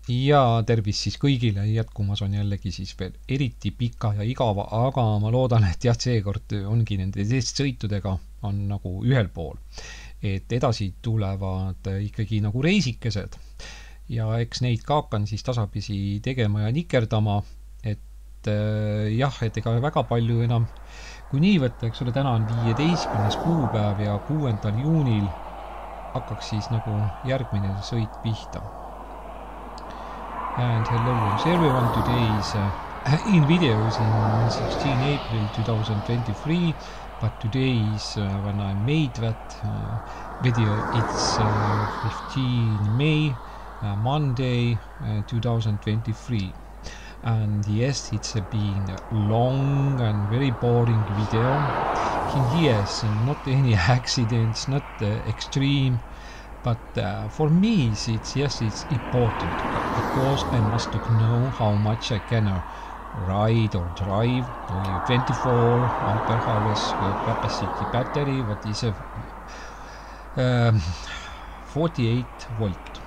Ja tervis siis kõigile, jätkumas on jällegi siis veel eriti pika ja igava, aga ma loodan, et jah, seekord ongi nende sõitudega on nagu ühel pool. Et edasi tulevad ikkagi nagu reisikesed ja eks neid ka hakkan siis tasapisi tegema ja nikerdama, et jah, et ega väga palju enam kui nii võtta, eks ole, täna on 15. kuupäev ja 6. juunil hakkaks siis nagu järgmine sõit pihta. And hello everyone, today is in videos in 16 April 2023, but today is when I made that video, it's 15 May, Monday 2023. And yes, it's been a long and very boring video. Yes, not any accidents, not extreme. But for me, it's important because I must know how much I can ride or drive. 24 ampere hours capacity battery, what is a 48 volt.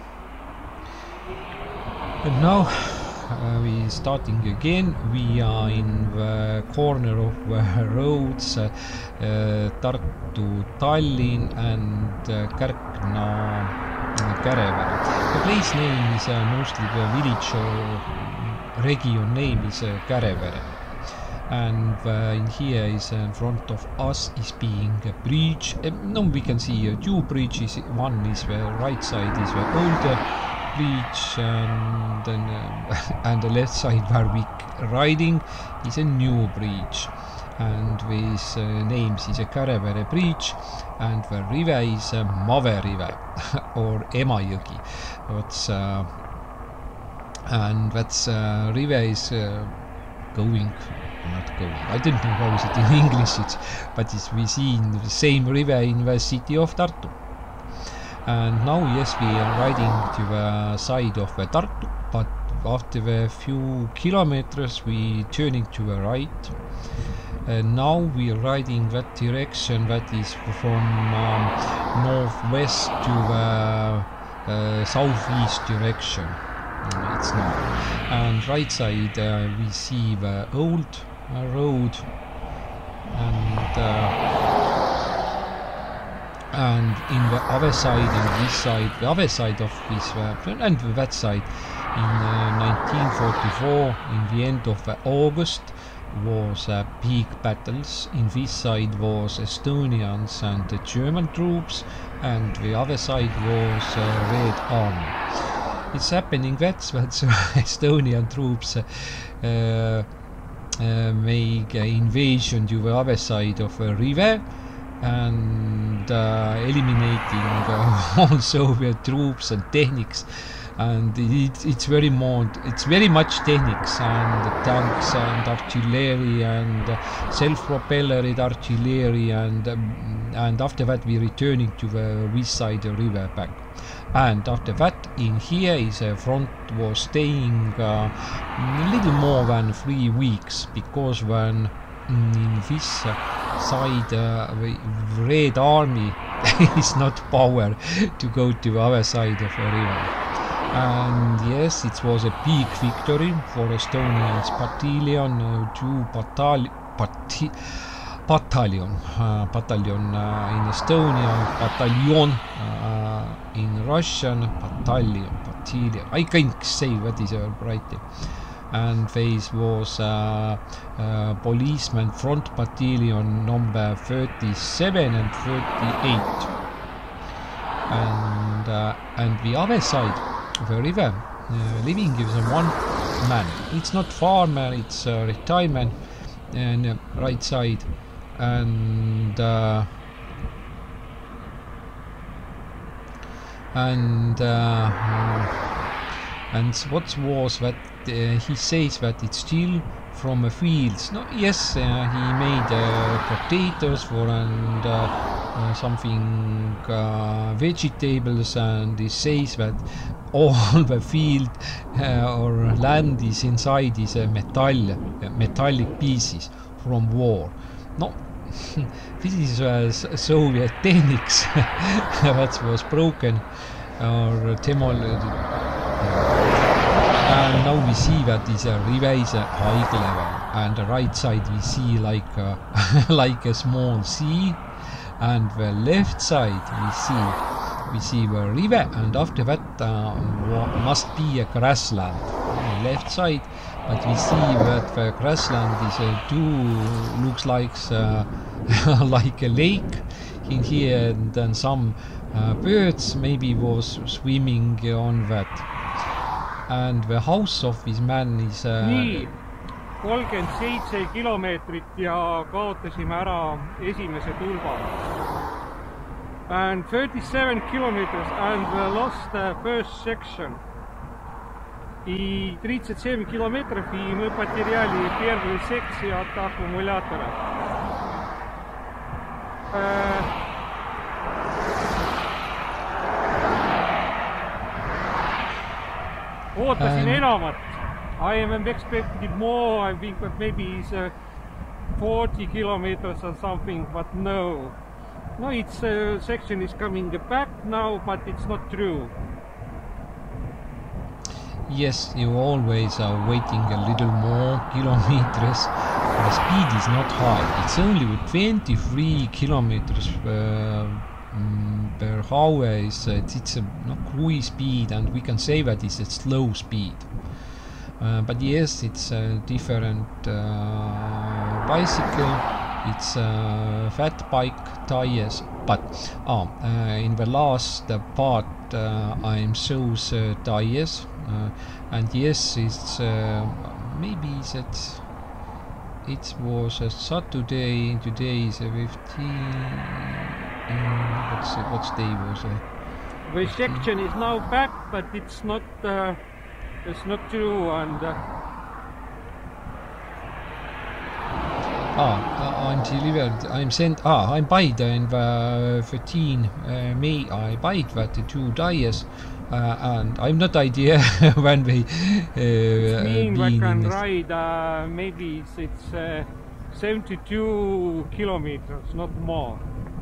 And now we starting again. We are in the corner of roads Tartu, Tallinn and Kärkna, Kärevere. The place name is mostly the village or region name is Kärevere. And in here is in front of us is being a bridge. No, we can see two bridges. One is the right side is the older bridge, and then and the left side where we riding is a new bridge, and with names is a Kärevere bridge, and the river is Mave river or Emajõgi. And that's river is not going. I don't know how is it in English, but we see in the same river in the city of Tartu. And now, yes, we are riding to the side of the Tartu, but after a few kilometers we turning to the right. And now we are riding that direction that is from northwest to the southeast direction. It's now. And right side we see the old road, and in the other side, in this side, the other side of this and that side, in 1944, in the end of August, was big battles. In this side was Estonians and the German troops, and the other side was Red Army. It's happening that Estonian troops make invasion to the other side of the river, and eliminating all Soviet troops and techniques, and it's very much techniques and tanks and artillery and self-propellered artillery, and after that we returning to the west side of the river bank. And after that, in here is a front was staying a little more than 3 weeks, because when in this side the Red Army is not power to go to the other side of the river. And yes, it was a big victory for Estonians battalion, battalion in Estonian, battalion in Russian, battalion. I can't say what is right. And this was policeman front battalion number 37 and 38. And the other side of the river living is one man. It's not farmer, it's retirement, and right side. And what was that he says that it's still from the fields. No, yes, he made potatoes for and something vegetables, and he says that all the field or land is inside is metallic pieces from war. No, this is Soviet techniques that was broken or And now we see that is a river is a high level, and the right side we see like a like a small sea, and the left side we see the river, and after that must be a grassland on the left side, but we see that the grassland is looks like like a lake in here, and then some birds maybe was swimming on that. And the house of this man is nii, 37 kilomeetrit ja kaotasime ära esimese tulba. And 37 kilometers and we lost the first section. И 37 километров, и мы потеряли первую секцию от аккумулятора. Ootasin enamat. I am expecting more. I think that maybe it's 40 kilometers or something, but no. No, its section is coming back now, but it's not true. Yes, you always are waiting a little more kilometers. The speed is not high. It's only 23 kilometers per hour. It's a cruise speed, and we can say that it's a slow speed. But yes, it's a different bicycle. It's a fat bike tires. But in the last part, I'm shows tires, and yes, it's maybe that it was a Saturday. Today is a 15. What's day was it? The section is now back, but it's not true. And I'm delivered. I'm sent. I'm buyed in the 13 May. I bought that 2 tires, and I'm not idea when they. I can ride. Maybe it's 72 kilometers, not more.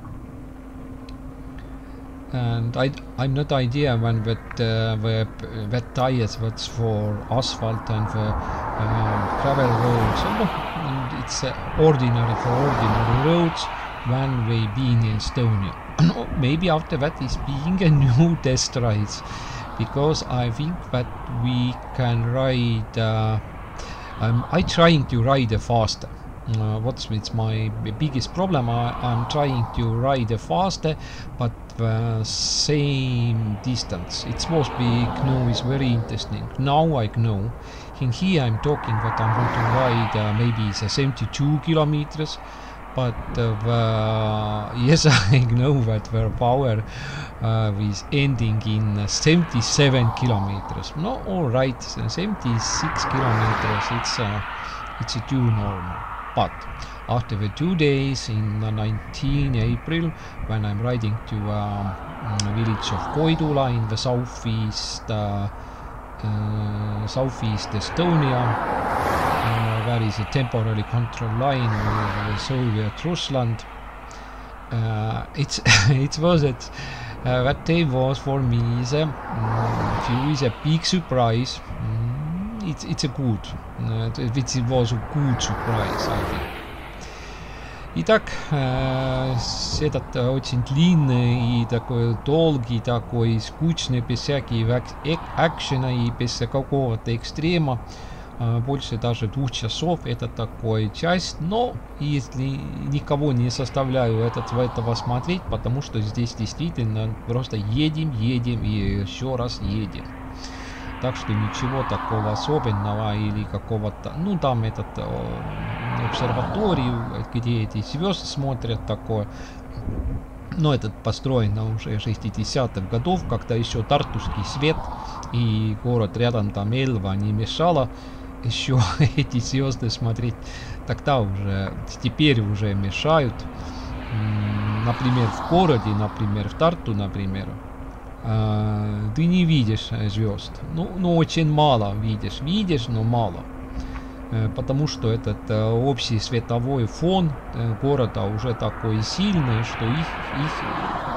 And I'm not idea when that tires was for asphalt and for gravel roads. And it's ordinary for ordinary roads when we been in Estonia. Maybe after that is being a new test rides, because I think that we can ride. I'm trying to ride faster. It's my biggest problem. I'm trying to ride faster, but same distance. It's supposed to be GNU is very interesting. Now I know. In here I'm talking that I want to ride maybe 72 kilometers, but yes, I know that the power is ending in 77 kilometers. No, all right, 76 kilometers. It's a too normal. But after the 2 days in 19 April, when I'm riding to village of Koidula in the southeast Estonia, there is a temporary control line with Soviet Rusland. That day was for me is a big surprise. It's a good, it was a good surprise, I think. Итак, этот очень длинный и такой долгий, такой скучный, без всяких экшена и без какого-то экстрема, больше даже 2 часов, это такой часть, но если никого не составляю этого смотреть, потому что здесь действительно просто едем и еще раз едем. Так что ничего такого особенного или какого-то, там обсерваторию, где эти звезды смотрят, такое. Но этот построен уже 60-х годов, когда еще Тартуский свет и город рядом там Элва не мешало еще эти звезды смотреть. Тогда уже, теперь уже мешают. Например, в городе, например, в Тарту, например, ты не видишь звезд. Ну, очень мало видишь, но мало. Потому что этот общий световой фон города уже такой сильный, что их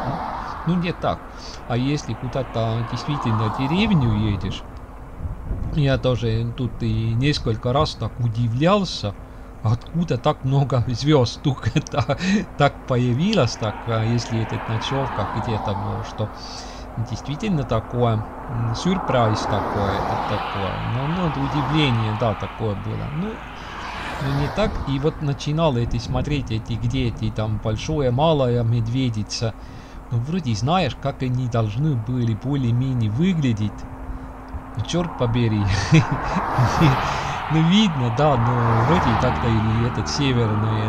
не так. А если куда-то действительно в деревню едешь, Я тоже тут и несколько раз так удивлялся, откуда так много звезд так появилось, так, если этот начал как где-то было, что действительно такое сюрприз такое, ну, удивление, да, такое было. Ну, не так, и вот начинал эти смотреть, где эти там большое, малая медведица, ну, вроде знаешь, как они должны были более-менее выглядеть. Ну, черт побери. Ну, видно, да, но вроде так-то или этот северный,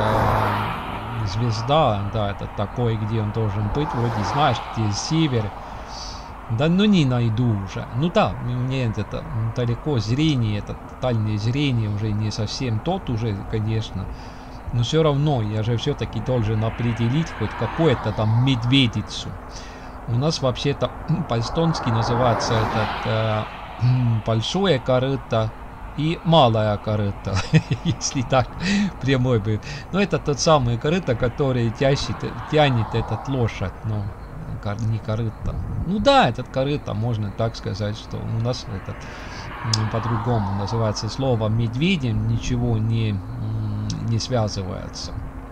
звезда, да, это такой, где он должен быть, вроде знаешь, где север. Да, ну не найду уже. Ну да, мне это далеко зрение, это тотальное зрение уже не совсем тот уже, конечно. Но все равно, я же все-таки должен определить хоть какую-то там медведицу. У нас вообще-то по-эстонски называется этот большое корыто и малая корыто, если так прямой бы. Но это тот самый корыто, который тянет этот лошадь, но не корыто. Ну да, этот корыто, можно так сказать, что у нас этот по-другому называется слово медведем, ничего не связывается.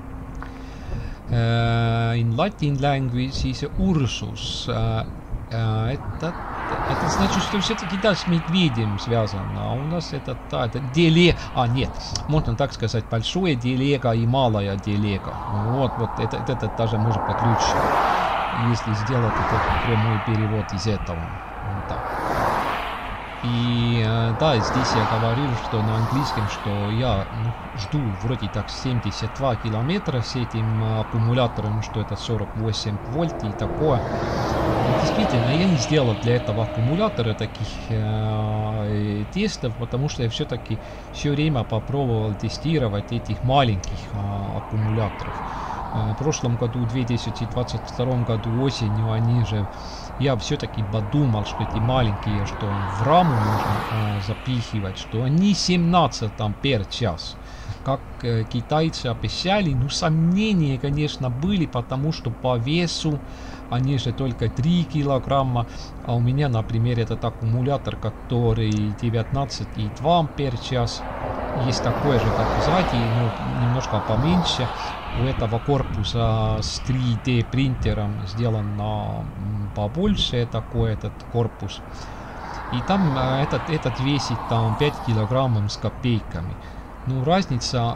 In Latin language is Ursus. Это значит, что все-таки да, с медведем связано. А у нас это нет, можно так сказать, большое делега и малая делега. Вот это даже может быть лучше, если сделать этот прямой перевод из этого. Вот так. И да, здесь я говорил, что на английском, что я жду вроде так 72 километра с этим аккумулятором, что это 48 вольт и такое. И действительно, я не сделал для этого аккумулятора таких тестов, потому что я все-таки все время попробовал тестировать этих маленьких аккумуляторов. В прошлом году, в 2022 году осенью, они же, я все-таки подумал, что эти маленькие, что в раму можно запихивать, что они 17 ампер час. Как китайцы обещали, ну сомнения, конечно, были, потому что по весу они же только 3 килограмма, а у меня, например, этот аккумулятор, который 19,2 ампер час, есть такой же, как сзади, но немножко поменьше. У этого корпуса с 3D принтером сделан побольше такой этот корпус. И там этот весит там 5 килограммов с копейками. Ну, разница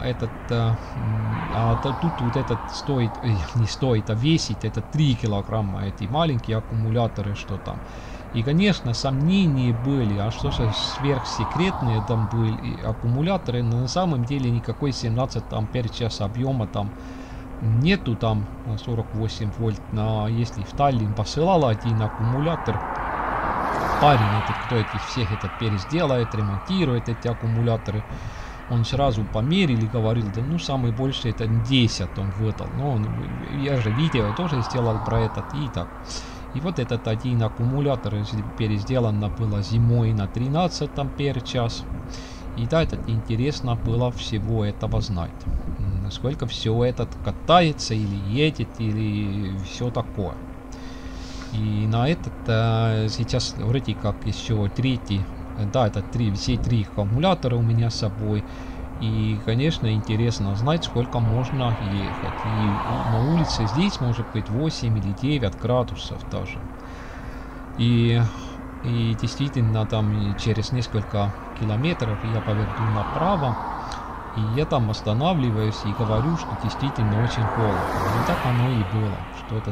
тут вот этот стоит, не стоит, а весит это 3 килограмма, эти маленькие аккумуляторы, что там. И, конечно, сомнения были, а что же сверхсекретные там были аккумуляторы, но на самом деле никакой 17 ампер час объема там нету, там 48 вольт. Если в Таллин посылал один аккумулятор, парень, кто всех пересделает, ремонтирует эти аккумуляторы, он сразу померил и говорил, да ну самый больший это 10 он выдал. Но я же видео тоже сделал про этот и так. И вот этот один аккумулятор пересделано было зимой на 13 ампер час. И да, это интересно было всего этого знать. Насколько все это катается или едет, или все такое. И на этот сейчас вроде как еще третий, да, это все три аккумулятора у меня с собой. И, конечно, интересно знать, сколько можно ехать. И на улице здесь может быть 8 или 9 градусов даже. И действительно, там через несколько километров я поверну направо. И я там останавливаюсь и говорю, что действительно очень холодно. И так оно и было. Что этот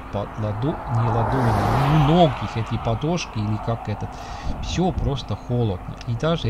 многих эти подошки или как этот, все просто холодно. И даже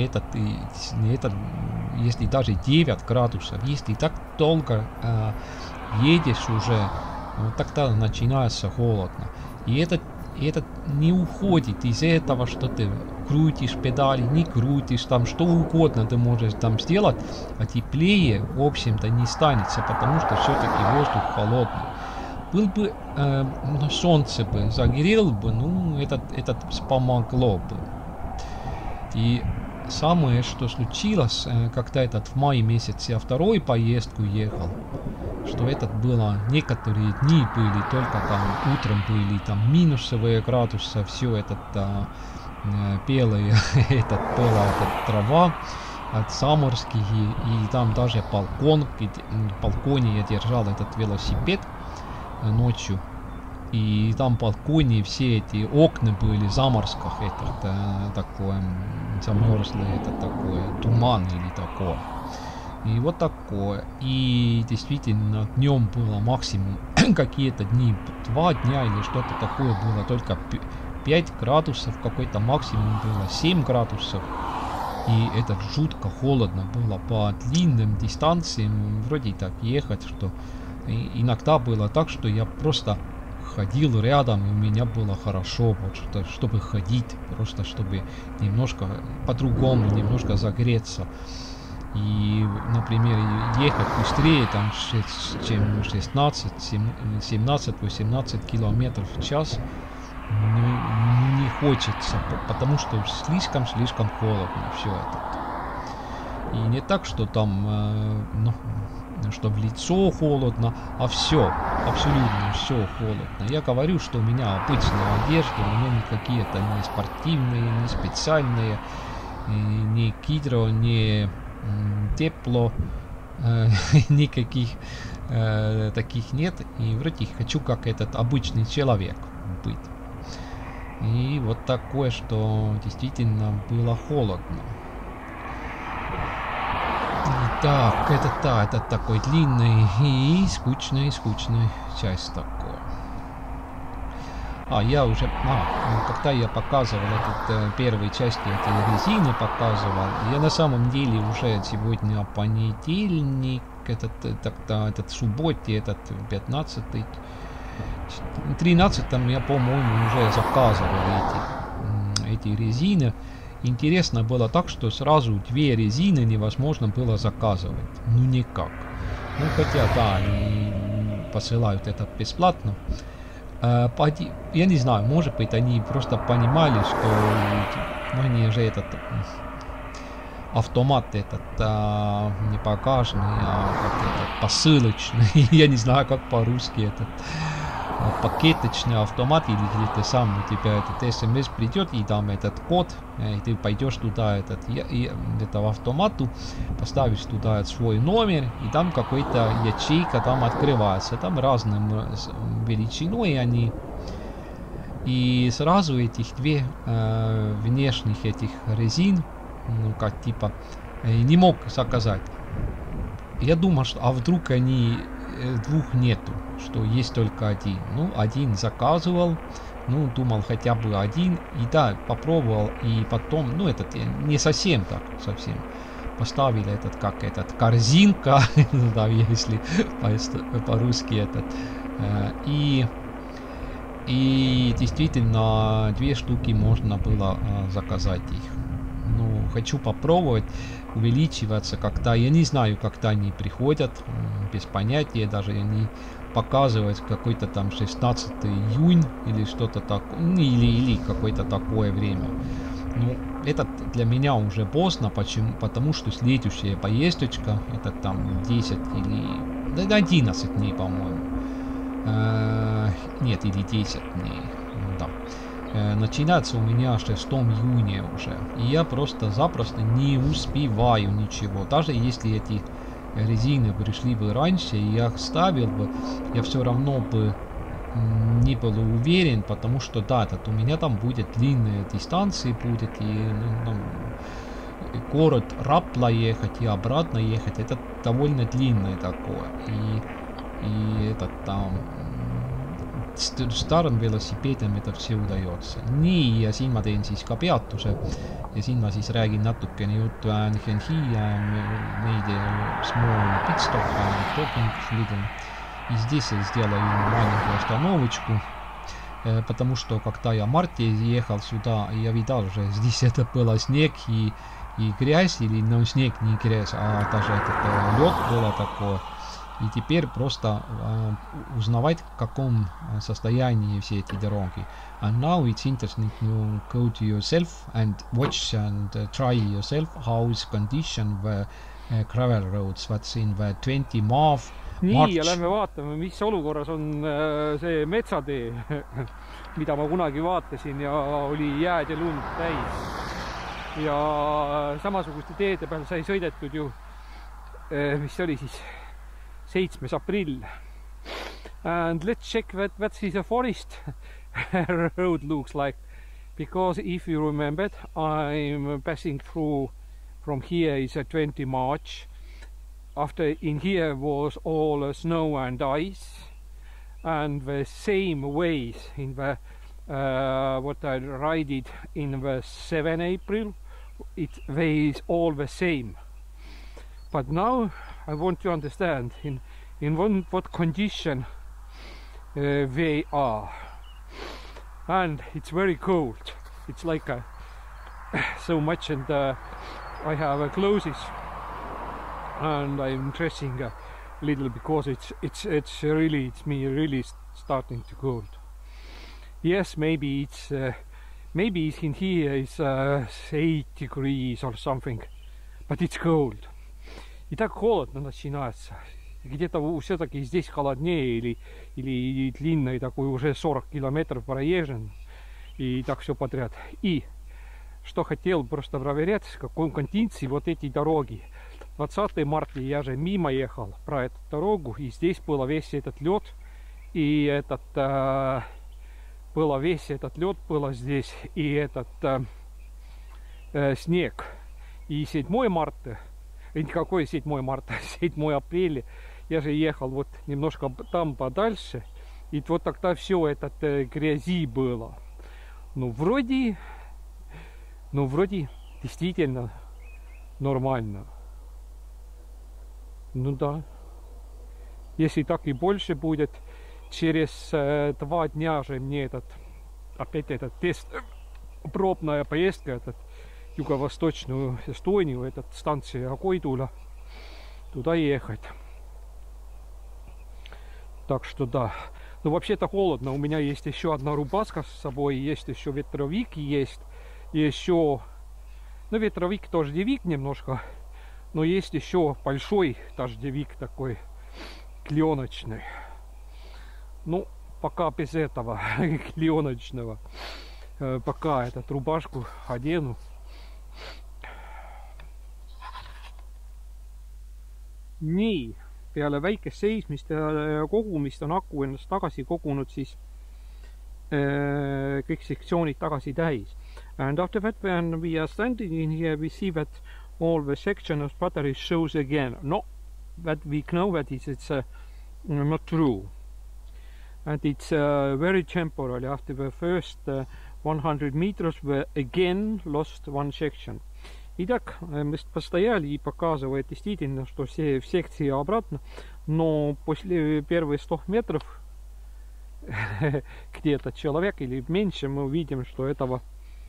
если даже 9 градусов, если так долго едешь уже, вот тогда начинается холодно. И этот не уходит из этого, что ты крутишь педали, не крутишь, там что угодно ты можешь там сделать, а теплее, в общем-то, не станется, потому что все-таки воздух холодный. Был бы солнце бы загорел бы, ну, этот помогло бы. И самое, что случилось, когда этот в мае месяце я вторую поездку ехал, что этот было, некоторые дни были, только там утром были там минусовые градусы, все это белая трава от Самурских, и там даже в балконе я держал этот велосипед ночью, и там в балконе все эти окна были в заморсках, это такое замерзлое, это такое туман или такое. И вот такое. И действительно днем было максимум какие-то дни, 2 дня или что-то такое было, только 5 градусов, какой-то максимум было 7 градусов. И это жутко холодно было по длинным дистанциям, вроде так ехать, что иногда было так, что я просто ходил рядом, и у меня было хорошо, вот что, чтобы ходить, просто чтобы немножко по-другому, немножко загреться. И, например, ехать быстрее, там, чем 17-18 километров в час, ну, не хочется, потому что слишком холодно все это. И не так, что там, что в лицо холодно, а все, абсолютно все холодно. Я говорю, что у меня обычная одежда, у меня никакие это не спортивные, не специальные, не гидро, не тепло, никаких таких нет. И вроде хочу как этот обычный человек быть. И вот такое, что действительно было холодно. Так, это такой длинный и скучный часть такое. Когда я показывал первой части этой резины, я на самом деле уже сегодня понедельник, этот субботе, этот 15-й, 13-м я, по-моему, уже заказывал эти резины. Интересно было так, что сразу 2 резины невозможно было заказывать. Ну никак. Ну хотя да, они посылают это бесплатно. Я не знаю, может быть они просто понимали, что они же этот автомат не багажный, а как посылочный. Я не знаю, как по-русски этот пакеточный автомат, или ты сам, у тебя этот смс придет, и там этот код, и ты пойдешь туда этого автомату, поставишь туда свой номер, и там какой-то ячейка там открывается, там разным величиной они, и сразу этих 2 внешних этих резин, ну как типа, не мог заказать. Я думал, что а вдруг они 2 нету, что есть только 1. Ну, 1 заказывал, ну, думал хотя бы 1, и да, попробовал, и потом, ну, этот не совсем так, совсем. Поставили корзинка, да, если по-русски этот, и действительно 2 штуки можно было заказать их. Ну, хочу попробовать увеличиваться, когда, я не знаю, когда они приходят, без понятия, даже они показывают какой-то там 16 июнь или что-то такое, или какое-то такое время. Ну, это для меня уже поздно, почему? Потому что следующая поездочка, это там 10 или 11 дней, по-моему. Нет, или 10 дней, да. Начинается у меня 6 июня уже. И я просто-запросто не успеваю ничего. Даже если эти резины пришли бы раньше, и я их ставил бы, я все равно бы не был уверен, потому что да, у меня там будет длинные дистанции, будет и город Рапла ехать и обратно ехать. Это довольно длинное такое. И это там старым велosipedem это все удается. Nii, ja siin ma teen siis ka peatuse ja siin ma siis räägin natukene juttu meie small pit stop talking little. И здесь я сделаю маленькую остановочку, потому что когда я в марте ехал сюда, я видал уже здесь это было снег и грязь, или снег не грязь, а даже этот лед было такое. И теперь просто узнавать, в каком состоянии все эти дороги. And now it's interesting to go to yourself and watch and try yourself how is condition the gravel roads. What's in the 20 MAV nii, ja lähme vaatame, mis olukorras on see metsatee, mida ma kunagi vaatasin ja oli jääd ja lund täis. Ja samasuguste teede peal sai sõidetud ju, mis oli siis 7. aprill. And let's check what the forest road looks like. Because if you remember, I'm passing through from here is 20 March. After in here was all snow and ice, and the same ways in the what I ride it in the 7 April, it is all the same. But now I want to understand in what condition they are, and it's very cold. It's like so much, and I have clothes. And I'm dressing a little because it's me really starting to cold. Yes, maybe it's in here is 8 degrees or something, but it's cold. И так холодно начинается. Где-то все-таки здесь холоднее или длинно, и такой уже 40 километров проезжен, и так все подряд. И что хотел просто проверять, в каком кондиции вот эти дороги. 20 марта я же мимо ехал про эту дорогу, и здесь было весь этот лед, и весь этот лед было здесь, и этот снег. И 7 марта, никакой 7 марта, 7 апреля, я же ехал вот немножко там подальше, и вот тогда все это грязи было. Ну, вроде действительно нормально. Ну да. Если так и больше будет, через 2 дня же мне опять этот тест, пробная поездка, этот юго-восточную Эстонию, этот станция Koidula, туда ехать. Так что да. Ну вообще-то холодно. У меня есть еще одна рубашка с собой, есть еще ветровик, есть еще, ну ветровик тоже дождевик немножко. Но есть еще большой дождевик такой, клееночный. Ну, пока без этого клееночного. Пока этот рубашку одену. Nii, peale väikest seismist ja kogumist on aku ennast tagasi kogunud siis kõik sektsioonid tagasi täis. And after that, when we are standing in here, we see that all the section of battery shows again. No, that we know that it's not true. And it's very temporary. After the first 100 meters, we again lost one section. Итак, мы постояли и показывает действительно, что все в секции обратно, но после первых 100 метров где-то человек или меньше, мы увидим, что этого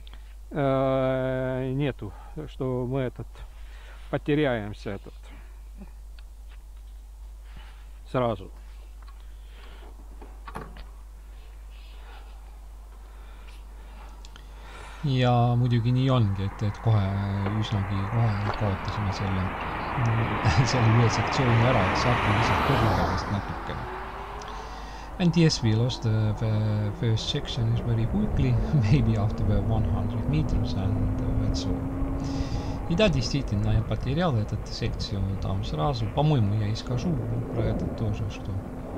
нету, что мы потеряемся сразу. Ja muidugi nii ongi, et kohe üsnagi kohe kaotasime selle ühe sektsiooni ära, et saabki lihtsalt kõrguvälist natukene. And yes, we lost the first section is very quickly, maybe after the 100 meters, and that's all. И да, действительно, я потерял эту секцию там сразу. По-моему, я и скажу про это тоже, что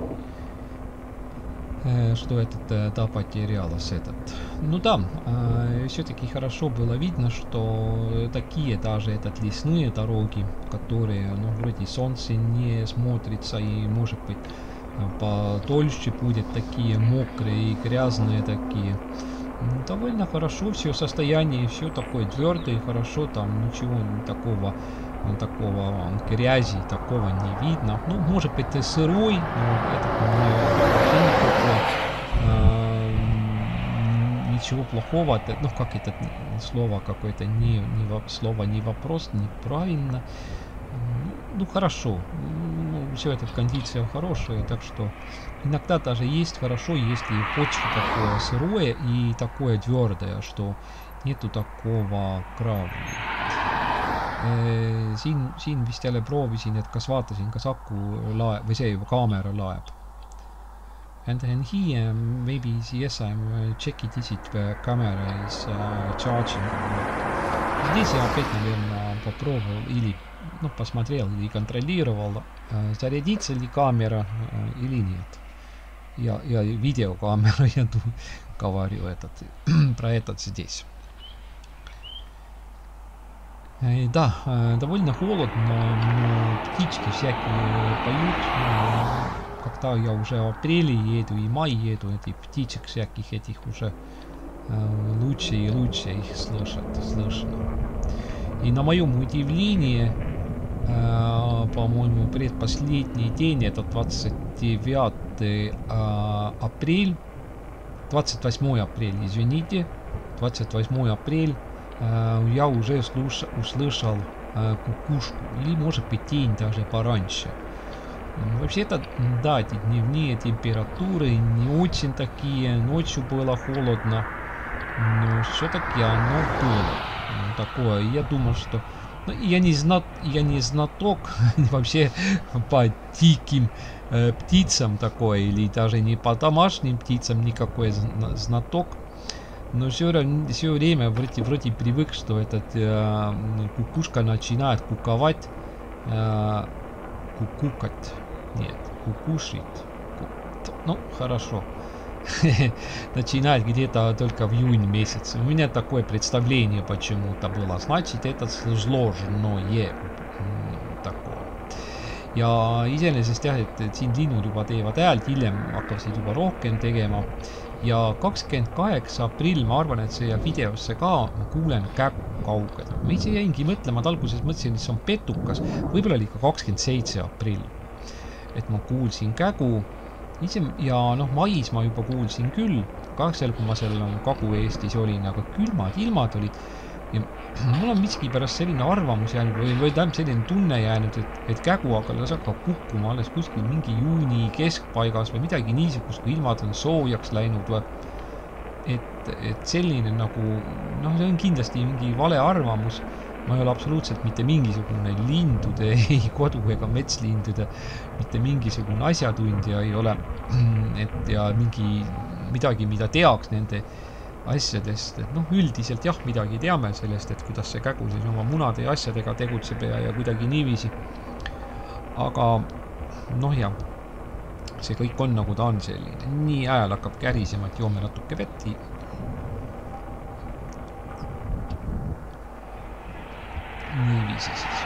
да, потерялось этот. Ну да, все-таки хорошо было видно, что такие даже лесные дороги, которые, ну, вроде солнце не смотрится и, может быть, подольше будет, такие мокрые и грязные такие. Довольно хорошо все состояние, все такое твердое, хорошо, там ничего такого грязи такого не видно. Ну, может быть, и сырой, но это ничего плохого. Ну, как это слово какое-то, слово не вопрос, неправильно. Ну, хорошо. Ну, все это в кондициях хорошие, так что иногда даже есть хорошо, если почва такое сырое и такое твердое, что нету такого гравия. siin vist jälle proovisin, et kas vaatasin, kas aku laeb või see juba kaamera laeb. And then here maybe yes, I'm checking is it the camera is charging. Здесь я опять, наверное, попробовал или посмотрел и контролировал, зарядится ли камера или нет. Я видеокамеру я говорю про этот здесь. Да, довольно холодно, но птички всякие поют. Когда я уже в апреле еду и мае еду, этих птичек всяких этих уже лучше и лучше их слышно. И на моем удивлении, по-моему, предпоследний день, это 29 апрель, 28 апрель, извините, 28 апрель, я уже услышал кукушку, или может быть день даже пораньше. Вообще-то, да, эти дневные температуры не очень такие, ночью было холодно, но все-таки оно было такое. Я думал, что... я не знаток вообще по диким птицам такой, или даже не по домашним птицам никакой знаток. Но все время вроде привык, что этот кукушка начинает куковать, кукукать, нет, кукушит, хорошо, начинает где-то только в июне месяце. У меня такое представление почему-то было, значит это сложное такое. Ja iseenesest jah, et siin linnud juba teevad häält, hiljem hakkasid juba rohkem tegema. Ja 28 aprill, ma arvan, et see jääb videosse ka, ma kuulen kägu kaugel. Ma ise jäingi mõtlema, et alguses mõtlesin, et see on petukas. Võib-olla oli ka 27 aprill. Et ma kuulsin kägu. Ja mais ma juba kuulsin küll. Kahel, kui ma seal Kagu-Eestis olin, aga külmad ilmad olid. Ja mul on miski pärast selline arvamus jäänud või tähendab selline tunne jäänud, et kägu alles hakkab kukkuma alles kuskil mingi juuni keskpaigas või midagi niisugust, kui ilmad on soojaks läinud või et selline nagu, see on kindlasti mingi vale arvamus. Ma ei ole absoluutselt mitte mingisugune lindude, ei kodu- ega metslindude, mitte mingisugune asjatundja ei ole, ja midagi, mida teaks nende asjadest, et üldiselt jah, midagi teame sellest, et kuidas see kägu siis oma munade ja asjadega tegutseb ja kuidagi niiviisi. Aga jah, see kõik on nagu ta on selline. Nii ajal hakkab kärisema, et joome natuke vetti. Niiviisi siis.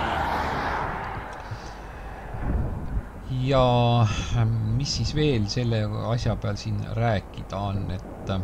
Ja mis siis veel selle asja peal siin rääkida on, et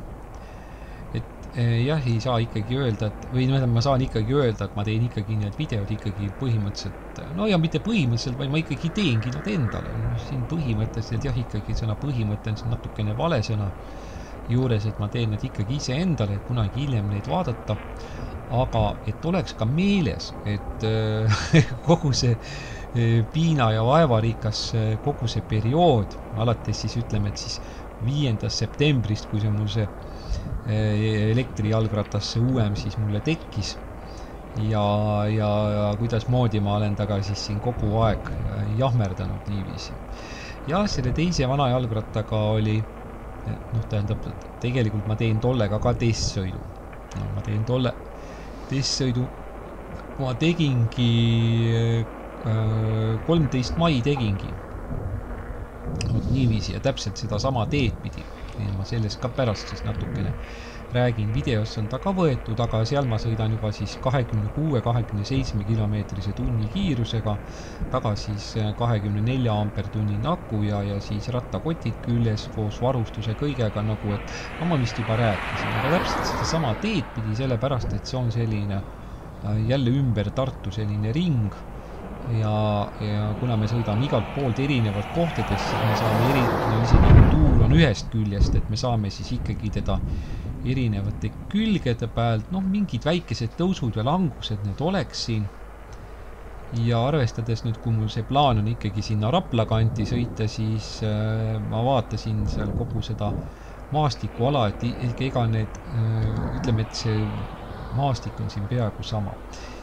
jah, ei saa ikkagi öelda, ma saan ikkagi öelda, et ma teen ikkagi need videod ikkagi põhimõtteliselt, ja mitte põhimõtteliselt, vaid ma ikkagi teengi nad endale. Siin põhimõtteliselt jah, ikkagi sõna põhimõte on siin natukene vale sõna juures, et ma teen need ikkagi ise endale, et kunagi hiljem neid vaadata. Aga et oleks ka meeles, et kogu see piina ja vaevarikas kogu see periood, alates siis ütleme, et siis 5. septembrist, kui see mul see elektrijalgratas see uuem siis mulle tekkis ja kuidas moodi ma olen taga siis siin kogu aeg jahmerdanud niiviisi. Ja selle teise vana jalgrattaga oli, tähendab, tegelikult ma teen tollega ka testsõidu. Ma teen tolle testsõidu, ma tegingi 13 mai tegingi. Niiviisi ja täpselt seda sama teed pidi. Ma sellest ka pärast siis natukene räägin. Videos on ta ka võetud, aga seal ma sõidan juba siis 26-27 kilomeetrise tunni kiirusega, taga siis 24 ampertunni aku ja siis rattakotid küljes koos varustuse kõigega, nagu et ma vist juba rääkisin, aga täpselt seda sama teed pidi, sellepärast, et see on selline jälle ümber Tartu selline ring ja kuna me sõidame igalt poolt erinevat kohtadest, siis me saame isegi tuul on ühest küljest, et me saame siis ikkagi teda erinevate külgede pealt, mingid väikesed tõusud ja langused need oleks siin. Ja arvestades nüüd, kui mul see plaan on ikkagi sinna Rapla kanti sõita, siis ma vaatasin seal kogu seda maastikuala, et ega need, ütleme, et see maastik on siin peaaegu sama.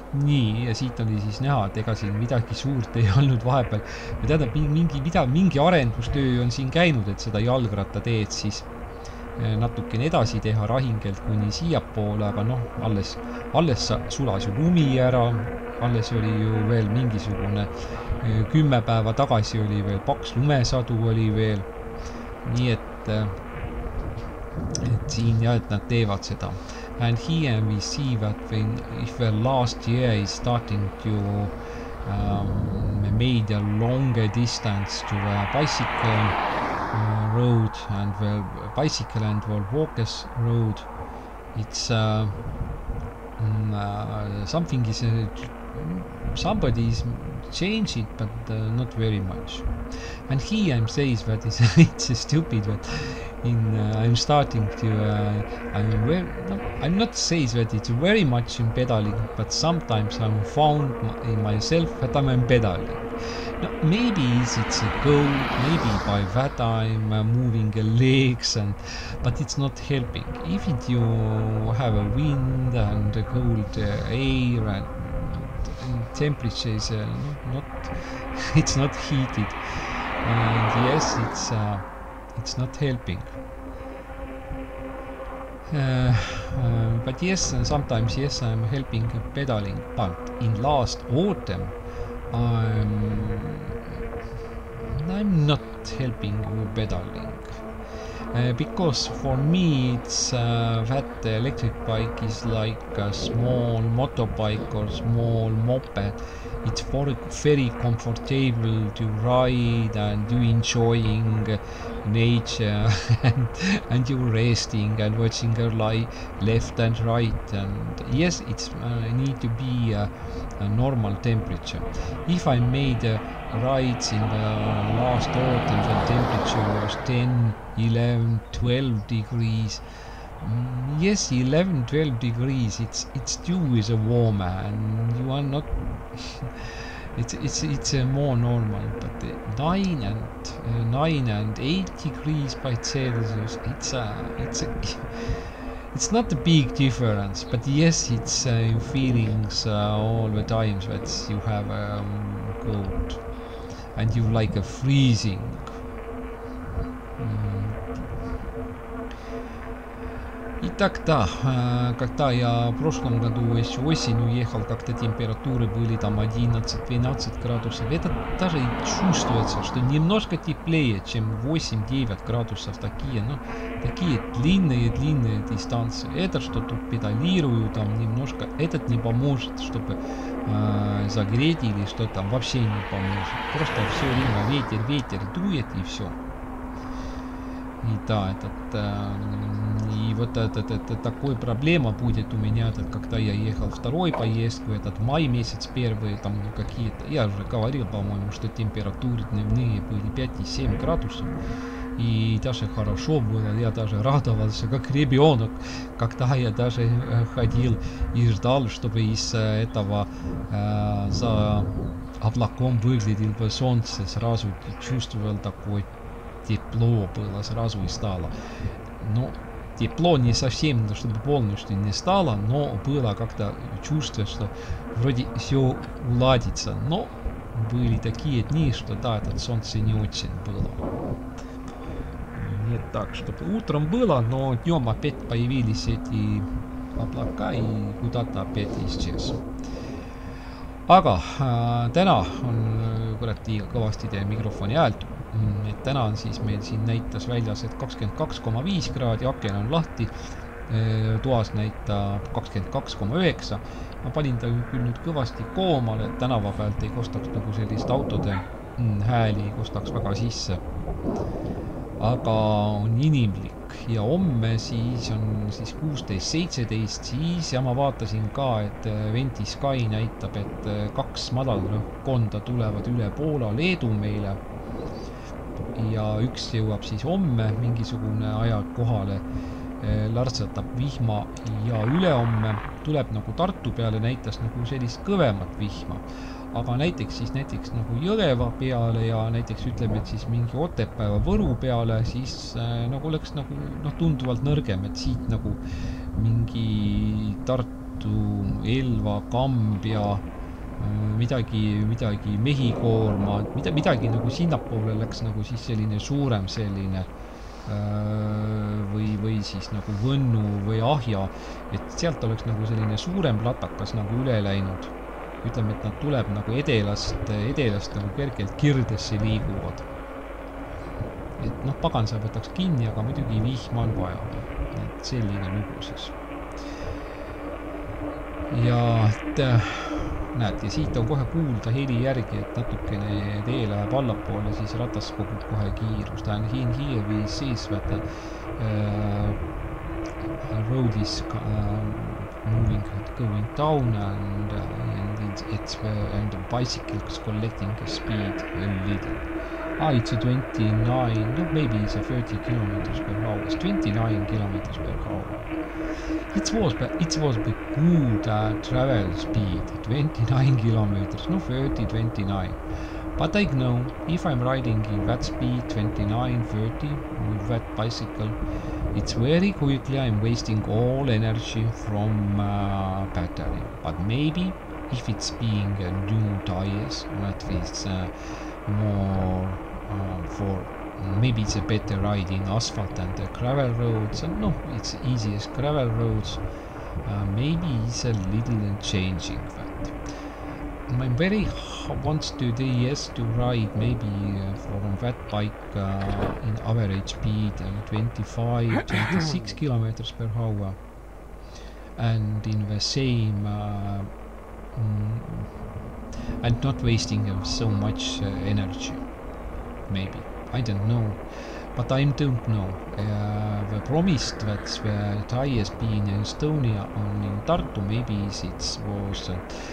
nii, ja siit oli siis näha, et ega siin midagi suurt ei olnud vahepeal. Ja tähendab, mingi arendustöö on siin käinud, et seda jalgrattateed siis natukene edasi teha Rahingelt kuni siiapoole, aga noh, alles sulas ju lumi ära, alles oli ju veel mingisugune 10 päeva tagasi oli veel paks lumesadu oli veel. Nii et siin jah, et nad teevad seda. And here we see that if the last year is starting to made a longer distance to the bicycle road and the bicycle and the walkers road, it's something is somebody is changing, but not very much. And he says that it's stupid that I'm starting to I'm not saying that it's very much in pedaling, but sometimes I'm found in myself that I'm pedaling. No, maybe it's a goal, maybe by that I'm moving legs, but it's not helping. If you have a wind and a cold air and temperature is it's not heated, and yes, it's not helping. But yes, sometimes yes, I'm helping pedaling, but in last autumn I'm not helping pedaling. Because for me it's that electric bike is like a small motorbike or small moped. It's very comfortable to ride and you enjoying nature and you resting and watching your left and right, and yes, it's need to be a normal temperature. If I made rides in the last autumn, the temperature was 10, 11, 12 degrees. Yes, 11, 12 degrees, it's still is a warmer, and you are not it's more normal, but 9 and 8 degrees by Celsius, it's not a big difference, but yes, it's feelings all the time that you have cold and you like a freezing. Итак, да, когда я в прошлом году еще осенью ехал, как-то температуры были там 11-12 градусов. Это даже чувствуется, что немножко теплее, чем 8-9 градусов. Такие длинные дистанции. Это что тут педалирую, там немножко, этот не поможет, чтобы загреть или что там, вообще не поможет. Просто все время ветер дует и все. И да, и вот такой проблема будет у меня, когда я ехал второй поездку, этот май месяц первый, там какие-то, я уже говорил, по-моему, что температуры дневные были 5 и 7 градусов, и даже хорошо было, я даже радовался, как ребенок, когда я даже ходил и ждал, чтобы из этого за облаком выглядел бы солнце, сразу чувствовал такой тепло было сразу и стало. Но тепло не совсем, чтобы полностью не стало, но было как-то чувство, что вроде все уладится. Но были такие дни, что да, этот солнце не очень было. Не так, чтобы утром было, но днем опять появились эти облака и куда-то опять исчез. Aga täna on kurati kõvasti teie mikrofoni häält. Et täna on siis meil siin näitas väljas, et 22,5 kraadi, aken on lahti, toas näitab 22,9. Ma panin ta küll nüüd kõvasti koomale, et tänava pealt ei kostaks nagu sellist autode hääli, ei kostaks väga sisse. Aga on inimlik ja homme siis on siis 16-17, siis ja ma vaatasin ka, et Venti Sky näitab, et 2 madalrõhkkonda tulevad üle Poola, Leedu meile ja üks jõuab siis homme mingisugune aja kohale, lartsatab vihma ja ülehomme tuleb nagu Tartu peale, näitas nagu sellist kõvemat vihma. Aga näiteks nagu Jõgeva peale ja näiteks ütleme, et siis mingi Otepää Võru peale, siis nagu oleks nagu tunduvalt nõrgem, et siit nagu mingi Tartu Elva, Kambja, midagi Mehhikoorma, midagi nagu sinnapoole läks nagu siis selline suurem selline või siis nagu Võnnu või Ahja, et sealt oleks nagu selline suurem platakas nagu üle läinud. Ütleme, et nad tuleb nagu edelast nagu kergelt Kirdesse liiguvad. Et noh, pagan sa võtaks kinni, aga muidugi vihma on vaja. Et selline lugu siis. Ja näed, ja siit on kohe kuulda heli järgi, et natukene tee läheb allapoole, siis ratas kogub kohe kiirust. And here we see that the road is moving, going down, and the bicycle is collecting the speed a little. It's a 29, no, maybe it's a 30 kilometers per hour. It's 29 kilometers per hour. It was the good travel speed, 29 kilometers, no 30, 29. But I know if I'm riding in that speed, 29, 30, with that bicycle, it's very quickly I'm wasting all energy from battery. But maybe if it's being new tires, that is more for maybe it's a better ride in asphalt than the gravel roads, and no, it's easiest gravel roads. Maybe it's a little changing that. I'm very wants to ride maybe from that bike in average speed 25, 26 kilometers per hour, and in the same and not wasting so much energy. Maybe. I don't know, but I don't know. The promised that the highest speed in Estonia on in Tartu, maybe it was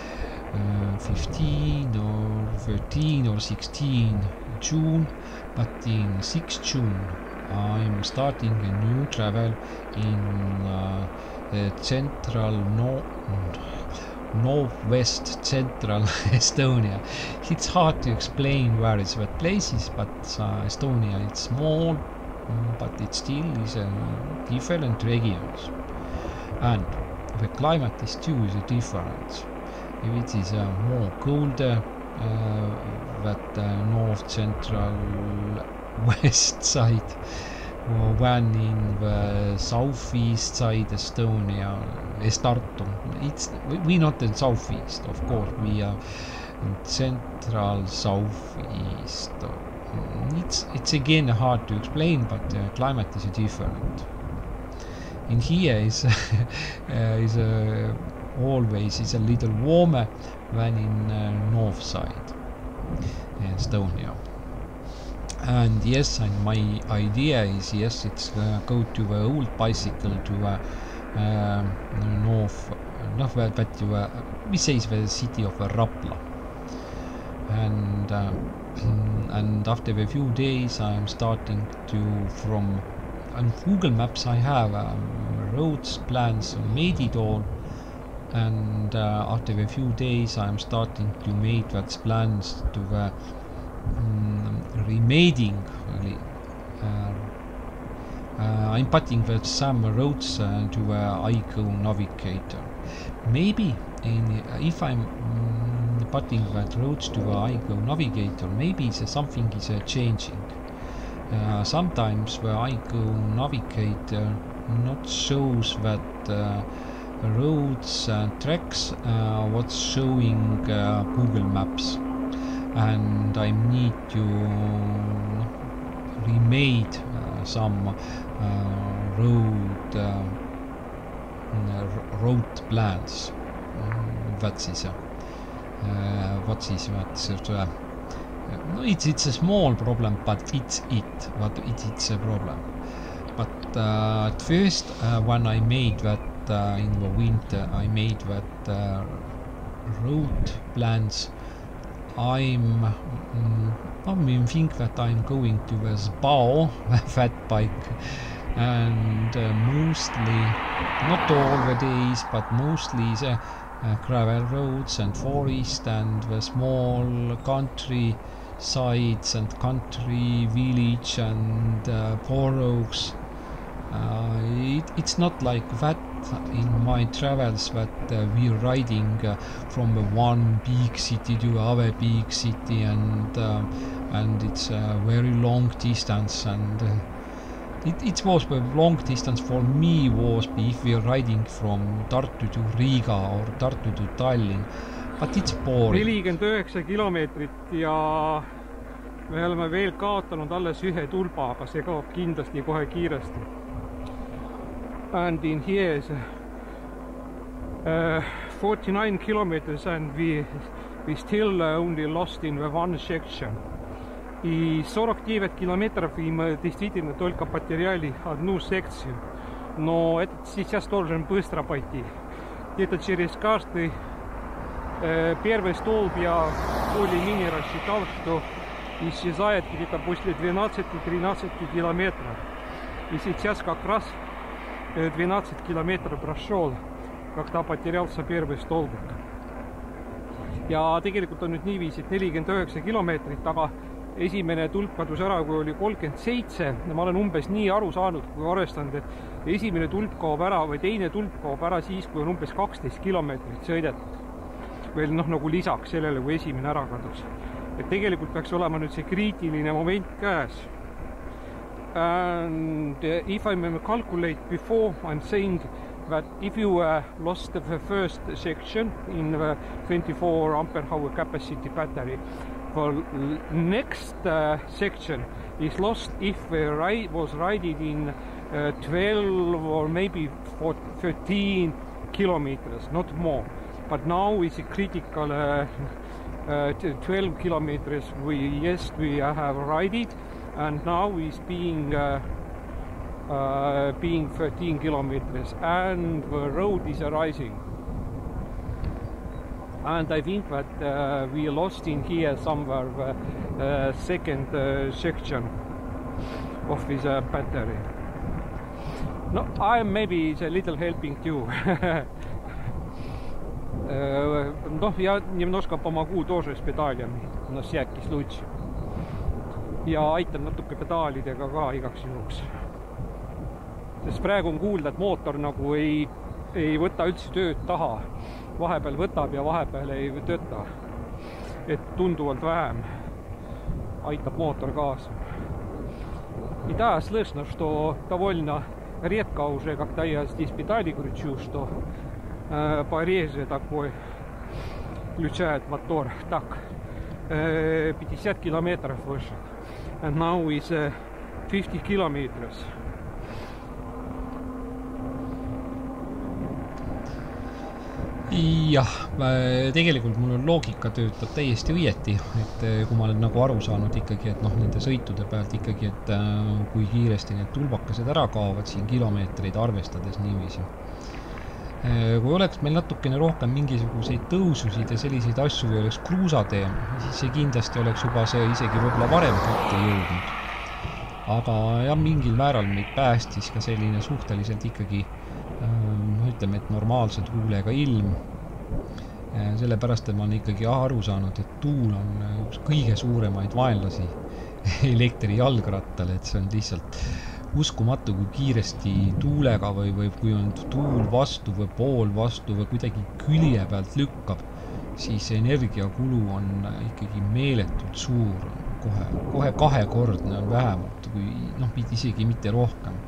15 or 13 or 16 June, but in 6 June I'm starting a new travel in central northwest central Estonia. It's hard to explain where it's that places, but Estonia, it's small, but it still is different regions, and the climate is too is a difference. If it is more colder, that north central west side, or when in the southeast side Estonia is Tartu. We not in southeast, of course, we are in central southeast. It's again hard to explain, but the climate is different. In here is always is a little warmer than in north side Estonia. And yes, and my idea is it's go to the old bicycle to north, but to we say the city of Rapla, and after a few days I'm starting to from on Google Maps I have roads plans made it all, and after a few days I'm starting to make that plans to the remading. I'm putting some roads to iGo Navigator. Maybe if I'm putting that roads to iGo Navigator, maybe something is changing. Sometimes the iGo Navigator not shows that roads and tracks what's showing Google Maps, and I need to remade some road plans. What is that? No, it's a small problem, but it's a problem. But at first, when I made that in the winter, I made that road plans. I think that I'm going to the Spa fat bike, and mostly, not all the days, but mostly the gravel roads and forest and the small country sides and country village and boroughs. It's not like that in my travels that we're riding from one big city to other big city, and it's a very long distance, and it was a long distance for me was if we're riding from Tartu to Riga or Tartu to Tallinn, but it's boring. 49 kilomeetrit ja me oleme veel kaotanud alles ühe tulba, aga see kaob kindlasti kohe kiiresti. And in here is 49 kilometers and we still only lost in the one section. И 49 километров, и мы действительно только потеряли одну секцию. Но это сейчас должен быстро пойти. Где-то через каждый первый столб я более-менее рассчитал, что исчезает где-то после 12-13 километров. И сейчас как раз 12 километров прошел, когда потерялся первый столбик. Ja tegelikult on nüüd niiviisi, et 49 kilomeetrit, aga esimene tulp kadus ära, kui oli 37. Ma olen umbes nii aru saanud, kui arvestanud, et esimene tulp kaob ära või teine tulp kaob ära siis, kui on umbes 12 kilomeetrit sõidetud. Veel nagu lisaks sellele, kui esimene ära kadus. Et tegelikult peaks olema nüüd see kriitiline moment käes. And if I calculate before, I'm saying that if you lost the first section in the 24 ampere hour capacity battery, the next section is lost if the ride was riding in 12 or maybe 13 kilometers, not more. But now is a critical 12 kilometers. We have ridden, and now is being 13 kilometers, and the road is rising. And I think that we lost in here somewhere the second section of this battery. No, I maybe is a little helping too. Ну, я немножко помогу тоже с педалями на всякий случай. Ja aitan natuke pedaalidega ka igaks juhuks. Sest praegu on kuulda, et mootor nagu ei võta üldse tööd taha. Vahepeal võtab ja vahepeal ei tööta. Et tunduvalt vähem aitab mootor kaasa. И да, слышно, что довольно редко уже, когда я здесь педали кручу, что пореже такой включает мотор. Так, 50 километров вышел. And now is 50 kilometers. Jah, tegelikult mul on loogika töötab täiesti õieti, et kui ma olen nagu aru saanud ikkagi, et nende sõitude pealt ikkagi, et kui kiiresti need tulbakased ära kaovad siin kilomeetreid arvestades niiviisi. Kui oleks meil natukene rohkem mingisuguseid tõususid ja selliseid asju või oleks kruusatee, siis see kindlasti oleks juba see isegi võib-olla varem kätte jõudnud. Aga jah, mingil määral meid päästis ka selline suhteliselt ikkagi ütleme, et normaalse tuulega ilm. Sellepärast, et ma olen ikkagi aru saanud, et tuul on üks kõige suuremaid vaenlasi elektri jalgrattal, et see on lihtsalt uskumatu, kui kiiresti tuulega või kui on tuul vastu või pool vastu või kuidagi külje pealt lükkab, siis energiakulu on ikkagi meeletult suur. Kohe kahekordne on vähemalt, kui isegi mitte rohkem.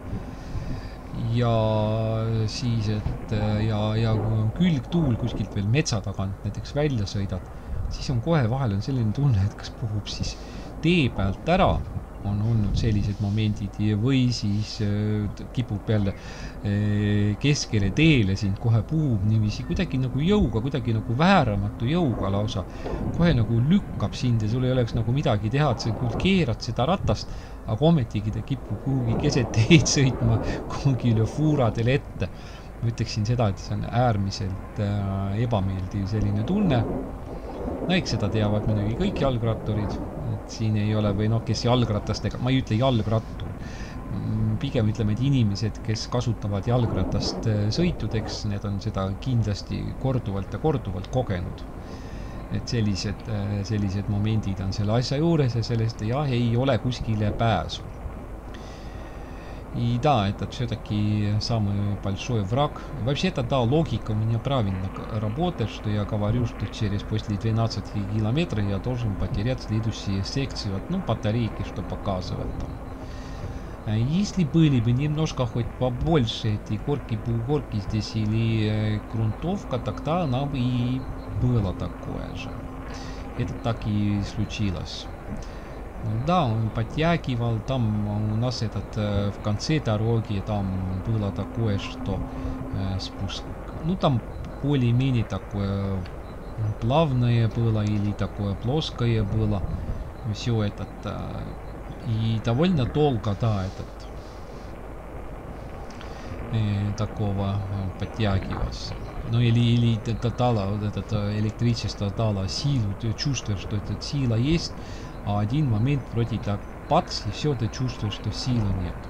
Ja siis, et ja kui on külgtuul kuskilt veel metsa tagant näiteks välja sõidad, siis on kohe vahel on selline tunne, et kas puhub siis tee pealt ära, on olnud sellised momendid või siis kipub jälle keskele teele sind kohe puhub niiviisi kuidagi nagu jõuga, kuidagi nagu vääramatu jõuga lausa. Kohe nagu lükkab sind ja sul ei oleks nagu midagi teha, et sa küll keerad seda ratast, aga ometigi ta kipub kuhugi keset teed sõitma kuhugi üle fuuradele ette. Ma ütleksin seda, et see on äärmiselt ebameeldiv selline tunne. No eks seda teavad muidugi kõik jalgratturid, et siin ei ole või kes jalgratastega, ma ei ütle jalgrattur, pigem ütleme, et inimesed, kes kasutavad jalgratast sõitudeks, need on seda kindlasti korduvalt ja korduvalt kogenud. Et sellised momendid on selle asja juures ja sellest ei ole kuskile pääsu. И да, это все-таки самый большой враг. Вообще-то, да, логика у меня правильно работает, что я говорю, что после 12 километров я должен потерять следующие секции, вот, ну, батарейки, что показывает там. Если были бы немножко хоть побольше эти горки-бугорки здесь или грунтовка, тогда она бы и было такое же. Это так и случилось. Да, он подтягивал, там у нас в конце дороги там было такое, что спуск, ну там более-менее такое плавное было или такое плоское было, все и довольно долго, да, такого подтягивался. Ну или дало, вот это электричество дало силу, ты чувствуешь, что эта сила есть, а один момент вроде так бац, и все, ты чувствуешь, что силы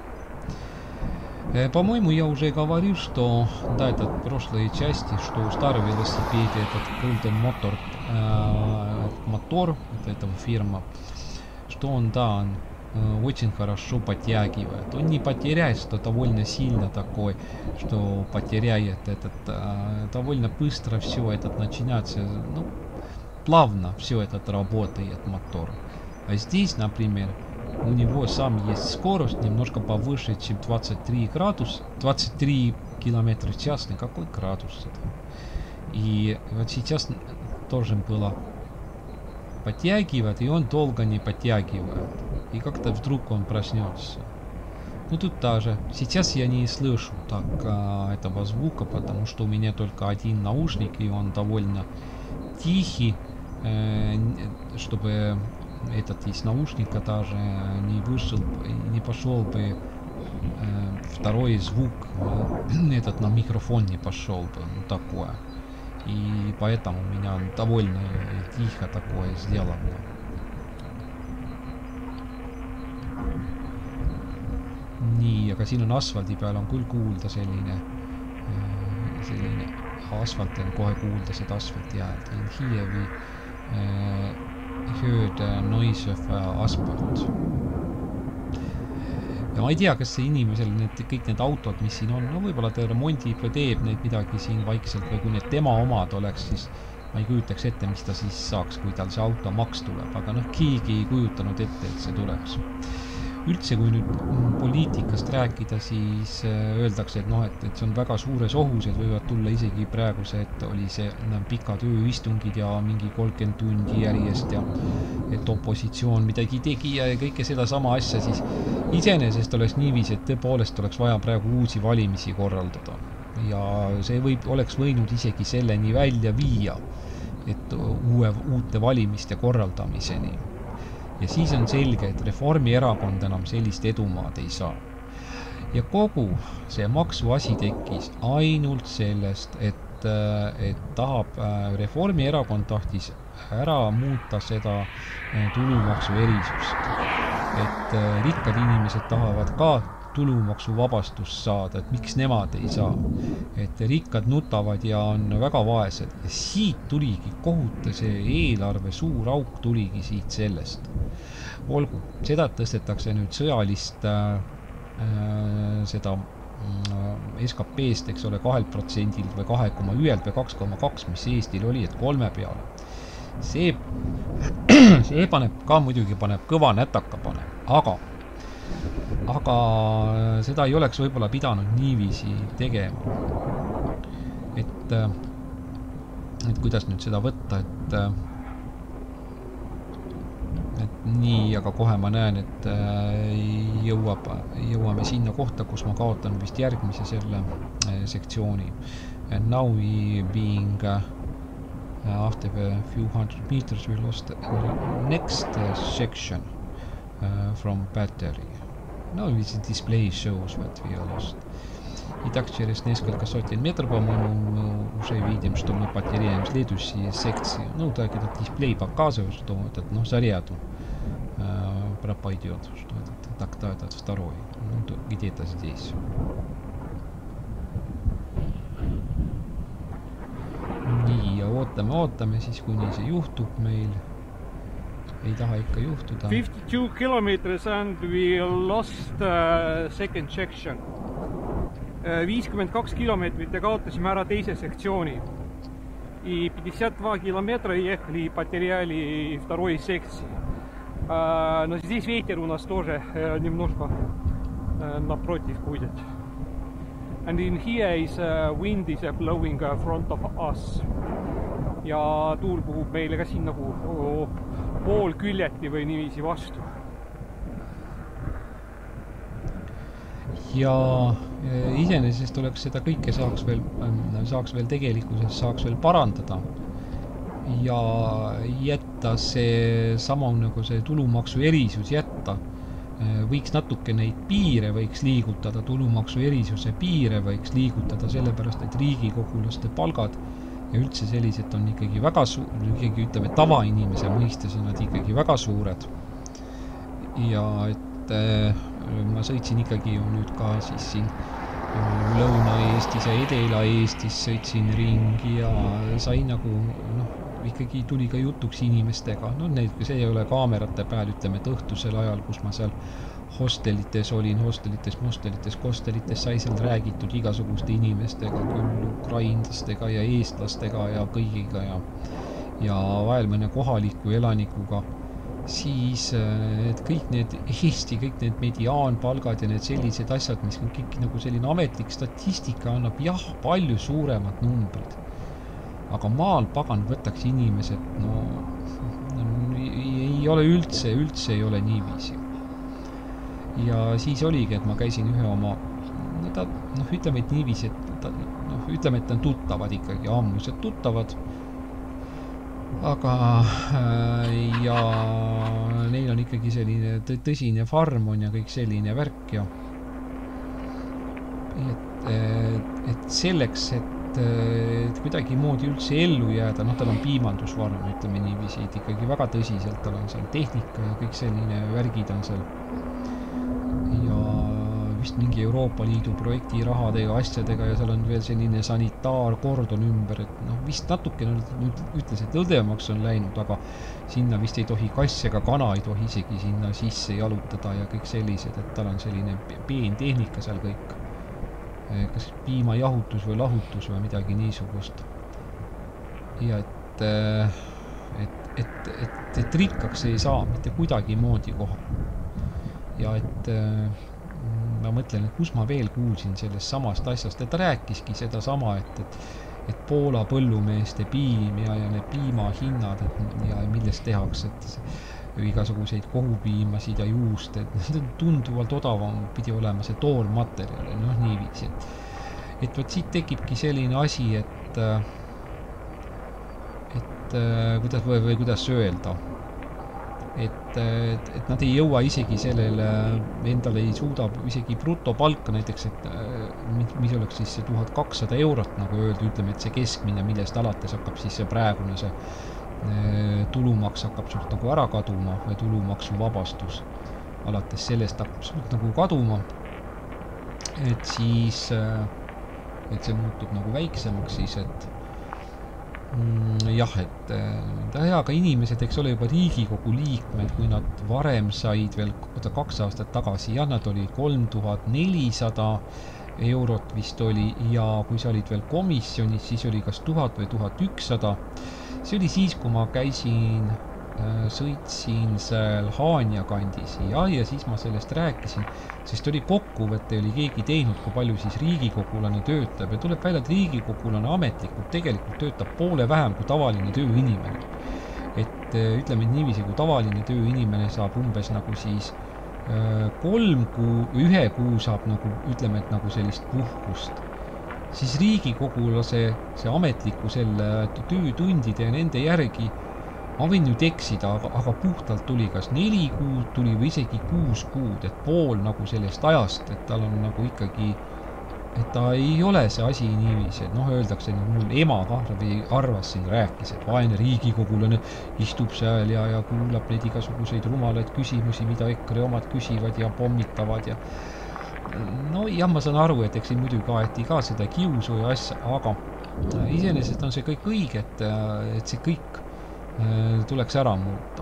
нет. По-моему, я уже говорил, что, да, это в прошлой части, что у старого велосипеда этот Golden мотор, этого фирма, что он, да, он очень хорошо подтягивает. Он не потеряет, что довольно сильно такой, что потеряет довольно быстро все это начинается, ну, плавно все это работает мотор. А здесь, например, у него сам есть скорость немножко повыше, чем 23 километра в час. Какой градус это? И вот сейчас должен было подтягивать, и он долго не подтягивает. И как-то вдруг он проснется. Ну тут даже. Сейчас я не слышу так этого звука, потому что у меня только один наушник, и он довольно тихий, чтобы этот из наушника даже не вышел, не пошел бы второй звук, этот на микрофон не пошел бы, ну такое. И поэтому у меня довольно тихо такое сделано. Nii, aga siin on asfaldi peal on küll kuulda selline asfalt on kohe kuulda seda asfalti häält. In here we heard noise of asphalt. Ja ma ei tea, kas see inimesel kõik need autod, mis siin on, no võib-olla ta remondib või teeb neid midagi siin vaikselt või kui need tema omad oleks, siis ma ei kujutaks ette, mis ta siis saaks, kui tal see automaks tuleb. Aga noh, keegi ei kujutanud ette, et see tuleks. Üldse, kui nüüd poliitikast rääkida, siis öeldakse, et, noh, et see on väga suures ohus, et võivad tulla isegi praeguse, et oli see pikad ööistungid ja mingi 30 tundi järjest ja et opositsioon midagi tegi ja kõike seda sama asja, siis iseenesest oleks niiviisi, et tõepoolest oleks vaja praegu uusi valimisi korraldada. Ja see oleks võinud isegi selleni välja viia, et uute valimiste korraldamiseni. Ja siis on selge, et Reformierakond enam sellist edumaad ei saa. Ja kogu see maksuasi tekkis ainult sellest, et tahab, Reformierakond tahtis ära muuta seda tulumaksu erisust. Et rikkad inimesed tahavad ka tulumaksuvabastust saada, et miks nemad ei saa. Et rikkad nutavad ja on väga vaesed. Ja siit tuligi kohuta see eelarve suur auk tuligi siit sellest. Olgu, seda tõstetakse nüüd sõjalist seda SKP-st, eks ole, 2% või 2,1 või 2,2, mis Eestil oli, et 3 peale. See paneb ka muidugi kõva nätaka paneb, aga seda ei oleks võib-olla pidanud niiviisi tegema. Et kuidas nüüd seda võtta, et nii, aga kohe ma näen, et jõuame sinna kohta, kus ma kaotan vist järgmise selle sektsiooni. And now we being after a few hundred meters we lost the next section from battery. No, this display shows what we lost. И так через несколько сотен метров, по-моему, уже видим, что мы потеряем следующие секции. Ну, так этот дисплей показывает, что этот, заряду пропадет, что так-то этот второй, где-то здесь. Nii, ja ootame siis, kuni see juhtub meil. ei taha ikka juhtuda. 52 kilometers and we lost second section. 52 kilomeetrit ja kaotasime ära teise sektsiooni. И 52 километра ехали и потеряли второй секции. Но здесь ветер у нас тоже немножко напротив будет. And in here is wind is blowing front of us. Ja tuul puhub meile ka siin nagu pool küljeti või niiviisi vastu. Ja iseenesest oleks seda kõike saaks veel tegelikuses saaks veel parandada ja jätta see sama nagu see tulumaksu erisus jätta. Võiks natuke neid piire võiks liigutada, tulumaksu erisuse piire võiks liigutada sellepärast, et riigikogulaste palgad ja üldse sellised on ikkagi väga ikkagi ütleme tavainimese mõistes on nad ikkagi väga suured. Ja et ma sõitsin ikkagi ju nüüd ka siis siin Lõuna-Eestis ja Edela-Eestis sõitsin ringi ja sai nagu ikkagi tuli ka jutuks inimestega. See ei ole kaamerate peal, ütleme, et õhtusel ajal, kus ma seal hostelites olin, kostelites sai seal räägitud igasuguste inimestega, küll ukrainlastega ja eestlastega ja kõigiga ja vahel mõne kohaliku elanikuga. Siis et kõik need Eesti, kõik need mediaanpalgad ja need sellised asjad, mis on kõik nagu selline ametlik statistika annab palju suuremad numbrid. Aga maal pagan võtaks inimesed, ei ole üldse ei ole niiviisi. Ja siis oligi, et ma käisin ühe oma, ütleme, et niiviisi, ütleme, et on tuttavad ikkagi, ammused tuttavad. Aga ja neil on ikkagi selline tõsine farm on ja kõik selline värk ja et selleks, et kuidagi moodi üldse ellu jääda, tal on piimandusvarm, ütleme niiviisi, et ikkagi väga tõsiselt tal on seal tehnika ja kõik selline värgid on seal ja vist mingi Euroopa Liidu projekti rahadega, asjadega ja seal on veel selline sanitaarkordon ümber, et vist natuke ütles, et õdemaks on läinud, aga sinna vist ei tohi kass ega kana ei tohi isegi sinna sisse jalutada ja kõik sellised, et tal on selline peentehnika seal kõik. Kas piimajahutus või lahutus või midagi niisugust. Ja et rikkaks ei saa mitte kuidagi moodi koha. Ja et ma mõtlen, et kus ma veel kuulsin sellest samast asjast, et ta rääkiski seda sama, et Poola põllumeeste piim ja need piimahinnad ja millest tehakse, et igasuguseid kohupiimasid ja juust, et tunduvalt odavam pidi olema see toormaterjal, niiviisi. Et võt siit tekibki selline asi, et kuidas öelda, et nad ei jõua isegi sellele, endale ei suuda isegi brutopalka näiteks, et mis oleks siis see 1200 eurot, nagu öelda, ütleme, et see keskmine, millest alates hakkab siis see praegune see tulumaks hakkab sult nagu ära kaduma või tulumaksu vabastus alates sellest hakkab sult nagu kaduma, et siis et see muutub nagu väiksemaks siis, et jah, et aga inimesed, eks ole juba Riigikogu liikmed, kui nad varem said veel 2 aastat tagasi, ja nad oli 3400 eurot vist oli ja kui sa olid veel komisjonis, siis oli kas 1000 või 1100. See oli siis, kui ma sõitsin seal Haanja kandis ja siis ma sellest rääkisin, sest oli kokkuvõte, oli keegi teinud, kui palju siis riigikogulane töötab ja tuleb välja, et riigikogulane ametlikult tegelikult töötab poole vähem kui tavaline tööinimene. Et ütleme niiviisi, kui tavaline tööinimene saab umbes nagu siis 3 kuu, 1 kuu saab nagu, ütleme, et nagu sellist puhkust. Siis riigikogulase see ametliku selle töötundide ja nende järgi, ma võin nüüd eksida, aga puhtalt tuli kas 4 kuud tuli või isegi 6 kuud, et pool nagu sellest ajast, et tal on nagu ikkagi, et ta ei ole see asi niiviisi, et öeldakse, mul ema ka arvas siin rääkis, et vaene riigikogulane istub seal ja kuulab neid igasuguseid rumalaid küsimusi, mida EKRE omad küsivad ja pommitavad ja jah, ma saan aru, et eks siin muidugi aeti ka seda kiusu ja asja, aga iseenesest on see kõik õige, et see kõik tuleks ära muuta.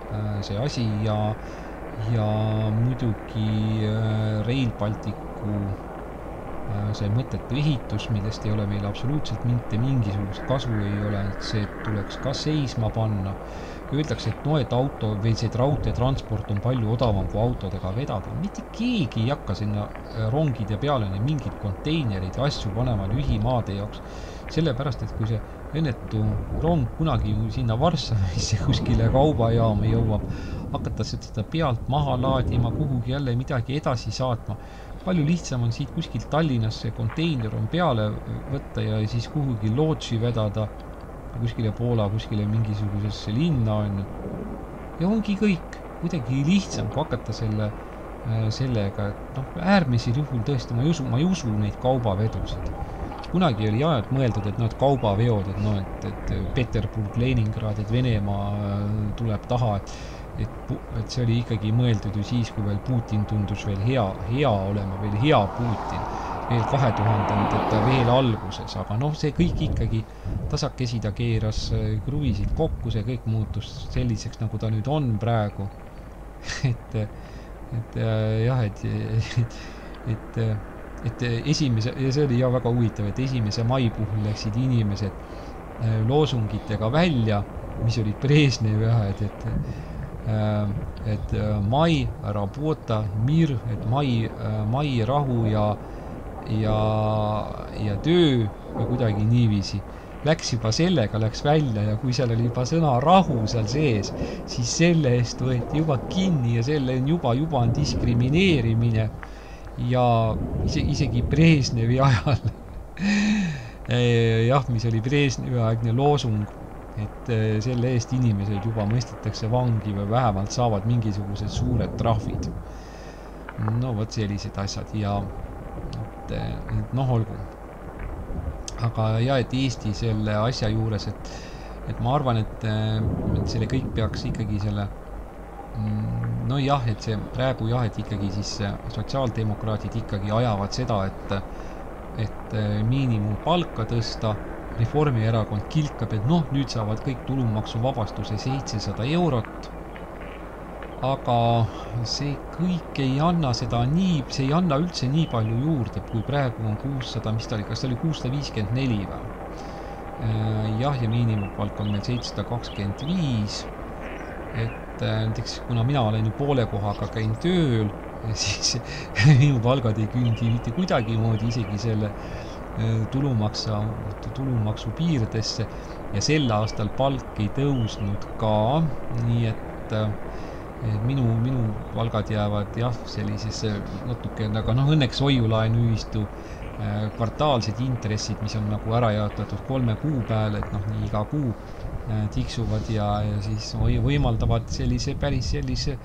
see asi ja muidugi Rail Balticu see mõttetu ehitus, millest ei ole meil absoluutselt mitte mingisugust kasu ei ole, et see tuleks ka seisma panna. Öeldakse, et no, et auto või see raudteetransport on palju odavam kui autodega vedada. Mitte keegi ei hakka sinna rongide peale mingid konteinerid ja asju panema lühimaade jaoks. Sellepärast, et kui see õnnetu rong kunagi sinna Varssavisse kuskile kaubajaama jõuab, hakata seda pealt maha laadima, kuhugi jälle midagi edasi saatma. Palju lihtsam on siit kuskilt Tallinnas see konteiner on peale võtta ja siis kuhugi lootsi vedada, kuskile Poola, kuskile mingisugusesse linna on. Ja ongi kõik kuidagi lihtsam, kui hakata sellega, et äärmisel juhul tõesti ma ei usu neid kaubavedusid. Kunagi oli ajad mõeldud, et kaubaveod, et Peterburg, Leningrad, et Venemaa tuleb taha, et see oli ikkagi mõeldud ju siis, kui veel Putin tundus veel hea olema, veel hea Putin, veel 2000-ndate veel alguses, aga see kõik ikkagi tasakesi ta keeras kruvisid kokku, see kõik muutus selliseks, nagu ta nüüd on praegu. Et esimese, ja see oli väga huvitav, et 1. mai puhul läksid inimesed loosungitega välja, mis olid Brežnevi ajad, et mai, работа, мир, et mai rahu ja töö või kuidagi niiviisi. Läks juba sellega, läks välja ja kui seal oli juba sõna rahu seal sees, siis selle eest võeti juba kinni ja selle on juba on diskrimineerimine ja isegi Brežnevi ajal jah, mis oli Brežnevi aegne loosung, et selle eest inimesed juba mõistetakse vangi või vähemalt saavad mingisugused suured trahvid. No võt sellised asjad ja olgu. Aga et Eesti selle asja juures, et ma arvan, et selle kõik peaks ikkagi selle et see praegu et ikkagi siis sotsiaaldemokraadid ikkagi ajavad seda, et miinimumpalka tõsta, Reformierakond kilkab, et nüüd saavad kõik tulumaksuvabastuse 700 eurot, aga see kõik ei anna see ei anna üldse nii palju juurde, kui praegu on 600, mis ta oli, kas ta oli 654 või? Ja miinimumpalk on meil 725, et näiteks kuna mina olen ju poole kohaga käin tööl, siis minu palgad ei küündi mitte kuidagi moodi isegi selle tulumaksu piirdesse ja sel aastal palk ei tõusnud ka, nii et minu palgad jäävad sellisesse natuke, aga õnneks hoiulaenuühistu kvartaalsed intressid, mis on nagu ära jaotatud 3 kuu peale, et nii iga kuu tiksuvad ja siis võimaldavad päris sellise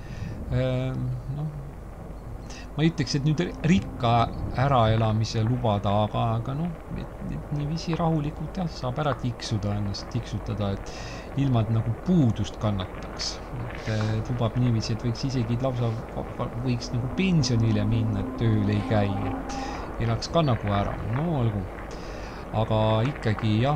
ma ei ütleks, et nüüd rikka äraelamise lubada, aga niiviisi rahulikult saab ära ennast tiksutada, et ilma nagu puudust kannataks. Et lubab niiviisi, et võiks isegi lausa võiks nagu pensionile minna, et tööl ei käi, et elaks ka nagu ära. Olgu. Aga ikkagi ja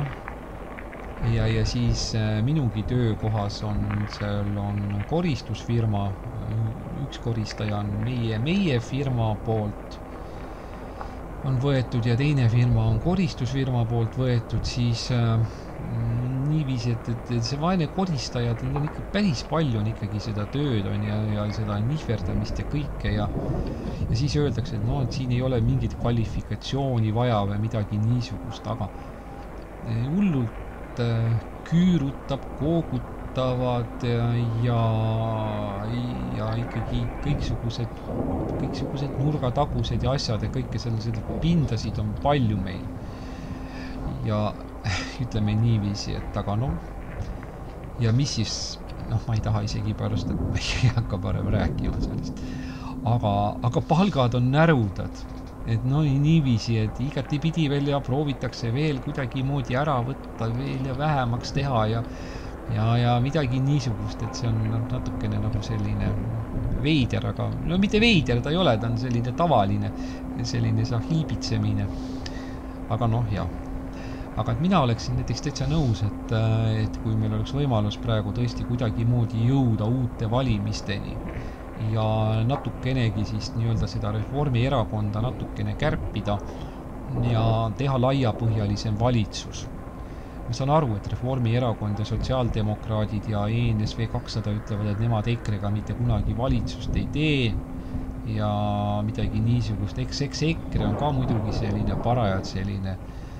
siis minugi töökohas seal on koristusfirma, üks koristaja on meie firma poolt on võetud ja teine firma on koristusfirma poolt võetud, siis niiviisi, et see vaene koristaja, on ikka päris palju on ikkagi seda tööd on ja seda nihverdamist ja kõike ja siis öeldakse, et siin ei ole mingit kvalifikatsiooni vaja või midagi niisugust, aga hullult küürutab, koogutavad ja ikkagi kõiksugused nurgatagused ja asjad ja kõike sellised pindasid on palju meil. Ja ütleme niiviisi, et aga ja mis siis, ma ei taha isegi pärast, et ma ei hakka parem rääkima sellest, aga palgad on närudad, et niiviisi, et igatipidi veel ja proovitakse veel kuidagi moodi ära võtta veel ja vähemaks teha ja midagi niisugust, et see on natukene nagu selline veider, aga mitte veider ta ei ole, ta on selline tavaline, selline hiibitsemine, aga aga et mina oleksin näiteks täitsa nõus, et kui meil oleks võimalus praegu tõesti kuidagi moodi jõuda uute valimisteni ja natukenegi siis nii-öelda seda Reformierakonda natukene kärpida ja teha laiapõhjalisem valitsus. Ma saan aru, et Reformierakond ja sotsiaaldemokraadid ja ENSV 200 ütlevad, et nemad EKRE-ga mitte kunagi valitsust ei tee ja midagi niisugust. Eks EKRE on ka muidugi selline parajad selline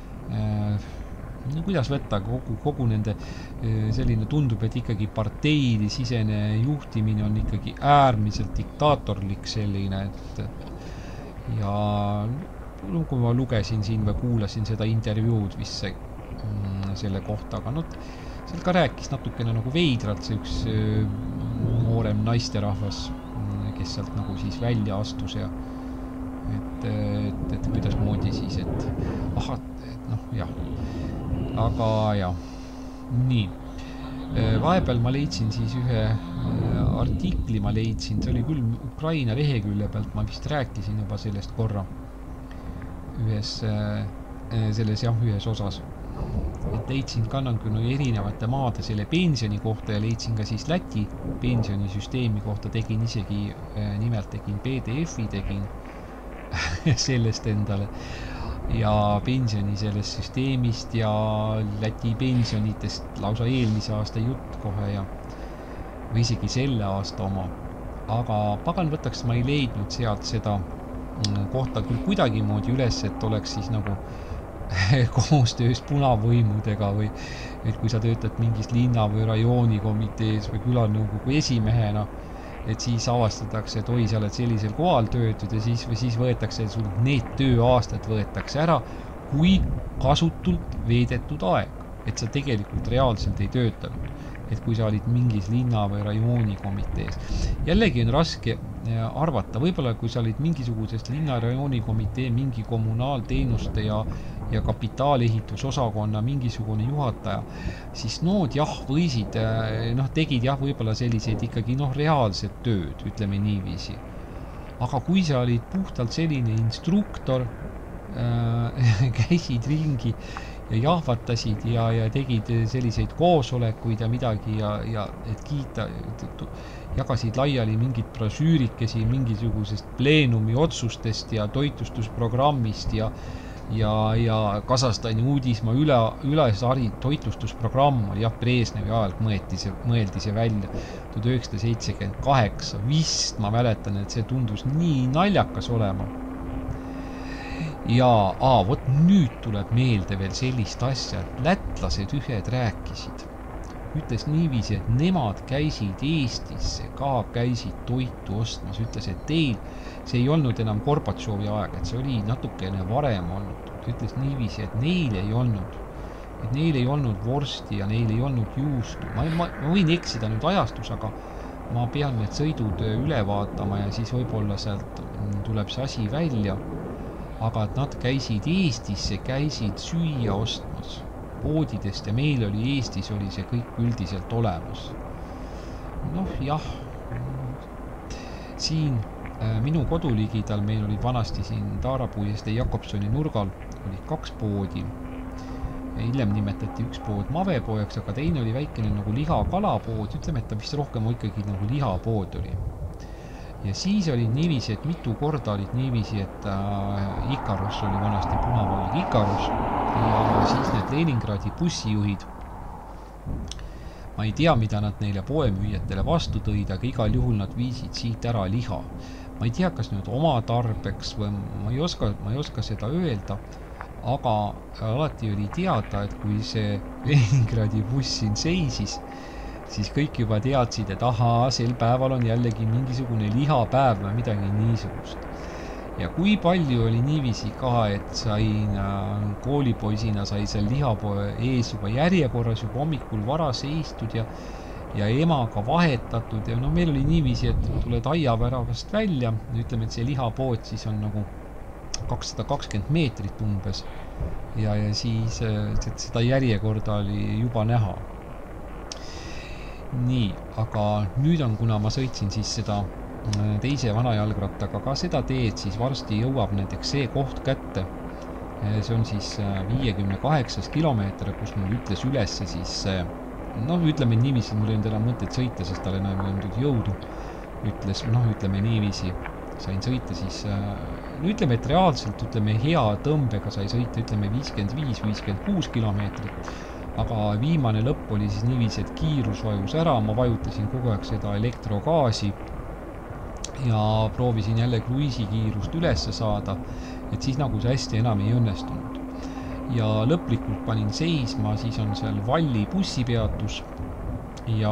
kuidas võtta kogu nende selline tundub, et ikkagi parteisisene juhtimine on ikkagi äärmiselt diktaatorlik selline, ja kui ma lugesin siin või kuulasin seda intervjuud vist selle kohta, aga seal ka rääkis natukene nagu veidralt see üks noorem naisterahvas, kes sealt nagu siis välja astus ja et kuidas moodi siis, jah. Aga jah, nii. Vahepeal ma leidsin siis ühe artikli, see oli küll Ukraina lehekülje pealt, ma vist rääkisin juba sellest korra ühes osas. Et leidsin ka erinevate maade selle pensioni kohta ja leidsin ka siis Läti pensionisüsteemi kohta, tegin PDF-i, tegin sellest endale ja pensioni sellest süsteemist ja Läti pensionitest lausa eelmise aasta jutt kohe või isegi selle aasta oma. Aga pagan võtaks, ma ei leidnud sealt seda kohta küll kuidagi moodi üles, et oleks siis nagu koostöös punavõimudega või et kui sa töötad mingis linna või rajooni komitees või külanõukogu esimehena, et siis avastatakse, et oi, sa oled sellisel kohal töötud ja siis võetakse sul need tööaastad võetakse ära kui kasutult veedetud aeg, et sa tegelikult reaalselt ei töötanud, et kui sa olid mingis linna või rajooni komitees. Jällegi on raske arvata, võib-olla kui sa olid mingisugusest linna rajooni komitee mingi kommunaalteenuste ja kapitaalehitusosakonna mingisugune juhataja, siis nood võisid, tegid võib-olla selliseid ikkagi reaalsed tööd, ütleme niiviisi. Aga kui sa olid puhtalt selline instruktor, käisid ringi ja jahvatasid ja tegid selliseid koosolekuid ja midagi ja et kiita, jagasid laiali mingid brošüürikesi mingisugusest pleenumi otsustest ja toitlustusprogrammist ja Kasahstani uudismaa ülesari toitlustusprogramm oli Brežnevi ajal mõeldi see välja 1978. Vist ma mäletan, et see tundus nii naljakas olema. Ja vot nüüd tuleb meelde veel sellist asja, et lätlased ühed rääkisid. Ütles niiviisi, et nemad käisid Eestisse, ka käisid toitu ostmas. Ütles, et teil see ei olnud enam Gorbatšovi aeg, et see oli natukene varem olnud. Ütles niiviisi, et neil ei olnud vorsti ja neil ei olnud juustu. Ma võin eksida nüüd ajastus, aga ma pean need sõidud üle vaatama ja siis võib-olla sealt tuleb see asi välja. Aga et nad käisid Eestisse, käisid süüa ostmas poodidest ja meil oli Eestis oli see kõik üldiselt olemas. Siin minu koduligidal meil olid vanasti siin Taarapuieste Jakobsoni nurgal oli 2 poodi. Hiljem nimetati üks pood mavepoojaks, aga teine oli väikene nagu liha-kalapood. Ütleme, et ta vist rohkem ikkagi nagu lihapood oli. Ja siis oli niiviisi, et mitu korda olid niiviisi, et Ikaros oli vanasti punavalg Ikaros ja siis need Leningradi bussijuhid. Ma ei tea, mida nad neile poemüüjatele vastu tõid, aga igal juhul nad viisid siit ära liha. Ma ei tea, kas nüüd oma tarbeks või ma ei oska seda öelda, aga alati oli teada, et kui see Leningradi buss siin seisis, siis kõik juba teadsid, et sel päeval on jällegi mingisugune lihapäev või midagi niisugust. Ja kui palju oli niiviisi ka, et sain koolipoisina sai seal lihapoe ees juba järjekorras juba hommikul vara seistud ja emaga vahetatud ja meil oli niiviisi, et tuled aiaväravast välja, ütleme, et see lihapood siis on nagu 220 meetrit umbes ja siis seda järjekorda oli juba näha. Nii, aga nüüd on, kuna ma sõitsin siis seda teise vanajalgrattaga ka seda teed, siis varsti jõuab näiteks see koht kätte, see on siis 58 kilomeeter, kus mul ütles üles siis ütleme niiviisi, mul ei olnud enam mõtet sõita, sest tal enam ei olnud jõudu. Ütles, ütleme niiviisi, sain sõita siis, ütleme, et reaalselt, hea tõmbega sai sõita, 55-56 kilomeetrit, aga viimane lõpp oli siis niiviisi, et kiirus vajus ära, ma vajutasin kogu aeg seda elektrogaasi ja proovisin jälle kruiisikiirust ülesse saada, et siis nagu see hästi enam ei õnnestunud. Ja lõplikult panin seisma, siis on seal Valli bussipeatus ja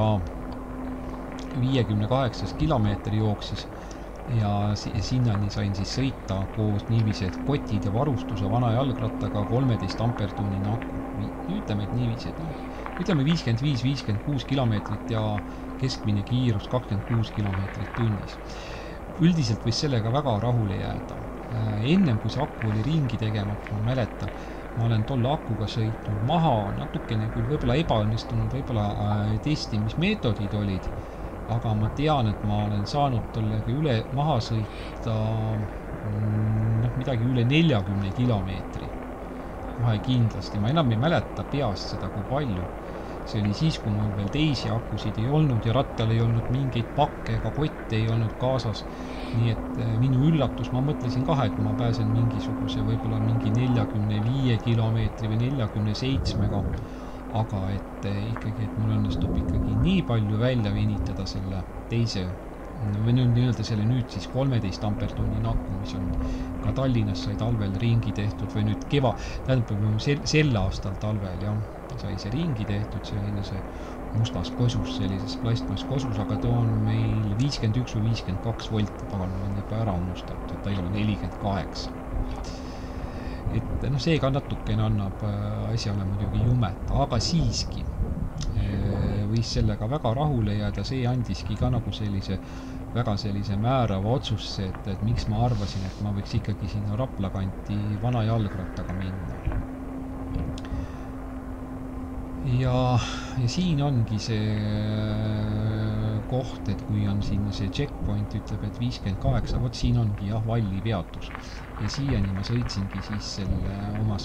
58 kilomeetri jooksis ja sinnani sain siis sõita koos niiviisi, et kotid ja varustuse vana jalgrattaga 13 ampertunni naku. Ütleme, et niiviisi, et ütleme 55-56 kilomeetrit ja keskmine kiirus 26 kilomeetrit tunnis. Üldiselt võis sellega väga rahule jääda. Ennem kui see aku oli ringi tegemata, ma mäletan, ma olen tolle akuga sõitnud maha, natukene küll võib-olla ebaõnnestunud, võib-olla testimismeetodid olid, aga ma tean, et ma olen saanud tollega maha sõita midagi üle 40 kilomeetri. Kohe kindlasti, ma enam ei mäleta peast seda, kui palju. See oli siis, kui mul veel teisi akusid ei olnud ja rattal ei olnud mingeid pakke ega kotte ei olnud kaasas. Nii et minu üllatus, ma mõtlesin ka, et ma pääsen mingisuguse võib-olla mingi 45 kilomeetri või 47-ga, aga et ikkagi, et mul õnnestub ikkagi nii palju välja venitada selle teise, või nii-öelda selle nüüd siis 13 ampertunni naku, mis on ka Tallinnas sai talvel ringi tehtud või nüüd sel aastal talvel, jah, sai see ringi tehtud, selline see mustas kosus, sellises plastmass kosus, aga ta on meil 51 või 52 volti, pagan on juba ära unustatud, et ta ei ole 48. Et see ka natukene annab asjale muidugi jumeta, aga siiski võis sellega väga rahule jääda, see andiski ka nagu väga sellise määrava otsusse, et miks ma arvasin, et ma võiks ikkagi sinna Rapla kanti vana jalgrattaga minna. Ja siin ongi see koht, et kui on siin see checkpoint ütleb, et 58, vot siin ongi jah, Valli peatus. Ja siiani ma sõitsingi siis oma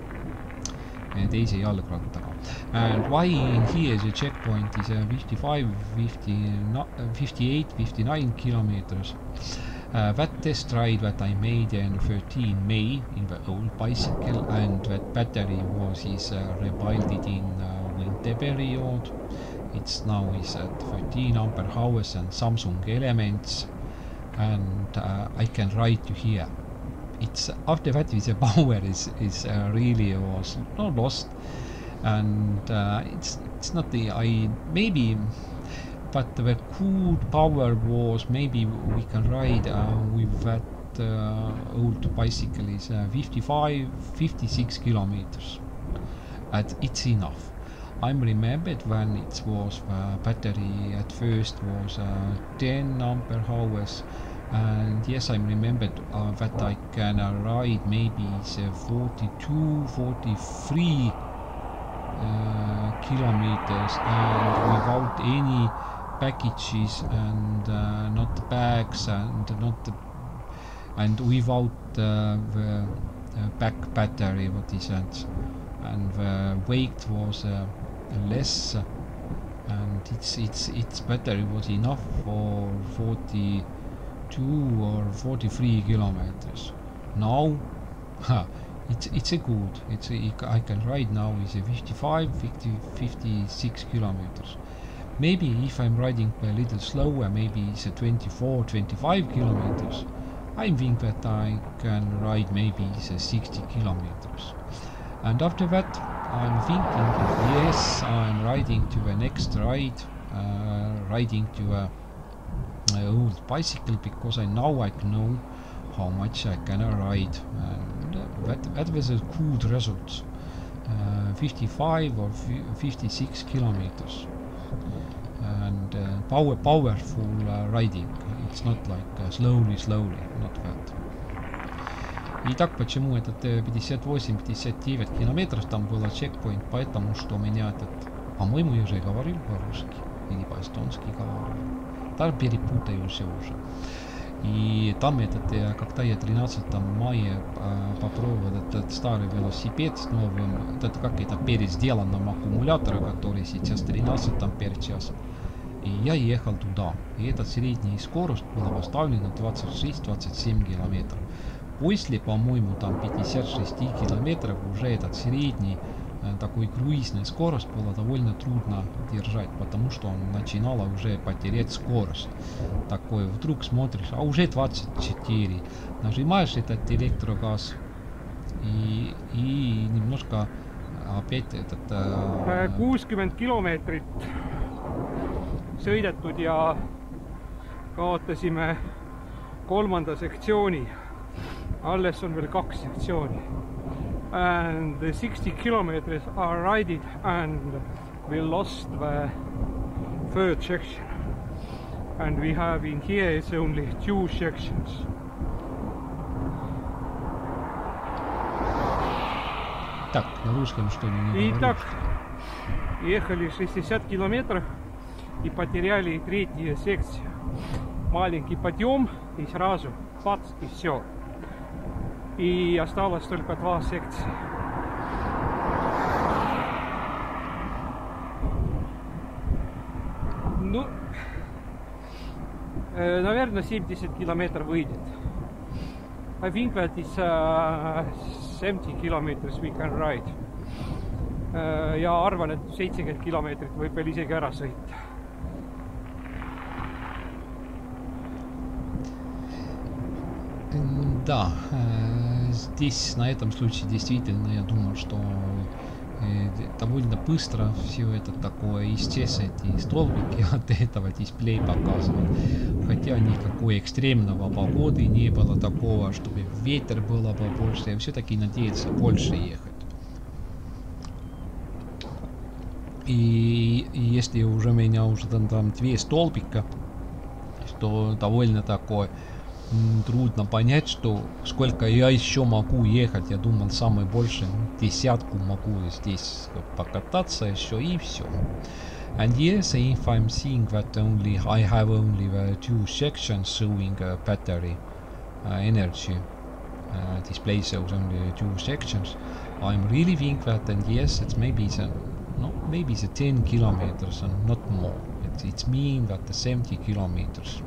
teise jalgrattaga. And why in here the checkpoint is 55, 58, 59 kilometers. That test ride that I made in 13 May in the old bicycle, and that battery was rebuilt in winter period. It's now is at 13 ampere hours and Samsung elements, and I can ride to here. It's after that the power is really was not lost, and it's not maybe. But the good power was maybe we can ride with that old bicycle is 55, 56 kilometers. And it's enough. I remembered when it was battery at first was 10 ampere hours, and yes, I remembered that I can ride maybe 42, 43 kilometers and without any packages and not bags and without the back battery, what is that, and the weight was less, and its battery was enough for 42 or 43 kilometers. Now it's a good, I can ride now is a 55, 56 kilometers. Maybe if I'm riding a little slower, maybe it's a 24, 25 kilometers. I think that I can ride maybe 60 kilometers. And after that, I'm thinking, yes, I'm riding to the next ride, riding to a old bicycle, because I know how much I can ride. And that was a good result. 55 or 56 kilometers. And powerful riding. It's not like slowly, not that. И так почему этот 58-59 километров там было чекпоинт, потому что у меня по-моему, я же говорил по-русски или по-эстонски говорил. Так перепутаюсь уже. И там когда я 13 мая попробовал этот старый велосипед с новым, это как это пересделанным аккумулятором, который сейчас 13 ампер час. И я ехал туда. И эта средняя скорость была поставлена 26-27 километров. После, по-моему, там 56 километров уже этот средний такой круизная скорость была довольно трудно держать, потому что он начинала уже потерять скорость. Такой вдруг смотришь, а уже 24. Нажимаешь этот электрогаз и немножко опять этот... 60 kilomeetrit sõidetud ja kaotasime 3. sektsiooni. Alles on veel 2 sektsiooni. And the 60 kilometers are rided and we lost the 3rd section. And we have in here is only 2 sections. Так, на русском что ли не говоришь? Итак, ехали 60 километров и потеряли 3-ю секцию. Маленький подъем и сразу пац и все. И осталось только 2 секции. Ну, наверное, 70 километров выйдет. I think that is 70 kilometers we can ride. Ja arvan, et 70 kilomeetrit võib veel isegi ära sõita. Да, здесь на этом случае действительно я думаю, что довольно быстро все это такое исчезнет, и столбики от этого дисплей показывают. Хотя никакой экстремного погоды не было такого, чтобы ветер было побольше. Я все-таки надеюсь больше ехать. И если уже у меня уже там 2 столбика, что довольно такое трудно понять, что сколько я еще могу ехать. Я думал, самое большее 10 могу здесь покататься еще, и все. And yes, if I'm seeing that I have only the 2 sections showing battery energy, display shows only 2 sections, I'm really think that, and yes, it's maybe the 10 kilometers and not more. It's mean that the 70 kilometers.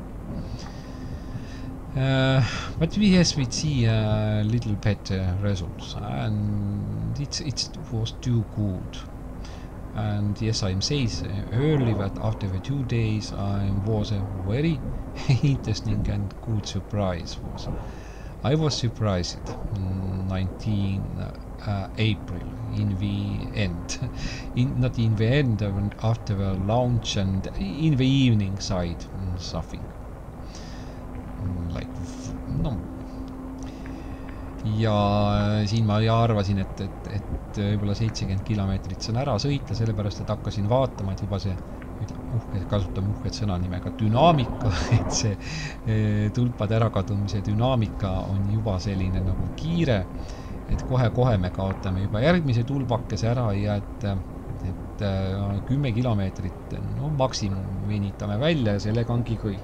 But yes, we see a little better results, and it was too good. And yes, I'm saying early that after the 2 days I was a very interesting and good surprise. I was surprised 19 April in the end, not in the end, after the launch and in the evening side something. Like, no. Ja siin ma arvasin, et võib-olla 70 kilomeetrit saan ära sõita, sellepärast, et hakkasin vaatama, et juba see, kasutame uhket sõna nimega dünaamika, et see tulpade ärakadumise dünaamika on juba selline nagu kiire, et kohe-kohe me kaotame juba järgmise tulbakese ära ja et 10 kilomeetrit, no maksimum venitame välja ja sellega ongi kõik.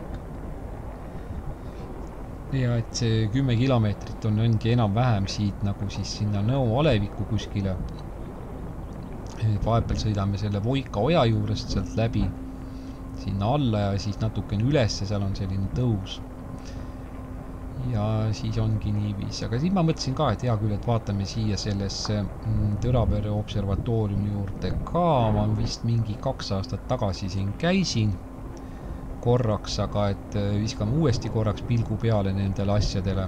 Ja et see 10 kilomeetrit ongi enam-vähem siit nagu siis sinna Nõo aleviku kuskile. Vahepeal sõidame selle Voika oja juurest sealt läbi sinna alla ja siis natukene üles ja seal on selline tõus. Ja siis ongi niiviis. Aga siis ma mõtlesin ka, et hea küll, et vaatame siia sellesse Tõravere observatooriumi juurde ka. Ma vist mingi 2 aastat tagasi siin käisin korraks, aga et viskame uuesti korraks pilgu peale nendele asjadele.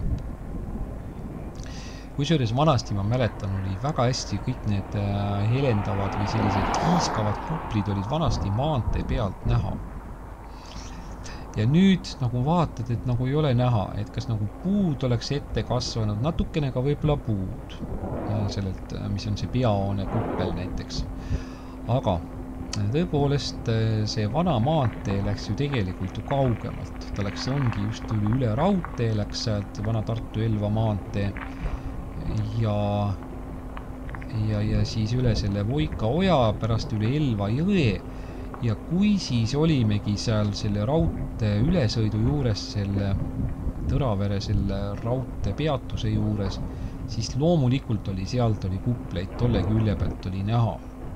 Kusjuures vanasti ma mäletan, oli väga hästi kõik need helendavad või sellised kiiskavad kuplid olid vanasti maantee pealt näha. Ja nüüd nagu vaatad, et nagu ei ole näha, et kas nagu puud oleks ette kasvanud, natukene ka võib-olla puud sellelt, mis on see peahoone kuppel näiteks. Aga tõepoolest see vana maantee läks ju tegelikult ju kaugemalt. Ta läks, ongi just üle raudtee, läks sealt vana Tartu-Elva maantee ja siis üle selle Voika oja, pärast üle Elva jõe. Ja kui siis olimegi seal selle raudtee ülesõidu juures selle Tõravere selle raudteepeatuse juures, siis loomulikult oli sealt oli kupleid, tolle külje pealt oli näha.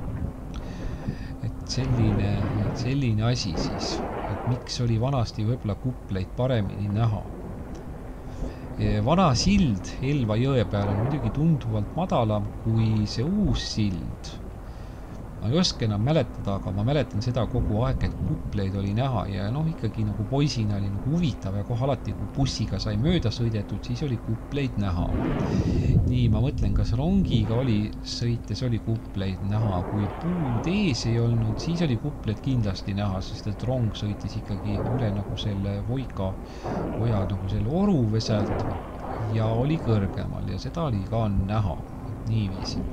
Et selline asi siis, et miks oli vanasti võib-olla kupleid paremini näha. Vana sild Elva jõe peal on muidugi tunduvalt madalam kui see uus sild. Ma ei oska enam mäletada, aga ma mäletan seda kogu aeg, et kupleid oli näha ja ikkagi nagu poisina oli nagu huvitav ja kohe alati, kui bussiga sai mööda sõidetud, siis oli kupleid näha. Nii, ma mõtlen, kas rongiga oli sõites, oli kupleid näha. Kui puud ees ei olnud, siis oli kupleid kindlasti näha, sest et rong sõitis ikkagi üle nagu selle Voika oja nagu selle Oruveselt ja oli kõrgemal ja seda oli ka näha. Niiviisi.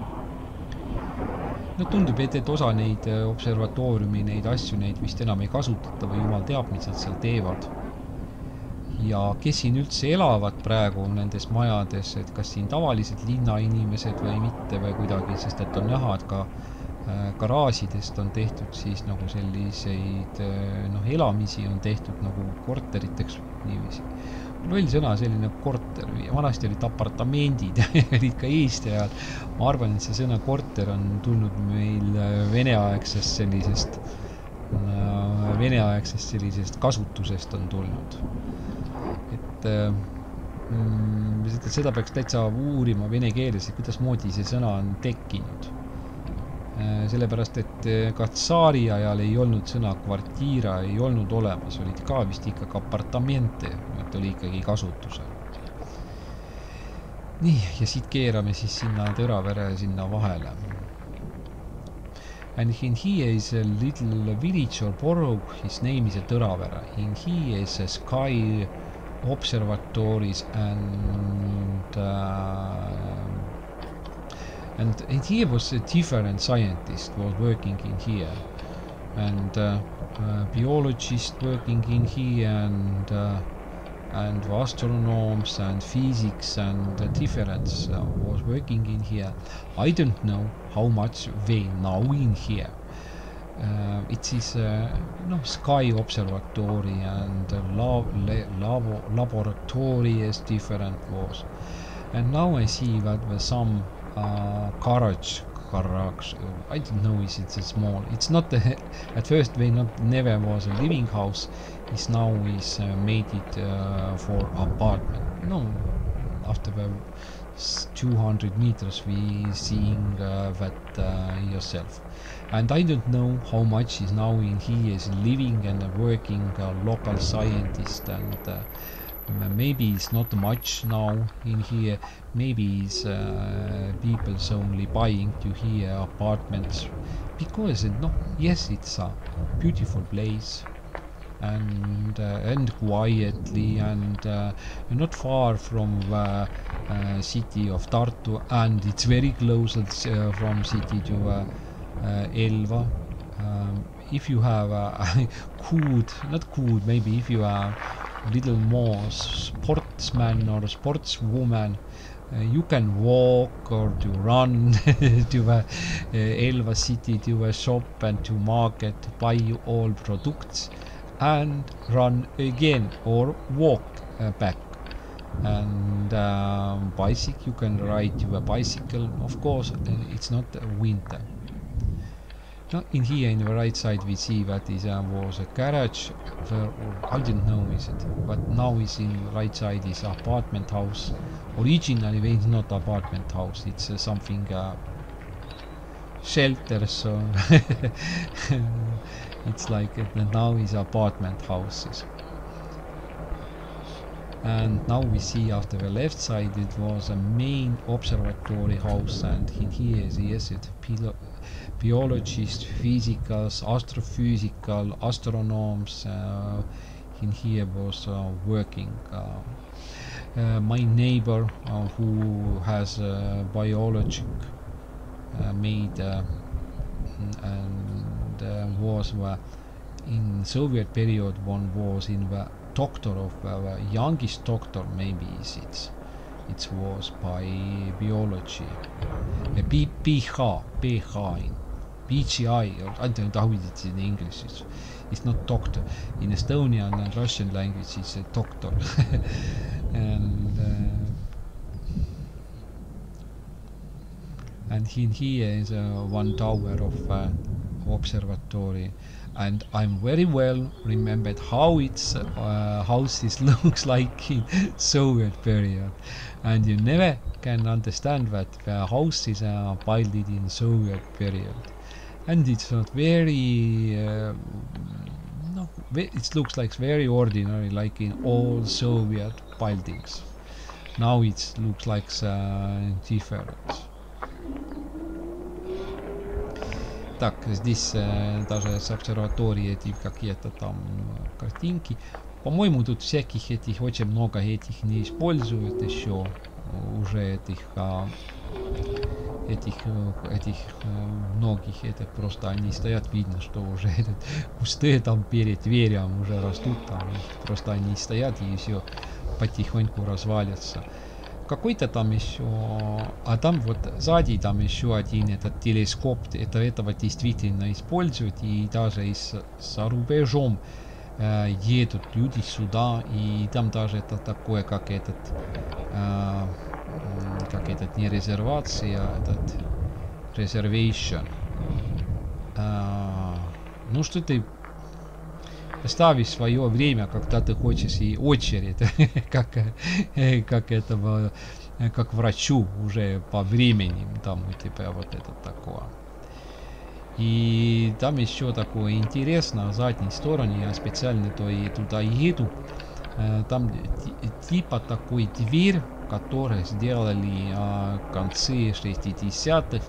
No tundub, et osa neid observatooriumi, neid asju, neid vist enam ei kasutata või jumal teab, mis nad seal teevad. Ja kes siin üldse elavad praegu nendes majades, et kas siin tavalised linnainimesed või mitte või kuidagi, sest et on näha, et ka garaažidest on tehtud siis nagu selliseid elamisi on tehtud nagu korteriteks niiviisi. Loll sõna selline korter, vanasti olid apartamendid, olid ka Eesti ajal. Ma arvan, et see sõna korter on tulnud meil veneaegsest sellisest kasutusest on tulnud. Et seda peaks täitsa uurima vene keeles, kuidas moodi see sõna on tekkinud. Sellepärast, et ka tsaari ajal ei olnud sõna kvartiira, ei olnud olemas, olid ka vist ikkagi apartamente, et oli ikkagi kasutusel. Nii, ja siit keerame siis sinna Tõravere sinna vahele. And in here is a little village or borough, his name is Tõravere. In here is a sky observatories and here was a different scientist was working in here, and biologist working in here, and astronomers and physics and different was working in here. I don't know how much they know in here. It is sky observatory and laboratory is different was, and now I see that some garage, I don't know, is it small, it's not at first they never was a living house, is now is made it for apartment. After 200 meters we seeing that yourself, and I don't know how much is now in here is living and working local scientist, and maybe it's not much now in here, maybe it's people's only buying to here apartments, because yes, it's a beautiful place and quietly and not far from the city of Tartu, and it's very close from city to Elva. If you have maybe if you are a little more sportsman or sportswoman, you can walk or to run to Elva city, to a shop and to market, buy all products and run again or walk back. And bicycle, you can ride to a bicycle, of course. It's not winter. In here in the right side we see that was a garage, I don't know is it, but now is in right side is apartment house. Originally it's not apartment house, it's something shelter, so it's like now is apartment houses. And now we see after the left side it was a main observatory house, and in here is yes it biologists, physicals, astrophysical, astronomers in here was working. My neighbor who has biology made and was in Soviet period one was in the doctor of youngest doctor, maybe it was by biology, PH BGI, or I don't know how it's in English. It's not doctor. In Estonian and Russian language, it's a doctor. And here is one tower of observatory, and I'm very well remembered how its houses looks like in Soviet period, and you never can understand that the houses are built in Soviet period, and it's not very no, it looks like very ordinary, like in all Soviet buildings. Now it looks like different. Так, здесь даже с обсерватории этих какие-то там картинки. По-моему, тут всяких этих, очень много этих не используют еще. Уже этих многих, это просто они стоят, видно, что уже кусты там перед дверью уже растут, там просто они стоят и все потихоньку развалятся. Какой-то там еще, а там вот сзади там еще один этот телескоп, этого действительно используют, и даже за рубежом едут люди сюда, и там даже это такое, как этот не резервация, этот reservation. Ну что ты ставишь свое время, когда ты хочешь, и очередь, как врачу уже по времени, там у тебя вот это такое. И там еще такое интересно, в задней стороне, я специально туда еду, там типа такой дверь, которую сделали в конце 60-х,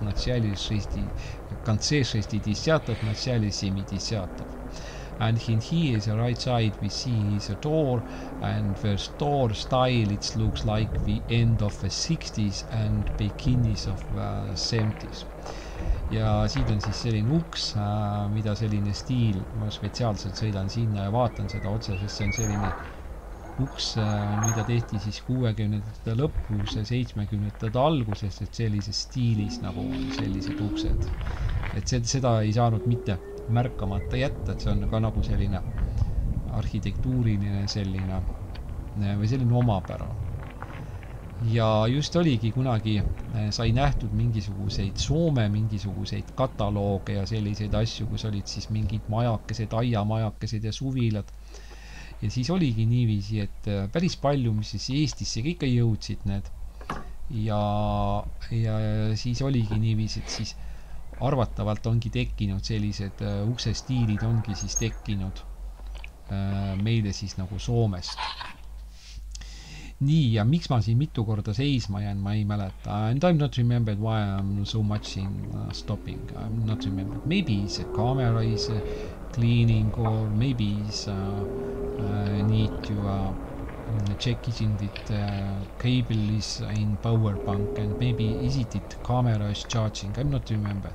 начале 70-х. And in here, the right side, we see is a door, and the door style, it looks like the end of the 60s and beginnings of the 70s. Ja siit on siis selline uks, mida selline stiil, ma spetsiaalselt sõidan sinna ja vaatan seda otse, sest see on selline uks, mida tehti siis 60-ndate lõpus ja 70-ndate alguses, et sellises stiilis nagu sellised uksed. Et seda ei saanud mitte märkamata jätta, et see on ka nagu selline arhitektuuriline selline või selline omapära. Ja just oligi kunagi sai nähtud mingisuguseid Soome mingisuguseid katalooge ja selliseid asju, kus olid siis mingid majakesed, aiamajakesed ja suvilad. Ja siis oligi niiviisi, et päris palju, mis siis Eestisse ikka jõudsid need. Ja siis oligi niiviisi, et siis arvatavalt ongi tekkinud sellised uksestiilid ongi siis tekkinud meile siis nagu Soomest. Nii, ja miks ma siin mitu korda seisma jään, ma ei mäleta. And I'm not remembered why I'm so much in stopping. I'm not remembered. Maybe the camera is cleaning, or maybe it's need to check isn't it cable is in power bank, and maybe isn't it camera is charging. I'm not remembered.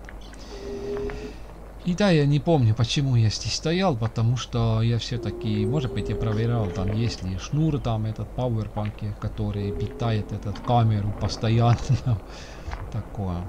И да, я не помню, почему я здесь стоял, потому что я все-таки, может быть, я проверял там, есть ли шнур там, этот пауэрбанки, который питает этот камеру постоянно. Такое.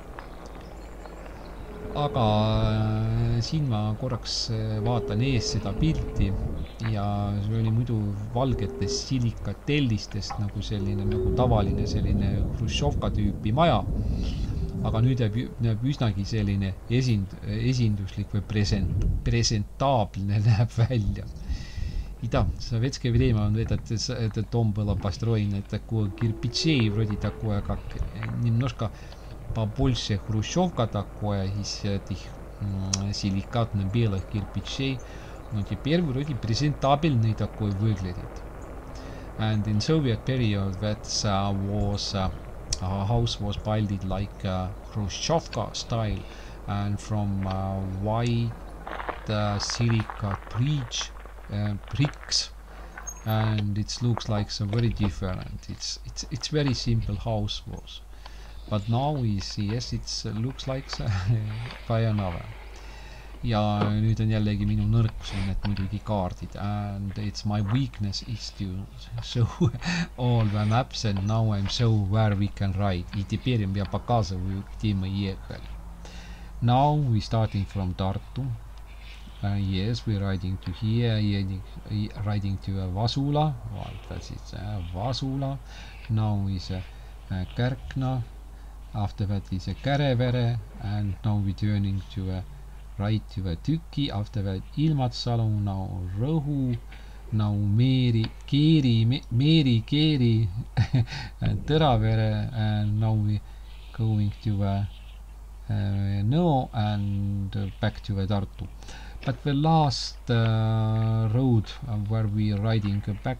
Aga siin ma korraks vaatan ees seda pilti ja see oli muidu valgetest silikatellistest nagu selline nagu tavaline selline Hruštšovka tüüpi maja. Aga nüüd näeb üsnagi selline esinduslik või presentaablne näeb välja. И да, в советское время этот дом был построен такой кирпичей, вроде такое, как немножко побольше хрущевка такое из этих силикатно-белых кирпичей, но теперь вроде презентабельный такой выглядит. And in Soviet period that was house was built like Hruštšovka style, and from white silica bricks, and it looks like so very different. It's very simple house was, but now we see, yes, it looks like by another. Ja nüüd on jällegi minu nõrkus on need muidugi kaardid, and it's my weakness is to show all the maps, and now I'm show where we can ride. И теперь я показываю, где мы ехали. Now we starting from Tartu. Yes, we're riding to here, riding to Vasula. Well, that is Vasula. Now is Kärkna. After that is Kärevere, and now we're turning to right to Tüki. After that Ilmatsalu, now Rõhu, now Meeri Keeri, and Tõravere, and now we're going to Nõo and back to Tartu. But the last road where we're riding back,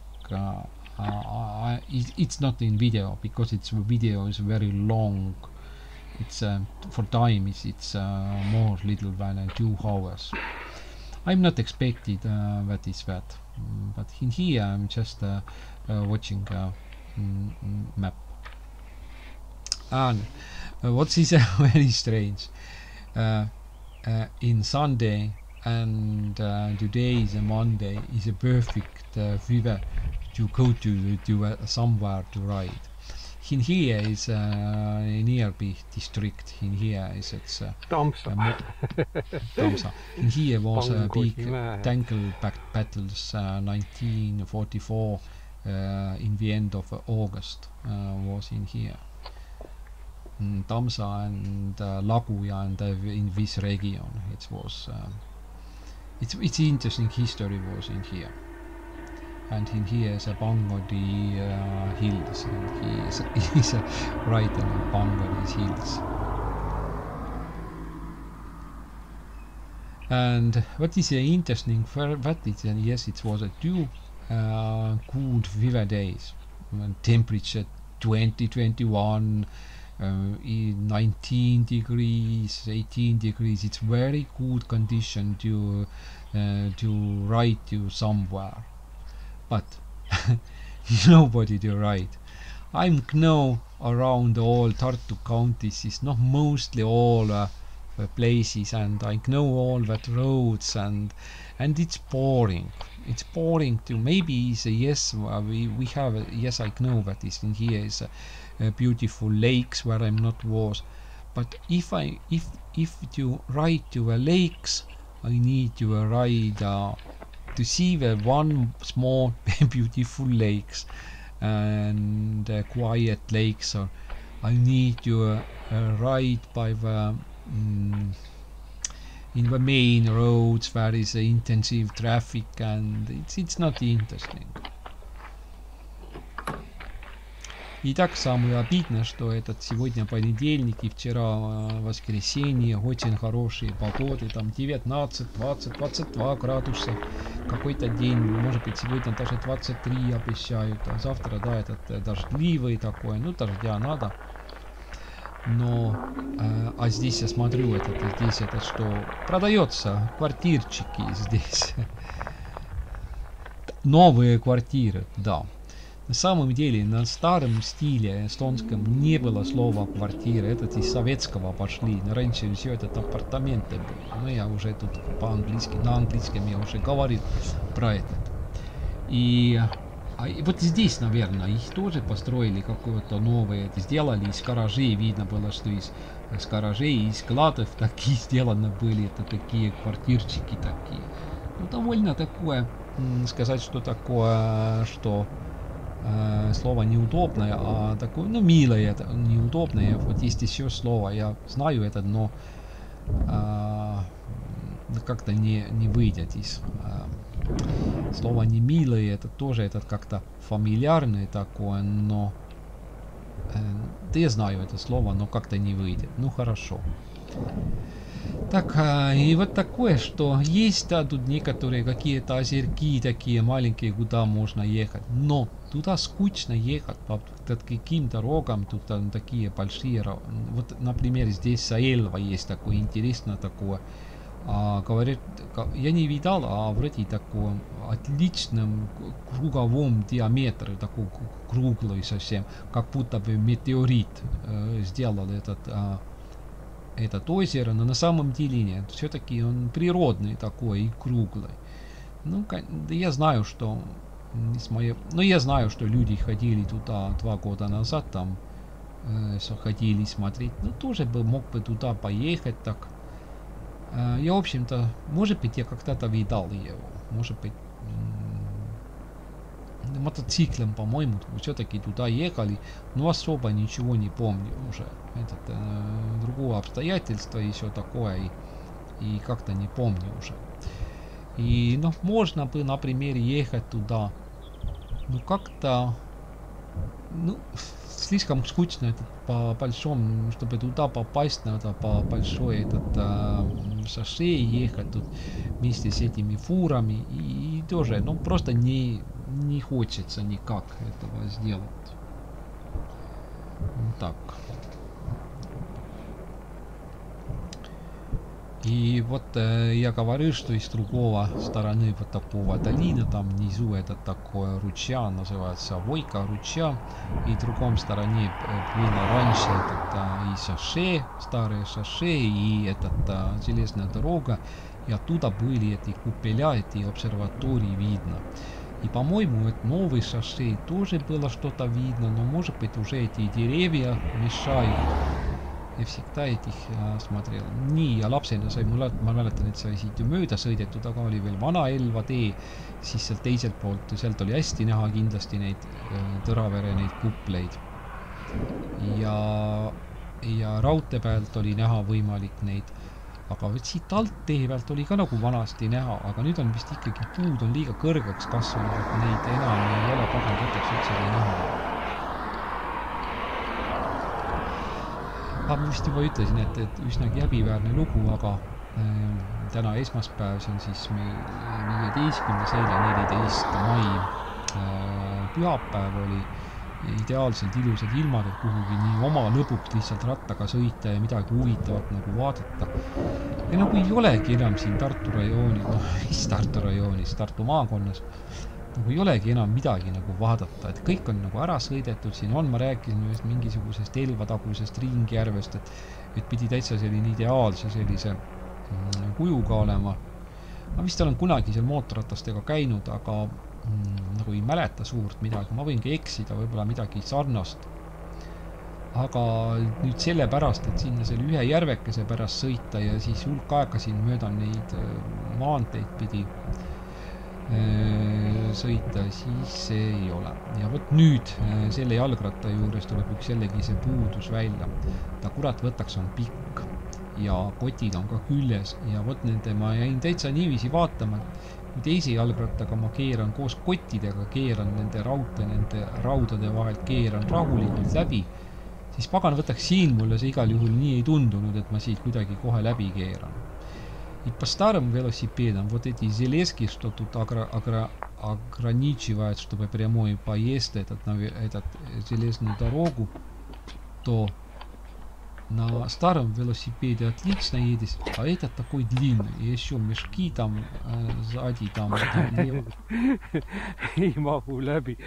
it's not in video because video is very long. It's for time it's more little than 2 hours. I'm not expected that is that, but in here I'm just watching map. And what is very strange, in Sunday and today is a Monday, is a perfect weather to go to somewhere to ride. In here is nearby district. In here is it's Tampsa. Tampsa. In here was a big tangle battles 1944 in the end of August was in here. Tampsa and Laguja and in this region it was it's interesting history was in here. And in here is a Pangodi hills, and he is right on Pangodi's hills. And what is interesting for that is yes, it was a 2 good weather days. Temperature 20-21, 19 degrees, 18 degrees. It's very good condition to ride to somewhere. But nobody to ride. I'm know around all Tartu counties is not mostly all places, and I know all that roads, and it's boring. It's boring to maybe say yes. We have yes, I know that is in here is beautiful lakes where I'm not was, but if you ride to lakes, I need to ride to see the one small beautiful lakes and quiet lakes. Or I need to ride by the in the main roads where is intensive traffic, and it's not interesting. Итак, самое обидное, что этот сегодня понедельник и вчера воскресенье, очень хорошие погоды, там 19, 20, 22 градуса, какой-то день, может быть сегодня даже 23 обещают, а завтра, да, этот дождливый такой, ну дождя надо. Но, а здесь я смотрю, здесь это что, продается квартирчики здесь, новые квартиры, да. На самом деле, на старом стиле эстонском не было слова квартира, это из советского пошли. Раньше все это апартаменты были. Но я уже тут по-английски, на английском я уже говорил про это. И вот здесь, наверное, их тоже построили какое-то новое, сделали из гаражей, видно было, что из гаражей, из складов такие сделаны были, это такие квартирчики такие. Ну, довольно такое, сказать, что такое, что слово неудобное, а такое, ну, милое, это неудобное. Вот есть еще слово, я знаю это, но как-то не выйдет из слово не милое, это тоже этот как-то фамильярное такое, но да я знаю это слово, но как-то не выйдет. Ну хорошо. Так, и вот такое, что есть, да, тут некоторые какие-то озерки такие маленькие, куда можно ехать, но туда скучно ехать по каким дорогам, тут там такие большие, вот, например, здесь Саэлва есть такое, интересно такое, говорят, я не видал, а вроде такое отличном круговом диаметре, такой круглый совсем, как будто бы метеорит сделал этот озеро, но на самом деле нет. Все-таки он природный такой и круглый. Ну, я знаю, что я знаю, что люди ходили туда 2 года назад, там ходили смотреть. Ну, тоже мог бы туда поехать так. Я, в общем-то, может быть, я когда-то видал его. Может быть, мотоциклом, по-моему, все-таки туда ехали, но особо ничего не помню уже. Другого обстоятельства и все такое, и как-то не помню уже. И, ну, можно бы, например, ехать туда, ну, как-то, ну, слишком скучно это по большому, чтобы туда попасть, надо по большой шоссе ехать тут вместе с этими фурами, и тоже, ну, просто не хочется никак этого сделать. Вот так. И вот я говорю, что из другого стороны вот такого долина, там внизу это такое ручья, называется Войка ручья, и в другом стороне было раньше и шоссе, старое шоссе, и железная дорога, и оттуда были эти купола, эти обсерватории видно. И, по-моему, это новый шоссе тоже было что-то видно, но, может быть, уже эти деревья mешают. Ja всегда этих смотрел. Nii, ja lapsena sai ma mäletan, et sai siit ju mööda sõidetud, aga oli veel Vanaelva tee, siis sealt teiselt poolt, sealt oli hästi näha kindlasti neid Tõravere neid kupleid. Ja raudtee pealt oli näha võimalik neid, aga siit alt tee pealt oli ka nagu vanasti näha, aga nüüd on vist ikkagi puud on liiga kõrgeks kasvanud, et neid enam ei ole pagan võtaks üldse näha. Ma vist juba ütlesin, et üsnagi häbiväärne lugu, aga täna esmaspäev, see on siis 15. ja 14. mai pühapäev oli ideaalselt ilusad ilmad, et kuhugi nii oma lõbuks lihtsalt rattaga sõita ja midagi huvitavat nagu vaadata. Ja nagu ei olegi enam siin Tartu rajoonis, mis Tartu rajoonis, Tartu maakonnas, nagu ei olegi enam midagi nagu vaadata, et kõik on nagu ära sõidetud, siin on, ma rääkisin ühest mingisugusest Elvatagusest Ringjärvest, et pidi täitsa selline ideaalse sellise kujuga olema. Ma vist olen kunagi seal mootorratastega käinud, aga nagu ei mäleta suurt midagi, ma võin ka eksida, võib-olla midagi sarnast. Aga nüüd selle pärast, et sinna selle ühe järvekese pärast sõita ja siis hulk aega siin mööda neid maanteid pidi sõita, siis see ei ole. Ja võt nüüd selle jalgratta juures tuleb üks jällegi see puudus välja. Ta kurat võtaks on pikk ja kotid on ka küljes ja võt nende ma jäin täitsa niiviisi vaatama, kui teise jalgrattaga ma keeran koos kottidega, keeran nende raudade vahelt, keeran rahulikult läbi, siis pagan võtaks siin mulle see igal juhul nii ei tundunud, et ma siit kuidagi kohe läbi keeran. И по старым велосипедам вот эти железки, что тут ограничивают, чтобы прямой поезд этот железную дорогу, то на старом велосипеде отлично едешь, а этот такой длинный, и еще мешки там сзади, там лево. Не могу läbi.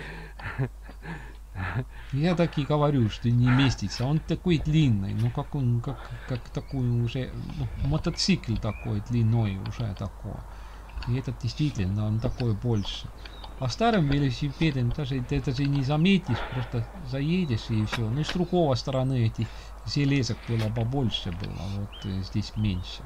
Я так и говорю, что не местится. Он такой длинный, ну как он, как такой уже, ну, мотоцикл такой длиной уже такой. И этот действительно, он такой больше. А старым велосипедом ты даже не заметишь, просто заедешь и все. Ну и с другой стороны этих железок было побольше было, вот здесь меньше.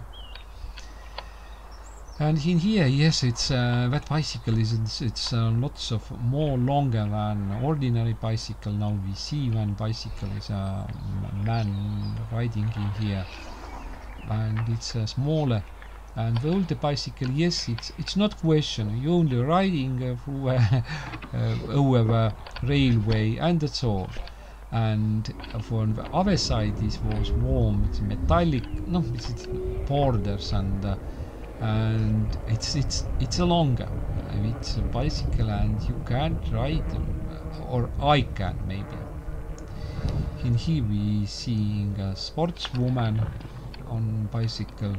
And in here, yes, it's that bicycle it's lots of more longer than ordinary bicycle. Now we see one bicycle is a man riding in here, and it's smaller. And the older bicycle, yes, it's not question. You're only riding through over the railway, and that's all. And for the other side, this was warm. It's metallic, no, it's borders and it's a longer. It's a bicycle and you can't ride, or I can maybe. In here we seeing a sportswoman on bicycle.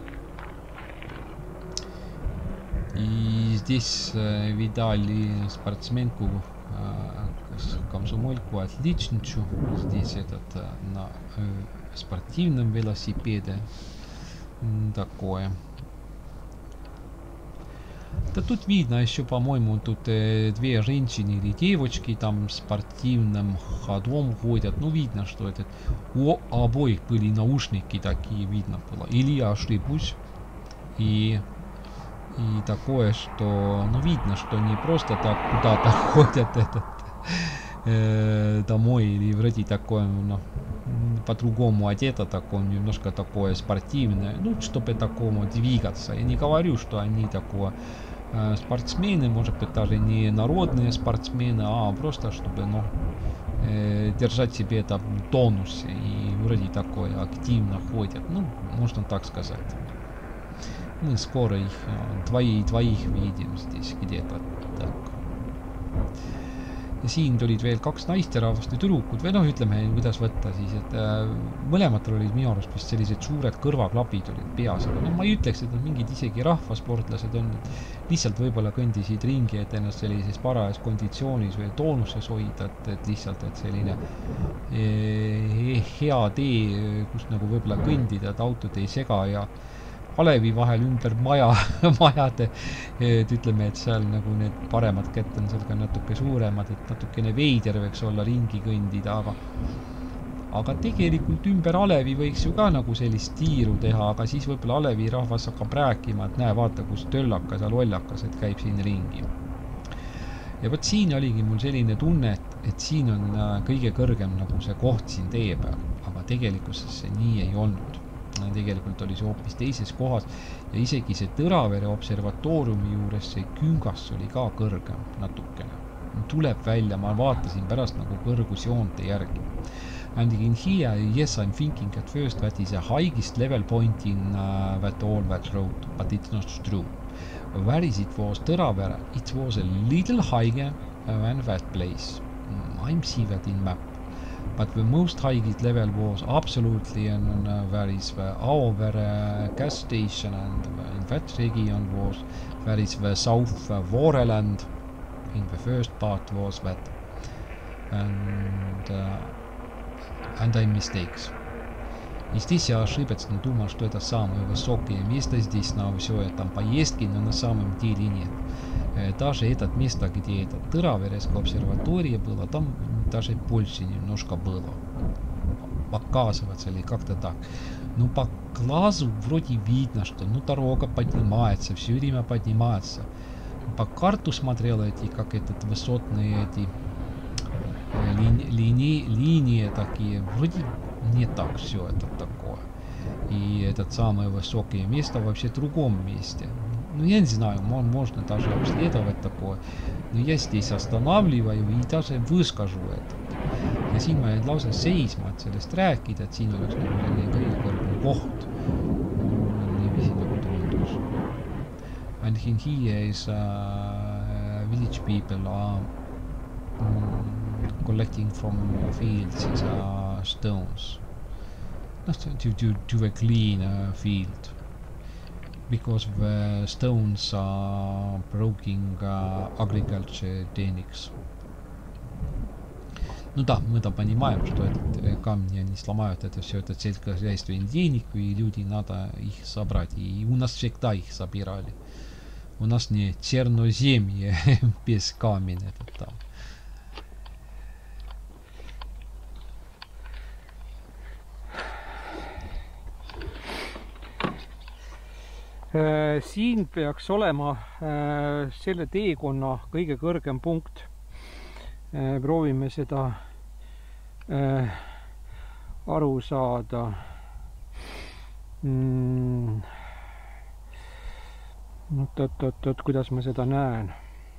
И здесь видали спортсменку комсомольку отличницу. Здесь на спортивном велосипеде такое. Да тут видно еще, по-моему, тут две женщины или девочки там спортивным ходом ходят. Ну, видно, что это... У обоих были наушники такие, видно было. Или я ошибусь. И такое, что... Ну, видно, что не просто так куда-то ходят домой. Или вроде такое, ну, по-другому одето, такое, немножко такое спортивное. Ну, чтобы такому двигаться. Я не говорю, что они такое... спортсмены, может быть, даже не народные спортсмены, а просто чтобы, ну, держать себе это в тонусе и вроде такое активно ходят, ну, можно так сказать. Мы скоро их двоих видим здесь где-то так. Ja siin tulid veel kaks naisterahvast või tüdrukud või noh, ütleme, kuidas võtta siis, et mõlematel olid minu arust vist sellised suured kõrvaklapid olid peas, aga no ma ei ütleks, et nad mingid isegi rahvasportlased on, lihtsalt võib-olla kõndisid ringi, et ennast sellises parajas konditsioonis või toonuses hoida, et lihtsalt, et selline hea tee, kus nagu võib-olla kõndida, et autod ei sega ja alevi vahel ümber majade, et ütleme, et seal nagu need paremad kätt on seal ka natuke suuremad, et natukene veider võiks olla ringi kõndida, aga tegelikult ümber alevi võiks ju ka nagu sellist tiiru teha, aga siis võib-olla alevi rahvas hakkab rääkima, et näe, vaata, kus töllakas ja lollakas, et käib siin ringi. Ja võt siin oligi mul selline tunne, et siin on kõige kõrgem nagu see koht siin tee peal, aga tegelikkuses see nii ei olnud. Tegelikult oli see hoopis teises kohas ja isegi see Tõravere observatooriumi juures see küngas oli ka kõrgem natukene. Tuleb välja, ma vaatasin pärast nagu kõrgusjoonte järgi. And in here, yes, I'm thinking at first that is a highest level point in that all that road, but it's not true. Whereas it was Tõravere, it was a little higher than that place. I'm see that in map. But the most highest level was absolutely where is the Auvere gas station, and in that region was where is the South Vooreland. In the first part was that, and I mistakes. И здесь я ошибочно думал, что это самое высокое место здесь на все этом поездке, но на самом деле нет. Даже это место, где это Tõravereskая обсерватория была, там даже больше немножко было. Показывается или как-то так. Но по глазу вроде видно, что ну дорога поднимается, все время поднимается. По карту смотрел эти, как этот высотные эти линии такие, вроде не так все это такое. И это самое высокое место вообще в другом месте. Ну, я не знаю, можно даже обследовать такое. Но я здесь останавливаю и даже выскажу это. Ja siin ma jäin lausa seisma, et sellest rääkida, et siin oleks nagu selline kõige kõrgem koht. Niiviisi nagu tundus. And in here is village people are collecting from fields stones. To a clean field. Because the stones are broken agriculture techniques. Ну да, мы-то понимаем, что этот камни они сломают, это все это сельскохозяйственные денег, и люди надо их собрать. И у нас всегда их собирали. У нас не черноземье без камень это там. Siin peaks olema selle teekonna kõige kõrgem punkt. Proovime seda aru saada. Oot, kuidas ma seda näen?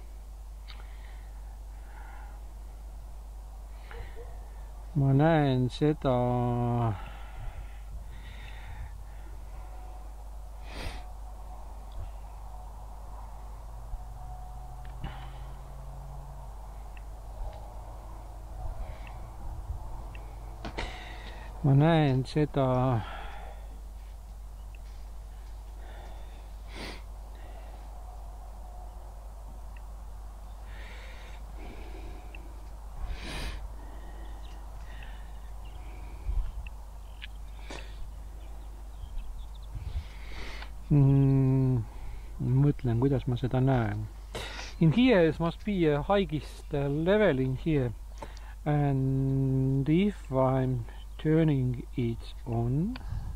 Ma näen seda... Ma näen seda mõtlen, kuidas ma seda näen. In here must be a highest level in here. And if I'm turning it on,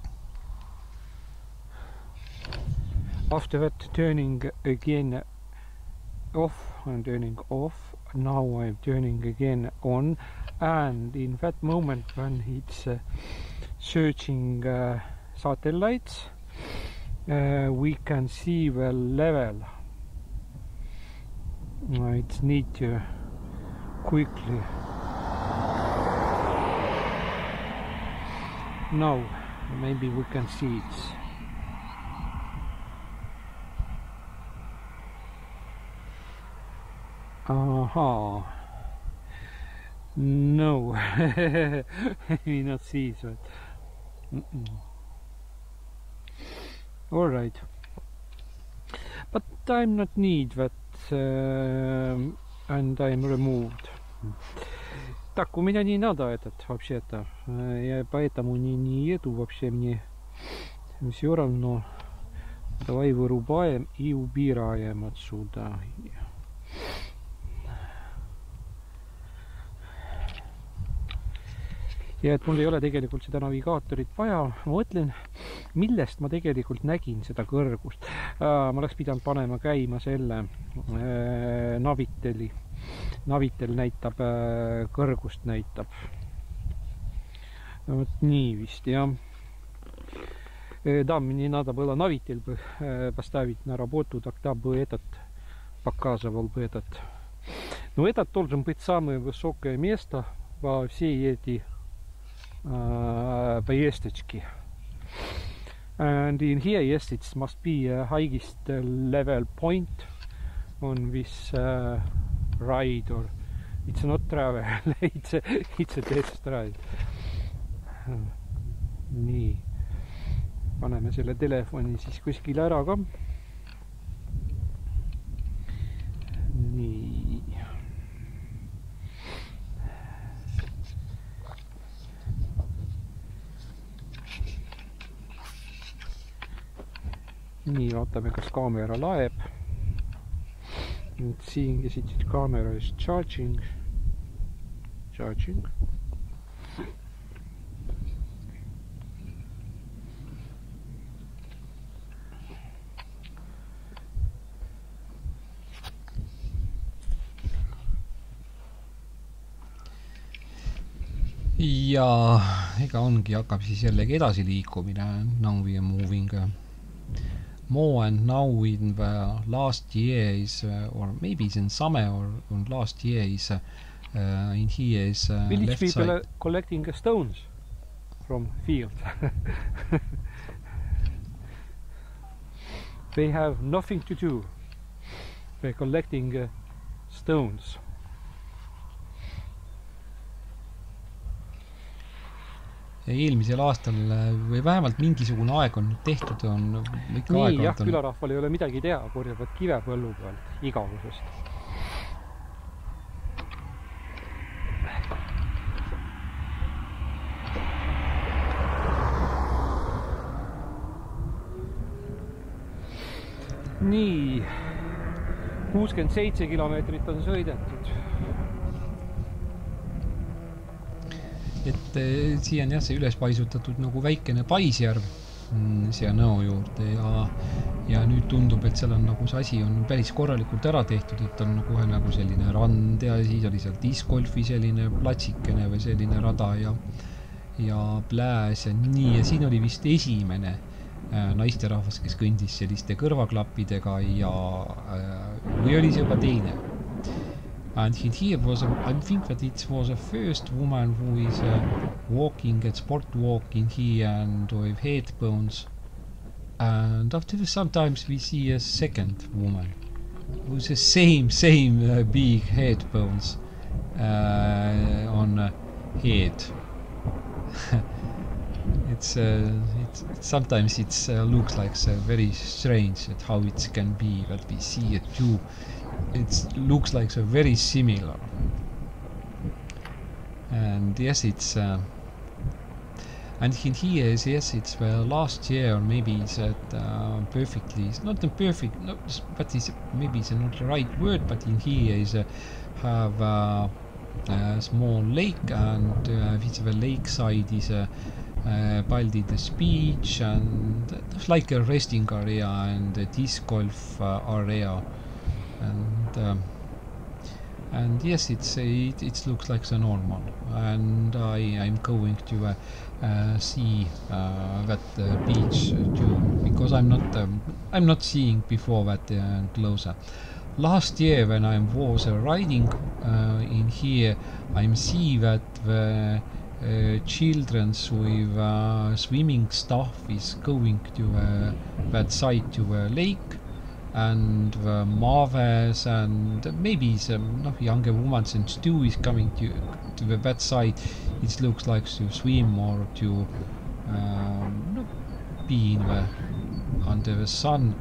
after that turning again off, I'm turning off, now I'm turning again on, and in that moment when it's searching satellites, we can see the level. It's need to quickly. Now maybe we can see it. Aha. No, we not see that. All right, but I'm not need that, and I'm removed. Так, у меня не надо этот вообще-то. Поэтому не еду вообще мне. Все равно. Давай вырубаем и убираем отсюда. Ja et mul ei ole tegelikult seda navigaatorit vaja, ma mõtlen, millest ma tegelikult nägin seda kõrgust. Ma oleks pidanud panema käima selle Naviteli. Navitel näitab, kõrgust näitab. Вот nii vist, jah. Да, мне надо было Navitel поставить на работу, тогда бы этот показывал бы этот. Но этот должен быть самое высокое место во всей эти поездочки. And in here, yes, it must be a highest level point on this ride, or it's not travel, it's a test ride. Nii, paneme selle telefoni siis kuskile ära ka. Nii. Nii, vaatame, kas kaamera laeb. Siin siit kaamera is charging. Ja ega ongi, hakkab siis jällegi edasi liikumine. Now we are moving more, and now in the last year is, or maybe it's in summer or in last year is, in here is village left people side. are collecting stones from field. They have nothing to do. They're collecting stones. Eelmisel aastal või vähemalt mingisugune aeg on tehtud, on ikka Nii, aeg jah, on. külarahval ei ole midagi teha, korjavad kive põllu pealt igavusest. Nii, 67 kilomeetrit on sõidetud. Et siia on jah see üles paisutatud nagu väikene paisjärv siia nõo juurde, ja nüüd tundub, et seal on nagu see asi on päris korralikult ära tehtud, et on kohe nagu selline rand ja siis oli seal discgolfi selline platsikene või selline rada ja plääs ja nii, ja siin oli vist esimene naisterahvas, kes kõndis selliste kõrvaklappidega või oli see juba teine. And here was, I think that it was the first woman who is walking at sport walking here and with headphones. And after sometimes we see a second woman with the same big headphones on head. It's sometimes it looks like very strange at how it can be that we see it too. It looks like very similar, and yes, it's And in here is, yes, it's last year, maybe it's perfectly, it's not perfect, no, but it's, maybe it's not the right word, but in here is have a small lake, and with the lakeside is built the beach, and it's like a resting area and a disc golf area, and yes, it looks like the normal, and I'm going to see that beach too, because I'm not seeing before that closer. Last year when I was riding in here, I see that the children's with swimming stuff is going to that side to the lake, and the mothers and maybe some younger women since too is coming to that side. It looks like to swim or to be in under the sun.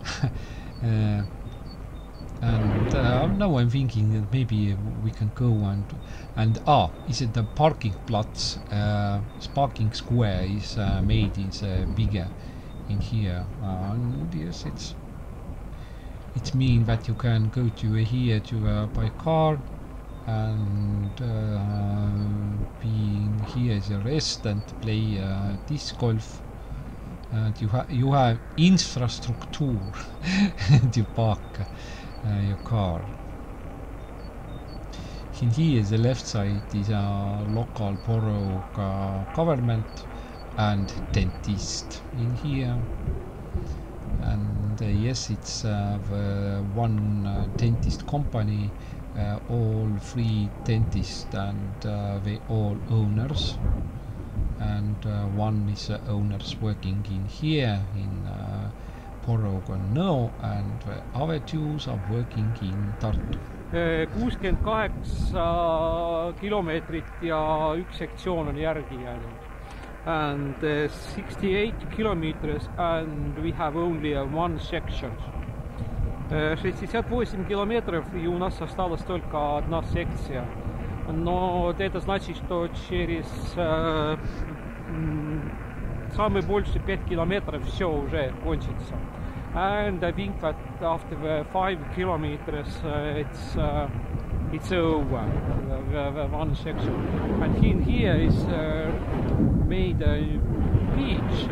And now I'm thinking that maybe we can go and is it the parking plots? Parking square is made is bigger in here, and yes, it means that you can go to here to by car, and being here is a rest and play disc golf, and you have infrastructure to park your car. In here the left side is a local borough government and dentist in here, and yes, it's the one dentist company, all three dentists, and they all owners, and one is owners working in here in Borough Nõo, and the other two are working in Tartu. 68 kilomeetrit ja üks sektsioon on järgi jäänud. And 68 kilometers, and we have only one section. 68 километров, и у нас осталась только одна секция. Но это значит, что через самые больше 5 километров все уже кончится. And I think that after the 5 kilometers it's over, the one section. And in here is made a beach.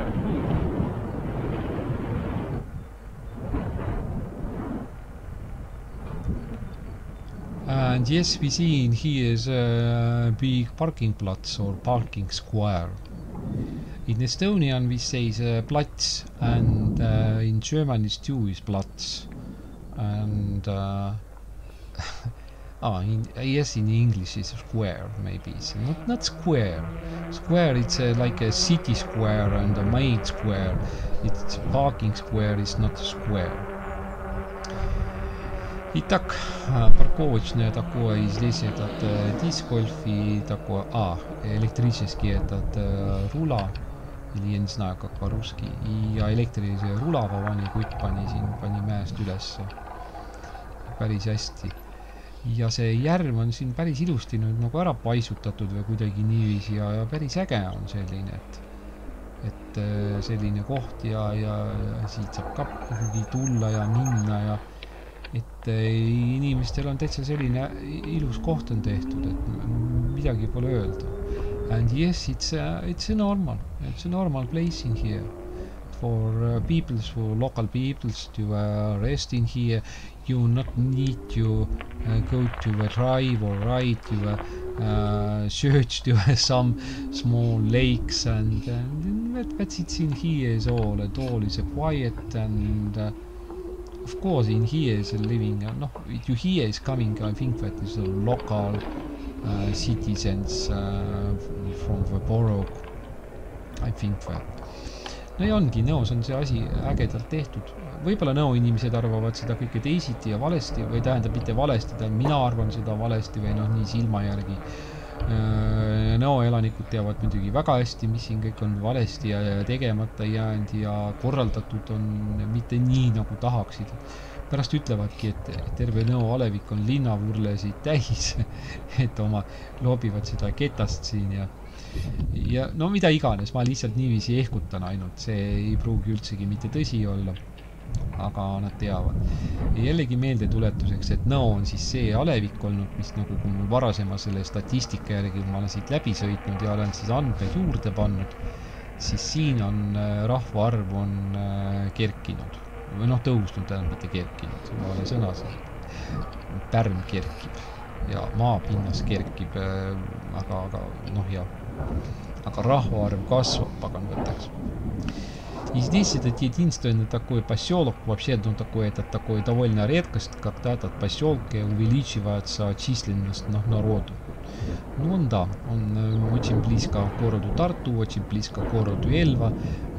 And yes, we see in here is big parking plots or parking square. In Estonian we say Platz, and in German is too is Platz, and yes, in English is square, maybe it's not square. Square it's like a city square and a main square. It's parking square is not a square. Итак, парковочная такое здесь этот диск-гольфи такое, электрический этот рула, или я не знаю, как по-русски, ja elektrilise rulava pani mäest ülesse päris hästi. Ja see järv on siin päris ilusti nüüd nagu ära paisutatud või kuidagi niiviisi, ja päris äge on selline, et selline koht, ja siit saab ka kuhugi tulla ja minna, ja et inimestel on täitsa selline ilus koht on tehtud, et midagi pole öelda. And yes, it's a normal place in here for local peoples to rest in here. You not need to go to a drive or ride to search to some small lakes, and that's it in here is all. It all is quiet, and of course in here is living, you here is coming, I think that is a local citizens from the borough, I think that. No ja ongi, Nõos on see asi ägedalt tehtud. Võib-olla Nõo inimesed arvavad seda kõike teisiti ja valesti, või tähendab mitte valesti, mina arvan seda valesti või nii silma järgi. Nõo elanikud teavad muidugi väga hästi, mis siin kõik on valesti ja tegemata jäänud ja korraldatud on mitte nii nagu tahaksid. Pärast ütlevadki, et terve Nõo alevik on linnavurlesid täis, et oma loobivad seda ketast siin ja no mida iganes, ma lihtsalt niiviisi ehkutan ainult, see ei pruugi üldsegi mitte tõsi olla, aga nad teavad. Ja jällegi meeldetuletuseks, et Nõo on siis see alevik olnud, mis nagu kui mul varasema selle statistika järgi, ma olen siit läbi sõitnud ja olen siis andmed juurde pannud, siis siin on rahvaarv on kerkinud. Või noh, tõusnud, tähendab mitte kerkinud, vale sõna siin. Pärm kerkib ja maapinnas kerkib, aga noh jah. Aga rahvaarv kasvab, pagan võtaks. И здесь этот единственный такой поселок, вообще ну, такой, это такой довольно редкость, когда этот поселок увеличивается численность народу. Ну он да, он очень близко к городу Тарту, очень близко к городу Эльва,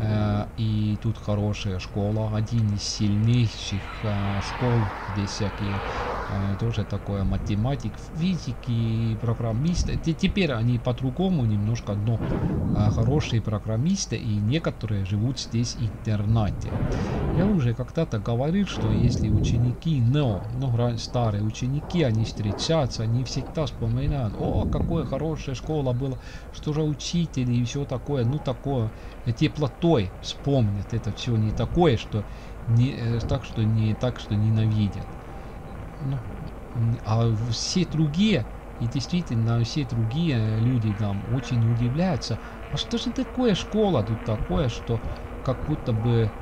и тут хорошая школа, один из сильнейших школ, здесь всякие тоже такое математик, физики, программисты. Теперь они по-другому немножко, но хорошие программисты, и некоторые живут здесь в интернате. Я уже когда-то говорил, что если ученики, но старые ученики, они встречаются, они всегда вспоминают, о, какая хорошая школа была, что же учители и все такое, ну такое, теплотой вспомнят, это все не такое, что не так, что ненавидят. Ну, а все другие, и действительно все другие люди там очень удивляются, а что же такое школа тут такое, что как будто бы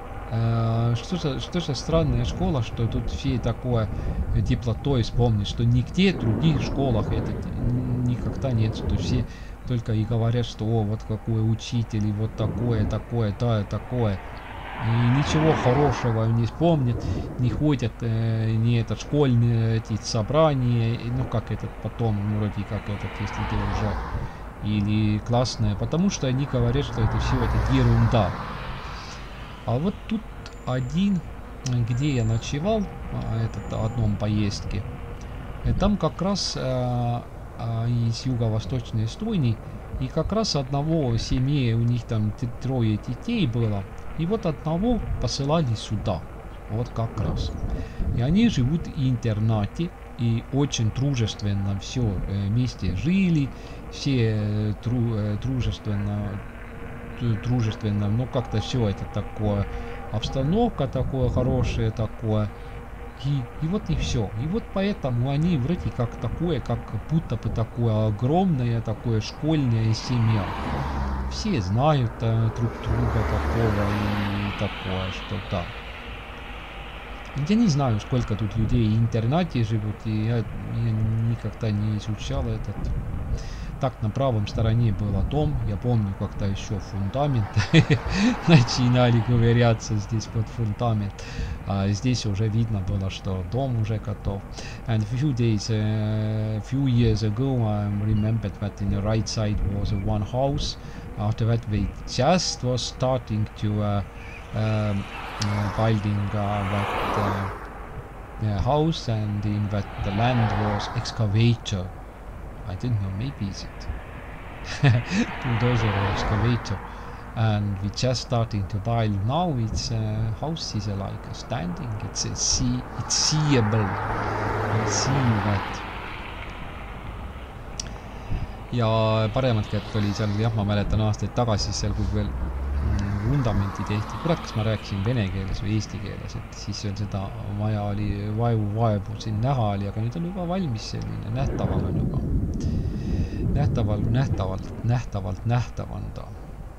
что же странная школа, что тут все такое теплотой вспомнят, что нигде в других школах это никогда нет, что все только и говорят, что о, вот какой учитель, и вот такое, да, такое. И ничего хорошего не вспомнят, не ходят не этот школьные эти собрания, ну как этот потом, вроде как этот, если ты уже, или классное, потому что они говорят, что это все это ерунда. А вот тут один, где я ночевал, этот одном поездке, там как раз из юго-восточной Эстонии, и как раз одного семьи, у них там 3 детей было, и вот одного посылали сюда, вот как раз. И они живут в интернате, и очень дружественно все вместе жили, все дружественно, но как-то все это такое, обстановка такое хорошее такое. И вот и все. И вот поэтому они вроде как такое, как будто бы такое огромное, такое школьная семья. Все знают друг друга такого и такое, что да. Я не знаю, сколько тут людей в интернате живут, и я никогда не изучал этот. Так, на правом стороне был дом, я помню, как-то еще фундамент начинали ковыряться здесь под фундамент. А здесь уже видно было, что дом уже готов. And few years ago, I remembered that in the right side was one house. After that, they just was starting to building that house, and in that the land was excavator. I don't know, maybe is it bulldozer or excavator, and we just starting to build. Now it's house is like a standing, it's seeable, I see that. ja paremat kätt oli seal, jah, ma mäletan aastaid tagasi seal, kui veel vundamenti tehti, kurat, kas ma rääkisin vene keeles või eesti keeles, et siis veel seda maja oli vaevu siin näha oli, aga nüüd on juba valmis selline, nähtaval on juba. Nähtaval on ta.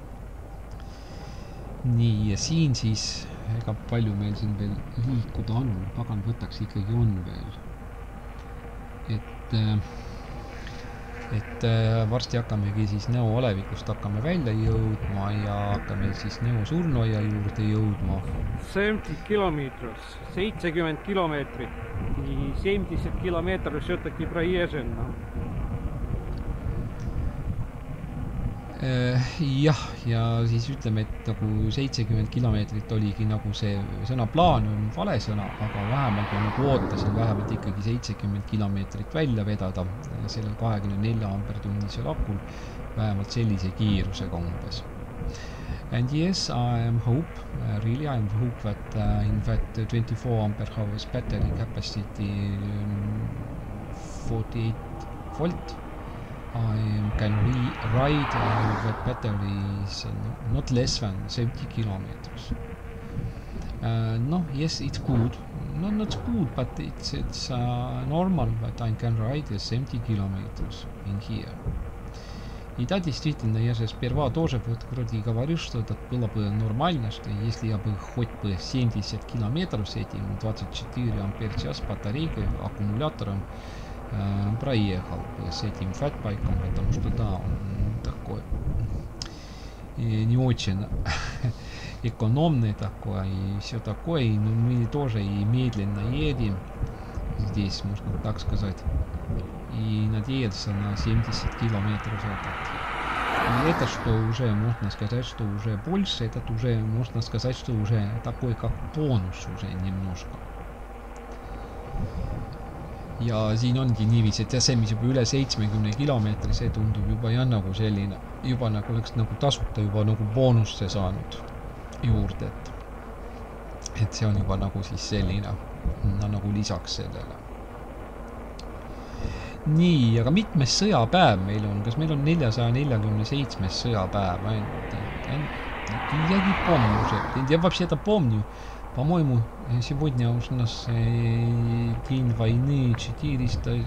Nii, ja siin siis, ega palju meil siin veel liikuda on, pagan võtaks ikkagi on veel. Et varsti hakkamegi siis Nõo olevikust hakkame välja jõudma ja hakkame siis Nõo surnuaia juurde jõudma. 70 kilomeetrit. И 70 километров все-таки проезжено. Jah, ja siis ütleme, et nagu 70 kilomeetrit oligi nagu see sõna plaan on vale sõna, aga vähemalt ma nagu ootasin vähemalt ikkagi 70 kilomeetrit välja vedada sellel 24 ampertunnisel akul, vähemalt sellise kiirusega umbes. And yes, I am hope, really I am hope that in fact 24 ampere hours battery capacity 48 volt can ride with batteries not less than 70 kilometers. No, yes, it's good. No, not good, but it's normal that I can ride 70 kilometers in here. И да, действительно, я же сперва тоже вот вроде говорил, что это было бы нормально, что если я бы хоть бы 70 километров с этим 24 ампер-час батарейкой, аккумулятором проехал бы с этим фэтбайком, потому что да, он такой и не очень экономный такой и все такое, и мы тоже и медленно едем здесь, можно так сказать, и надеяться на 70 километров этот. И это что уже можно сказать, что уже больше, этот уже можно сказать, что уже такой как бонус уже немножко. Ja siin ongi niiviisi, et jah, see, mis juba üle 70 kilomeetri, see tundub juba jah nagu selline, juba nagu oleks nagu tasuta juba nagu boonusse saanud juurde, et see on juba nagu siis selline, nagu lisaks sellele. Nii, aga mitmes sõjapäev meil on? Kas meil on 447 sõjapäev ainult? Я не помню уже. Я вообще-то помню. По-моему, сегодня уж у нас день войны 448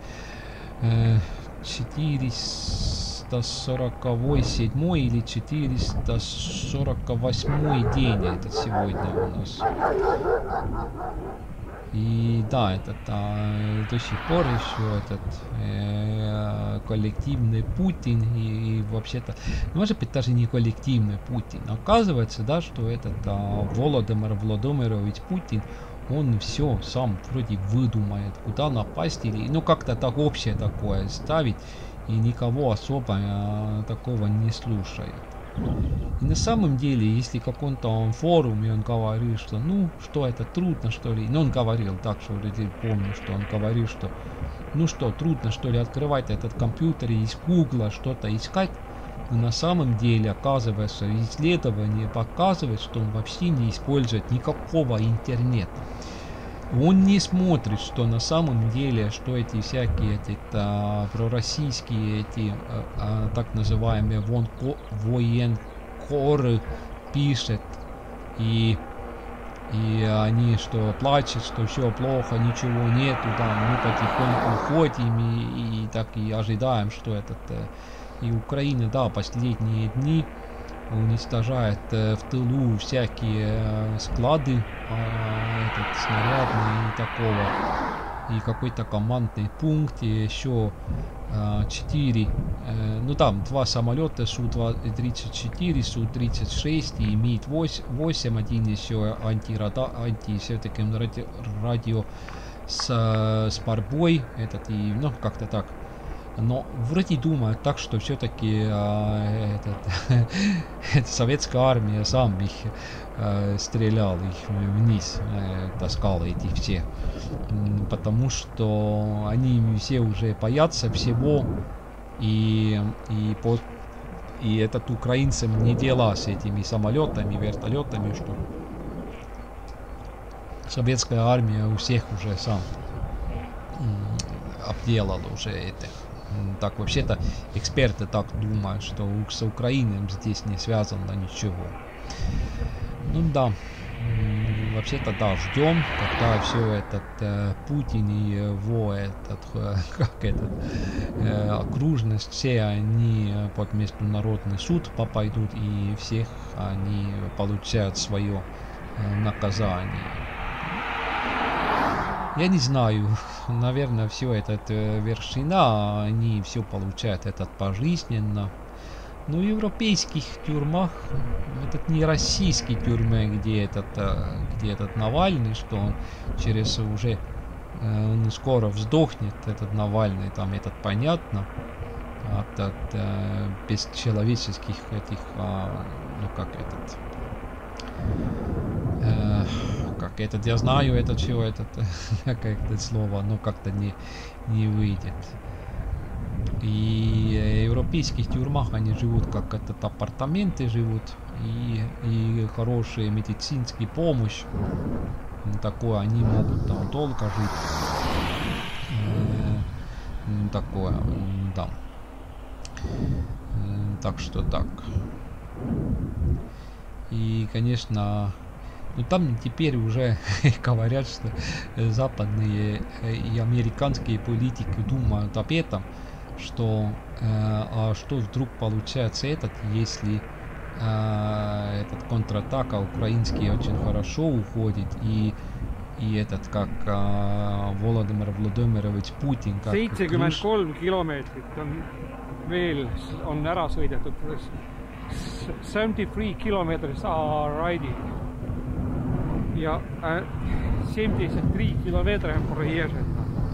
или 448 день этот сегодня у нас. И да, это до сих пор еще этот коллективный Путин и вообще-то, может быть, даже не коллективный Путин. Оказывается, да, что этот Володимир Владимирович Путин, он все сам вроде выдумает, куда напасть или, ну, как-то так общее такое ставить и никого особо такого не слушает. И на самом деле, если в каком-то форуме он говорил, что ну, что это трудно, что ли, ну, он говорил так, что вроде помню, что он говорил, что ну что, трудно, что ли, открывать этот компьютер и из Гугла что-то искать, но на самом деле, оказывается, исследование показывает, что он вообще не использует никакого интернета. Он не смотрит, что на самом деле, что эти всякие эти пророссийские эти так называемые военкоры пишет, и они что плачут, что все плохо, ничего нету, там мы потихоньку ходим и так и ожидаем, что этот и Украина, да, последние дни уничтожает в тылу всякие склады снарядные и такого, и какой-то командный пункт, и еще 4, ну там 2 самолета Су-34, Су-36 и МиГ-8, один еще все-таки радио с борьбой, этот и, ну, как-то так. Но вроде думают так, что все-таки советская армия сам их стрелял, их вниз, таскал эти все. Потому что они все уже боятся всего, и этот украинцам не дела с этими самолетами, вертолетами, что советская армия у всех уже сам обделала уже это. Так, вообще-то эксперты так думают, что с Украиной здесь не связано ничего. Ну да, вообще-то да, ждем, когда все этот Путин и его окружность, все они под международный суд попадут и всех они получают свое наказание. Я не знаю, наверное, все это вершина, они все получают этот пожизненно. Но в европейских тюрьмах, этот не российский тюрьмы, где этот Навальный, что он через уже он скоро вздохнет, этот Навальный, там этот понятно, от бесчеловеческих этих, ну как этот... как этот, я знаю, это все, этот, как это слово, но как-то не выйдет. И в европейских тюрьмах они живут как этот апартаменты живут, и хорошая медицинская помощь, такое, они могут там долго жить, такое, да. Так что так. И, конечно, ну там теперь уже говорят, что западные и американские политики думают об этом, что а что вдруг получается если этот контратака украинский очень хорошо уходит и этот как Volodymyr Vladimirovich Putin как 73 kilomeetrit on ära sõidetud. 73 kilometers are riding. Ja 73 километра проезжает.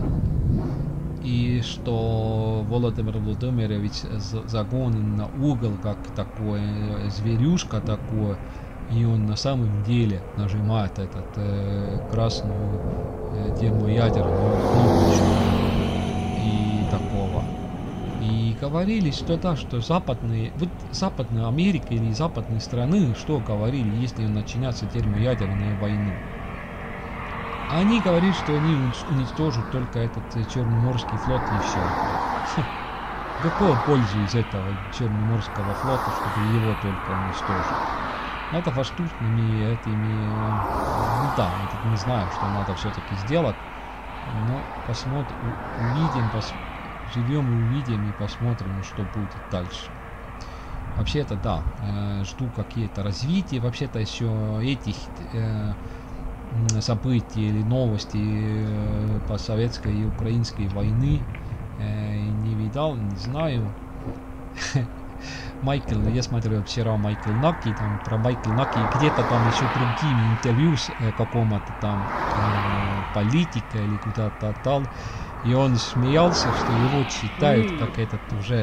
И что Володимир Владимирович загонен на угол, как такой зверюшка такой, и он на самом деле нажимает этот красную термоядерную кнопочку и такого. И говорили, что да, что западная Америка или западные страны, что говорили, если начинается термоядерная война. Они говорят, что они уничтожат только этот Черноморский флот и все. Какую пользу из этого Черноморского флота, чтобы его только уничтожить? Это воздушными этими... Ну да, не знаю, что надо все-таки сделать. Но посмотрим, увидим, живем и увидим и посмотрим, что будет дальше. Вообще-то да, жду какие-то развития. Вообще-то еще этих... события или новости по советской и украинской войны не видал, не знаю. Я смотрел вчера Майкл Наки, там про Майкл Наки, где-то там еще другими интервью с какому-то там политика или куда-то там, и он смеялся, что его читают как этот уже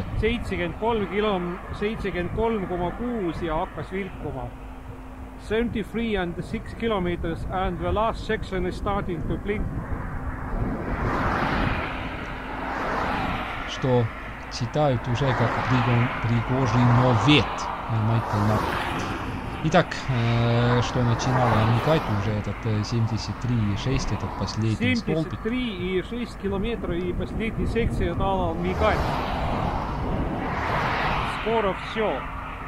73,6 ja hakkas vilkuma. 73 and 6 kilometers and the last section is starting to blink. Что читают уже как Пригожиновет Майкл Наки. Итак, что начинало мигать уже этот 73,6, этот последний столбик. 73,6 километра и последняя секция стала мигать. Скоро все.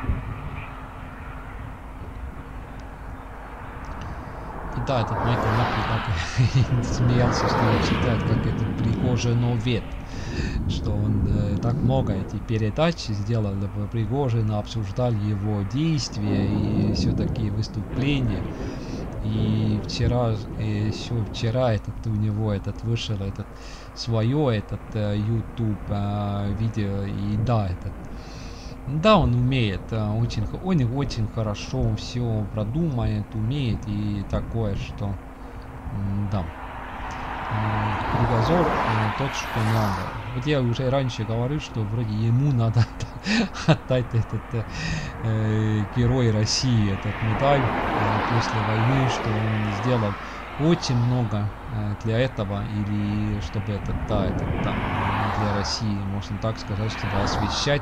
Да, этот Майкл Наки так смеялся, что он читает, как этот Пригожиновет, что он так много эти передачи сделал по Пригожину, обсуждали его действия и все такие выступления. И еще вчера у него вышел свое YouTube видео, и да, он умеет, он очень хорошо все продумает, умеет и такое, что да. Кругозор тот, что надо. Вот я уже раньше говорил, что вроде ему надо отдать этот герой России, этот медаль после войны, что он сделал очень много для этого, или чтобы для России, можно так сказать, чтобы освещать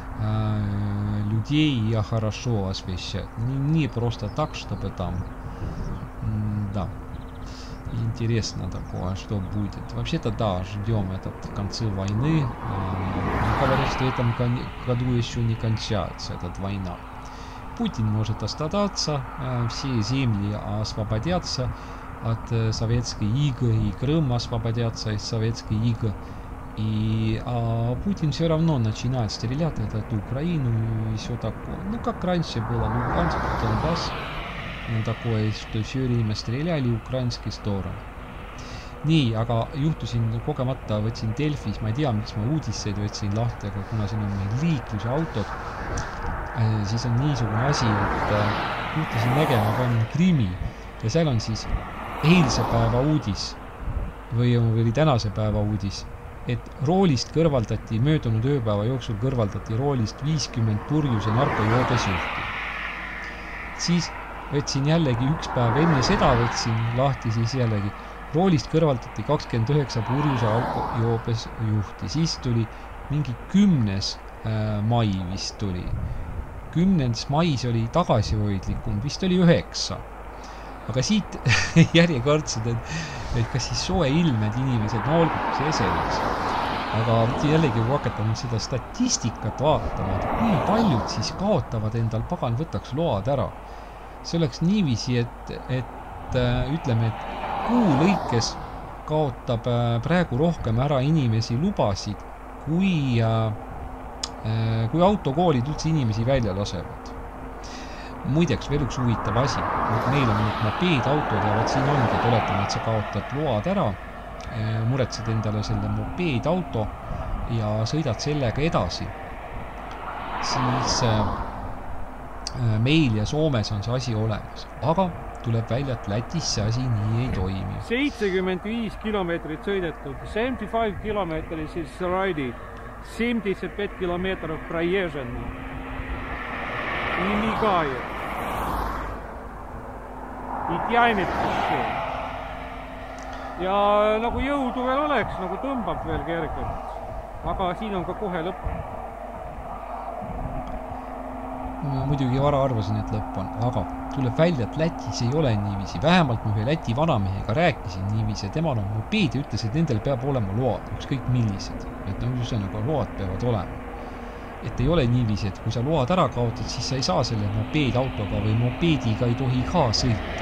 людей и хорошо освещать. Не просто так, чтобы там... Да. Интересно такое, что будет. Вообще-то да, ждем конца войны. Говорят, что в этом году еще не кончается эта война. Путин может остаться, все земли освободятся от советской иго, и Крым освободятся из советской иго. А Путин все равно начинает стрелять эту Украину и все такое. Ну, как раньше было, Луганск, Донбасс, такое, что все время стреляли ukrainski стороны. Nii, aga juhtusin kogemata, võtsin Delfis, ma ei tea, miks ma uudiseid võtsin lahti, aga kuna siin on meil liikluse autod, siis on niisugune asi, et juhtusin nägema Krimi ja seal on siis eilse päeva uudis või oli tänase päeva uudis, et roolist kõrvaldati, möödunud ööpäeva jooksul kõrvaldati roolist 50 purjus ja narkojoobes juhti. Siis võtsin jällegi üks päev enne seda, võtsin lahti siis jällegi roolist kõrvaldati 29 purjus ja alkojoobes juhti. Siis tuli mingi 10. mai vist tuli. 10. mais oli tagasihoidlikum, vist oli 9. Aga siit järjekordsed, et kas siis soe ilm, et inimesed noolguks ja selleks. aga jällegi, kui hakata nüüd seda statistikat vaatama, et kui paljud siis kaotavad endal, pagan, võtaks load ära. See oleks niiviisi, et ütleme, et kuu lõikes kaotab praegu rohkem ära inimesi lubasid, kui autokoolid üldse inimesi välja lasevad. Muideks veel üks huvitav asi. Meil on nüüd mopeedautod ja siin ongi, et oletame, et sa kaotad load ära, muretsed endale selle mopeedauto ja sõidad sellega edasi. Siis meil ja Soomes on see asi olemas. Aga tuleb välja, et Lätis see asi nii ei toimi. 75 kilomeetrit sõidetud, 75 kilomeetrit siis raidid, 75 kilomeetrov проезжено. Не мигает. И тянет все. Ja nagu jõudu veel oleks, nagu tõmbab veel kergelt. Aga siin on ka kohe lõpp. Muidugi vara arvasin, et lõpp on, aga tuleb välja, et Lätis ei ole niiviisi. Vähemalt ma ühe Läti vanamehega rääkisin niiviisi ja temal on mopeed ja ütles, et nendel peab olema load, ükskõik millised. Et ühesõnaga load peavad olema. Et ei ole niiviisi, et kui sa load ära kaotad, siis sa ei saa selle mopeedautoga või mopeediga ei tohi ka sõita.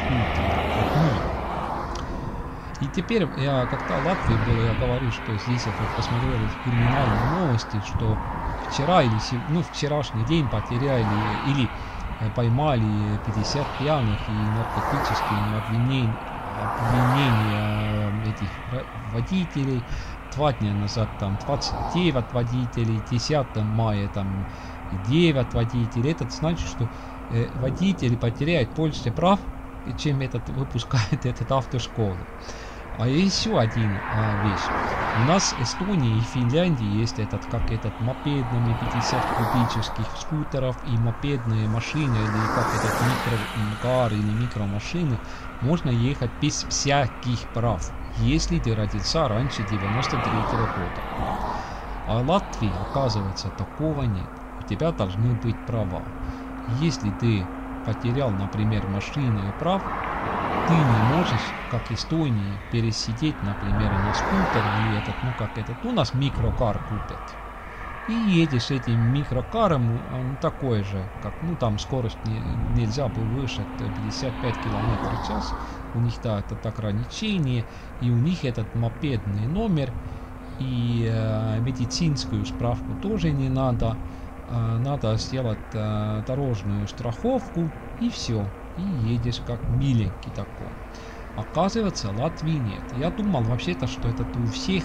И теперь я как-то в Латвии был, я говорю, что здесь это посмотрели криминальные новости, что вчера или вчерашний день потеряли или поймали 50 пьяных и наркотические обвинения этих водителей. 2 дня назад там 29 водителей, 10 мая там 9 водителей. Это значит, что водители потеряют больше прав, чем этот выпускает этот автошколу. А еще один вещь. У нас в Эстонии и Финляндии есть этот мопедными 50 кубических скутеров и мопедные машины, или как этот микрокар или микромашины, можно ехать без всяких прав, если ты родился раньше 93-го года. А в Латвии, оказывается, такого нет. У тебя должны быть права. Если ты потерял, например, машину и прав, ты не можешь, как Эстонии, пересидеть, например, на скутер или у нас микрокар купят. И едешь этим микрокаром, он такой же, как, там скорость нельзя было выше 55 км в час. У них, да, это ограничение, и у них этот мопедный номер, и медицинскую справку тоже не надо. Надо сделать дорожную страховку, и все. И едешь как миленький такой. Оказывается, Латвии нет. Я думал вообще-то, что это у всех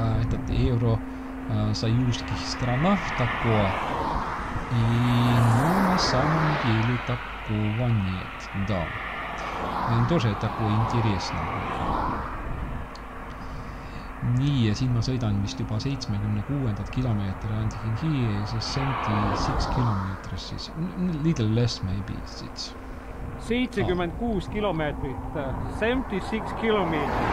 евросоюзских странах такое. И на самом деле такого нет. Да. Тоже такое интересно. Nii, ja siin ma sõidan vist juba 76 kilomeetri Antihingi, 76 kilomeetri siis. Little less maybe. 76 kilomeetrit, 76 kilomeetrit,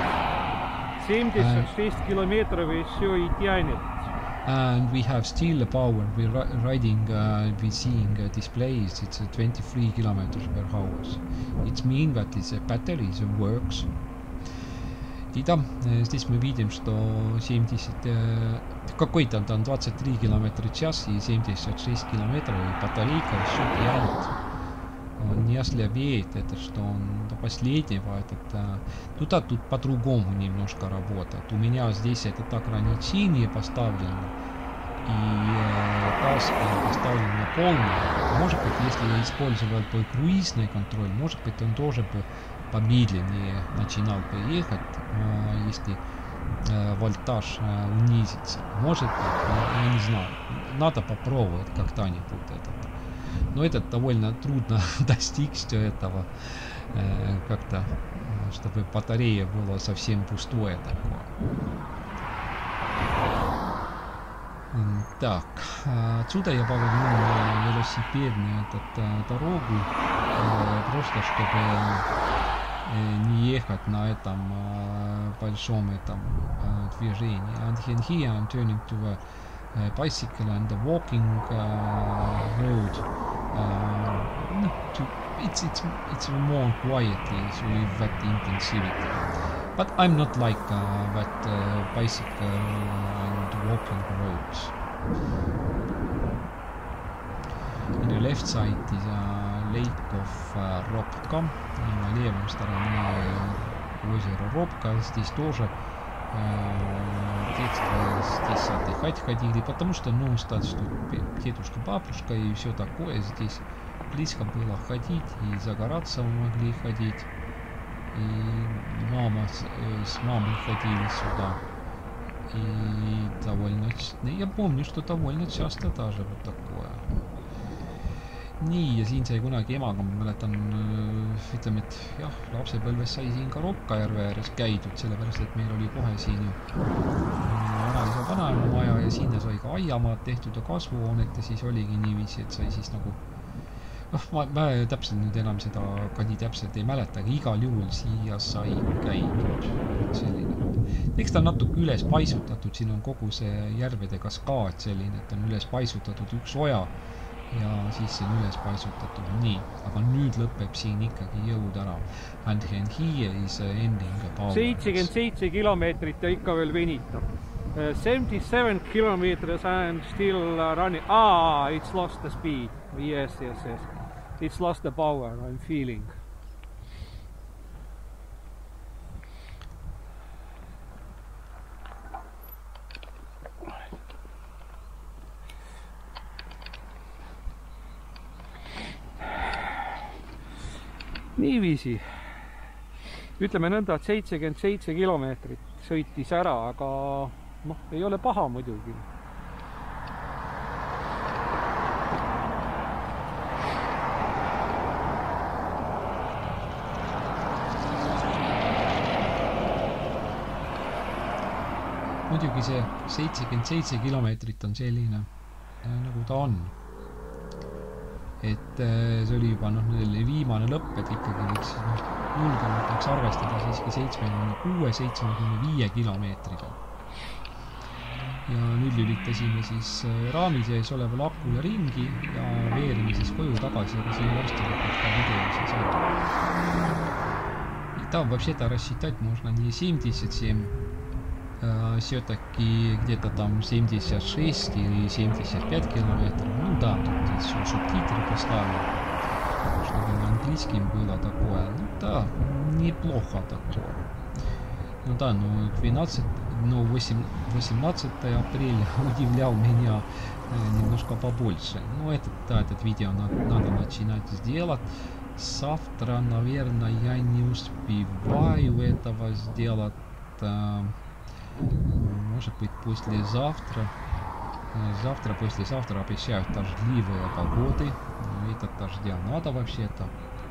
76 kilomeetri või see ei tjäänud. And we have still a power, we're riding, we're seeing displays, it's 23 kilometers per hour. It means that the battery works. И да, здесь мы видим, что 70, какой-то там 23 км в час и 76 км, и батарейка еще тянет. Он не ослабеет, это что он до последнего, тут по-другому немножко работает. У меня здесь это ограничение поставлено, и таз поставлено полное. Может быть, если я использовал бы круизный контроль, может быть, он тоже бы помедленнее начинал бы ехать, если вольтаж унизится. Может быть, я не знаю. Надо попробовать как-то-нибудь этот. Но это довольно трудно достичь все этого, как-то, чтобы батарея была совсем пустое такое. Так, отсюда я повернул на велосипедную дорогу, просто чтобы не ехать на этом большом движении. And here I'm turning to a bicycle and a walking road. It's more quietly, so with that intensivity. But I'm not like that bicycle and walking roads. On the left side is a lake of Робка. Левом стороне озеро Робка. Здесь тоже детство здесь отдыхать ходили, потому что, ну, статус тут дедушка, бабушка и все такое. Здесь близко было ходить, и загораться мы могли ходить. И мама с мамой ходили сюда. И довольно... Я помню, что довольно часто даже вот такое. Nii, ja siin sai kunagi emaga, ma mäletan, ütleme, et jah, lapsepõlves sai siin ka Ropkajärve ääres käidud, sellepärast, et meil oli kohe siin ju vanalisa vanaema maja ja sinna sai ka aiamaad tehtud ja kasvuhoonet ja siis oligi niiviisi, et sai siis nagu ma täpselt nüüd enam seda ka nii täpselt ei mäleta, aga igal juhul siia sai käidud selline. Eks ta on natuke üles paisutatud, siin on kogu see järvede kaskaad selline, et on üles paisutatud üks oja ja siis see on üles paisutatud. Nii, aga nüüd lõpeb siin ikkagi jõud ära. And here is ending about 77 kilomeetrit ja ikka veel venitab. 77 kilometers and still running. It's lost the speed. Yes. It's lost the power, I'm feeling. Niiviisi. Ütleme nõnda, et 77 kilomeetrit sõitis ära, aga noh, ei ole paha muidugi. Muidugi see 77 kilomeetrit on selline, nagu ta on. Et see oli juba viimane lõpp, et ikkagi võiks julgemalt võiks arvestada siiski 76-75 kilomeetriga. Ja nüüd lülitasime siis raami sees olevale akule ringi ja veerime siis koju tagasi, aga siin varsti lõpeb ka video siis ära. И там вообще-то рассчитать можно не 77, все-таки где-то там 76 или 75 километров. Ну да, тут еще субтитры поставили, чтобы на английском было такое. Ну да, неплохо такое. Ну да, 18 апреля удивлял меня немножко побольше. Ну этот видео надо начинать сделать. Завтра, наверное, я не успеваю этого сделать. Может быть, послезавтра. Завтра, послезавтра обещают дождливые погоды. Этот дождя надо вообще-то.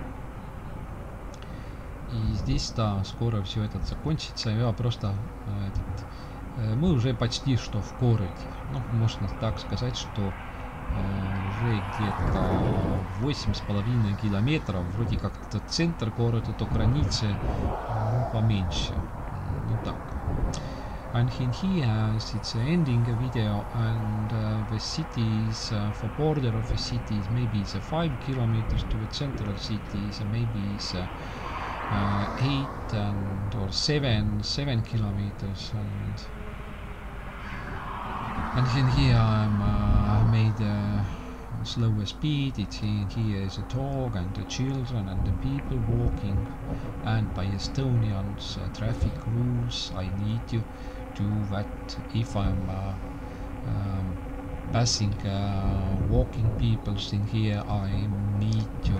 И здесь, да, скоро все это закончится. Я просто... мы уже почти что в городе. Ну, можно так сказать, что уже где-то 8,5 километров. Вроде как это центр города, то границы поменьше. Ну так. And in here it's ending a video, and the cities, for border of the cities, maybe it's 5 kilometers to the central cities, and maybe it's 8 or 7 kilometers, and in here I'm made slower speed. It's in here is a dog and the children and the people walking, and by Estonians traffic rules I need to do that if I'm passing walking people in here. I need to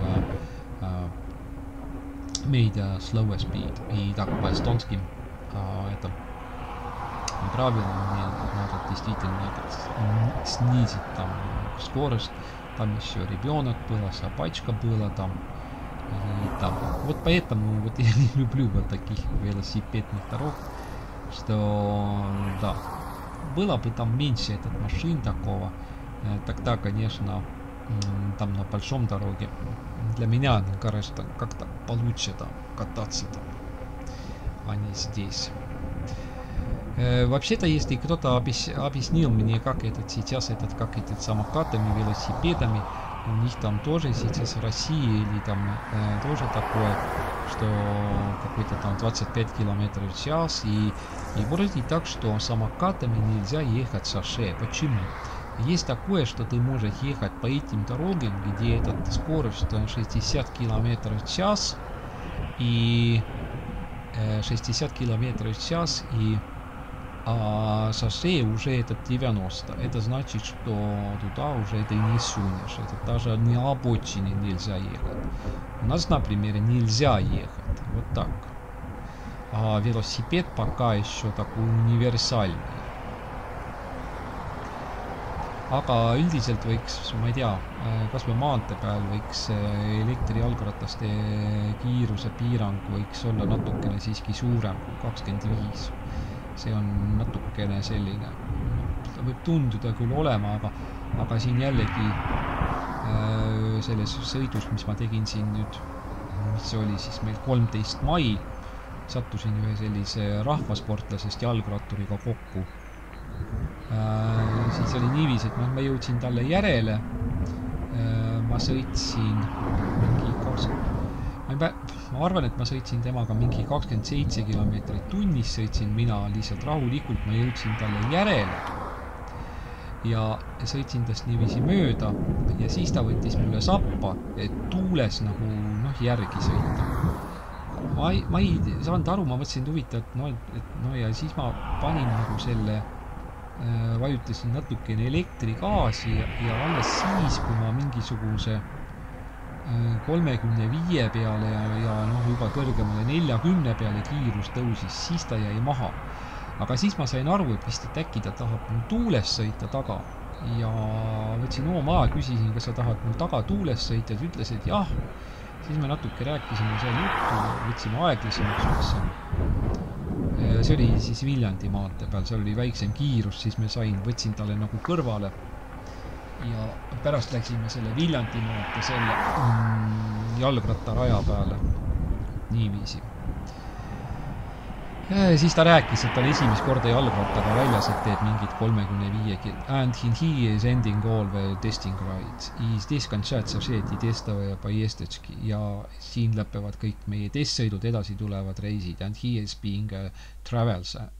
make a slower speed. И так по эстонским это правило, мне надо действительно снизить там скорость. Там еще ребенок было, собачка была там. И там. Вот поэтому вот я не люблю вот таких велосипедных дорог, что да, было бы там меньше этот машин такого, тогда, конечно, там на большом дороге для меня, кажется, как-то получше там кататься там, а не здесь. Вообще-то, если кто-то объяснил мне, как этот сейчас, как самокатами, велосипедами, у них там тоже сейчас в России или там тоже такое, что какой-то там 25 километров в час. И вроде так, что самокатами нельзя ехать шоссе. Почему? Есть такое, что ты можешь ехать по этим дорогам, где эта скорость 60 километров в час и 60 километров в час, и шоссе уже это 90. Это значит, что туда уже ты не сунешь. Это даже не обочине нельзя ехать. У нас, например, нельзя ехать. Вот так. А велосипед пока еще такой универсальный. Aga üldiselt võiks, ma ei tea, kas või maante peal võiks elektrijalgrataste kiiruse piirang võiks olla natukene siiski suurem kui 25. See on natukene selline, ta võib tunduda küll olema, aga siin jällegi selles sõidus, mis ma tegin siin nüüd, mis oli siis meil 13 mai, sattusin ühe sellise rahvasportlasest jalgratturiga kokku. Siis oli niiviisi, et ma jõudsin talle järele, ma sõitsin mingi 20, ma arvan, et ma sõitsin temaga mingi 27 kilomeetrit tunnis, sõitsin mina lihtsalt rahulikult, ma jõudsin talle järele ja sõitsin tast niiviisi mööda ja siis ta võttis mulle sappa, et tuules nagu järgi sõita. Ma ei saanud aru, ma mõtlesin huvitav, ja siis ma panin nagu selle vajutasin natukene elektrigaasi ja alles siis, kui ma mingisuguse 35 peale ja juba kõrgemale 40 peale kiirus tõusis, siis ta jäi maha. Aga siis ma sain aru, et vist, et äkki ta tahab mul tuules sõita taga ja võtsin oma küsisin, kas sa tahad mul taga tuules sõita, et ütles, et jah. Siis me natuke rääkisime seal juttu, võtsime aeglasemaks, see oli siis Viljandi maante peal, seal oli väiksem kiirus, siis me võtsin talle nagu kõrvale ja pärast läksime selle Viljandi maante selle jalgrattaraja peale niiviisi. Siis ta rääkis, et ta oli esimest korda jalgrattaga väljas, et teeb mingid 35 and he is ending all the testing rides. Здесь кончаются все эти тестовые поездочки ja siin lõpevad kõik meie testsõidud, edasi tulevad reisid and he is being travels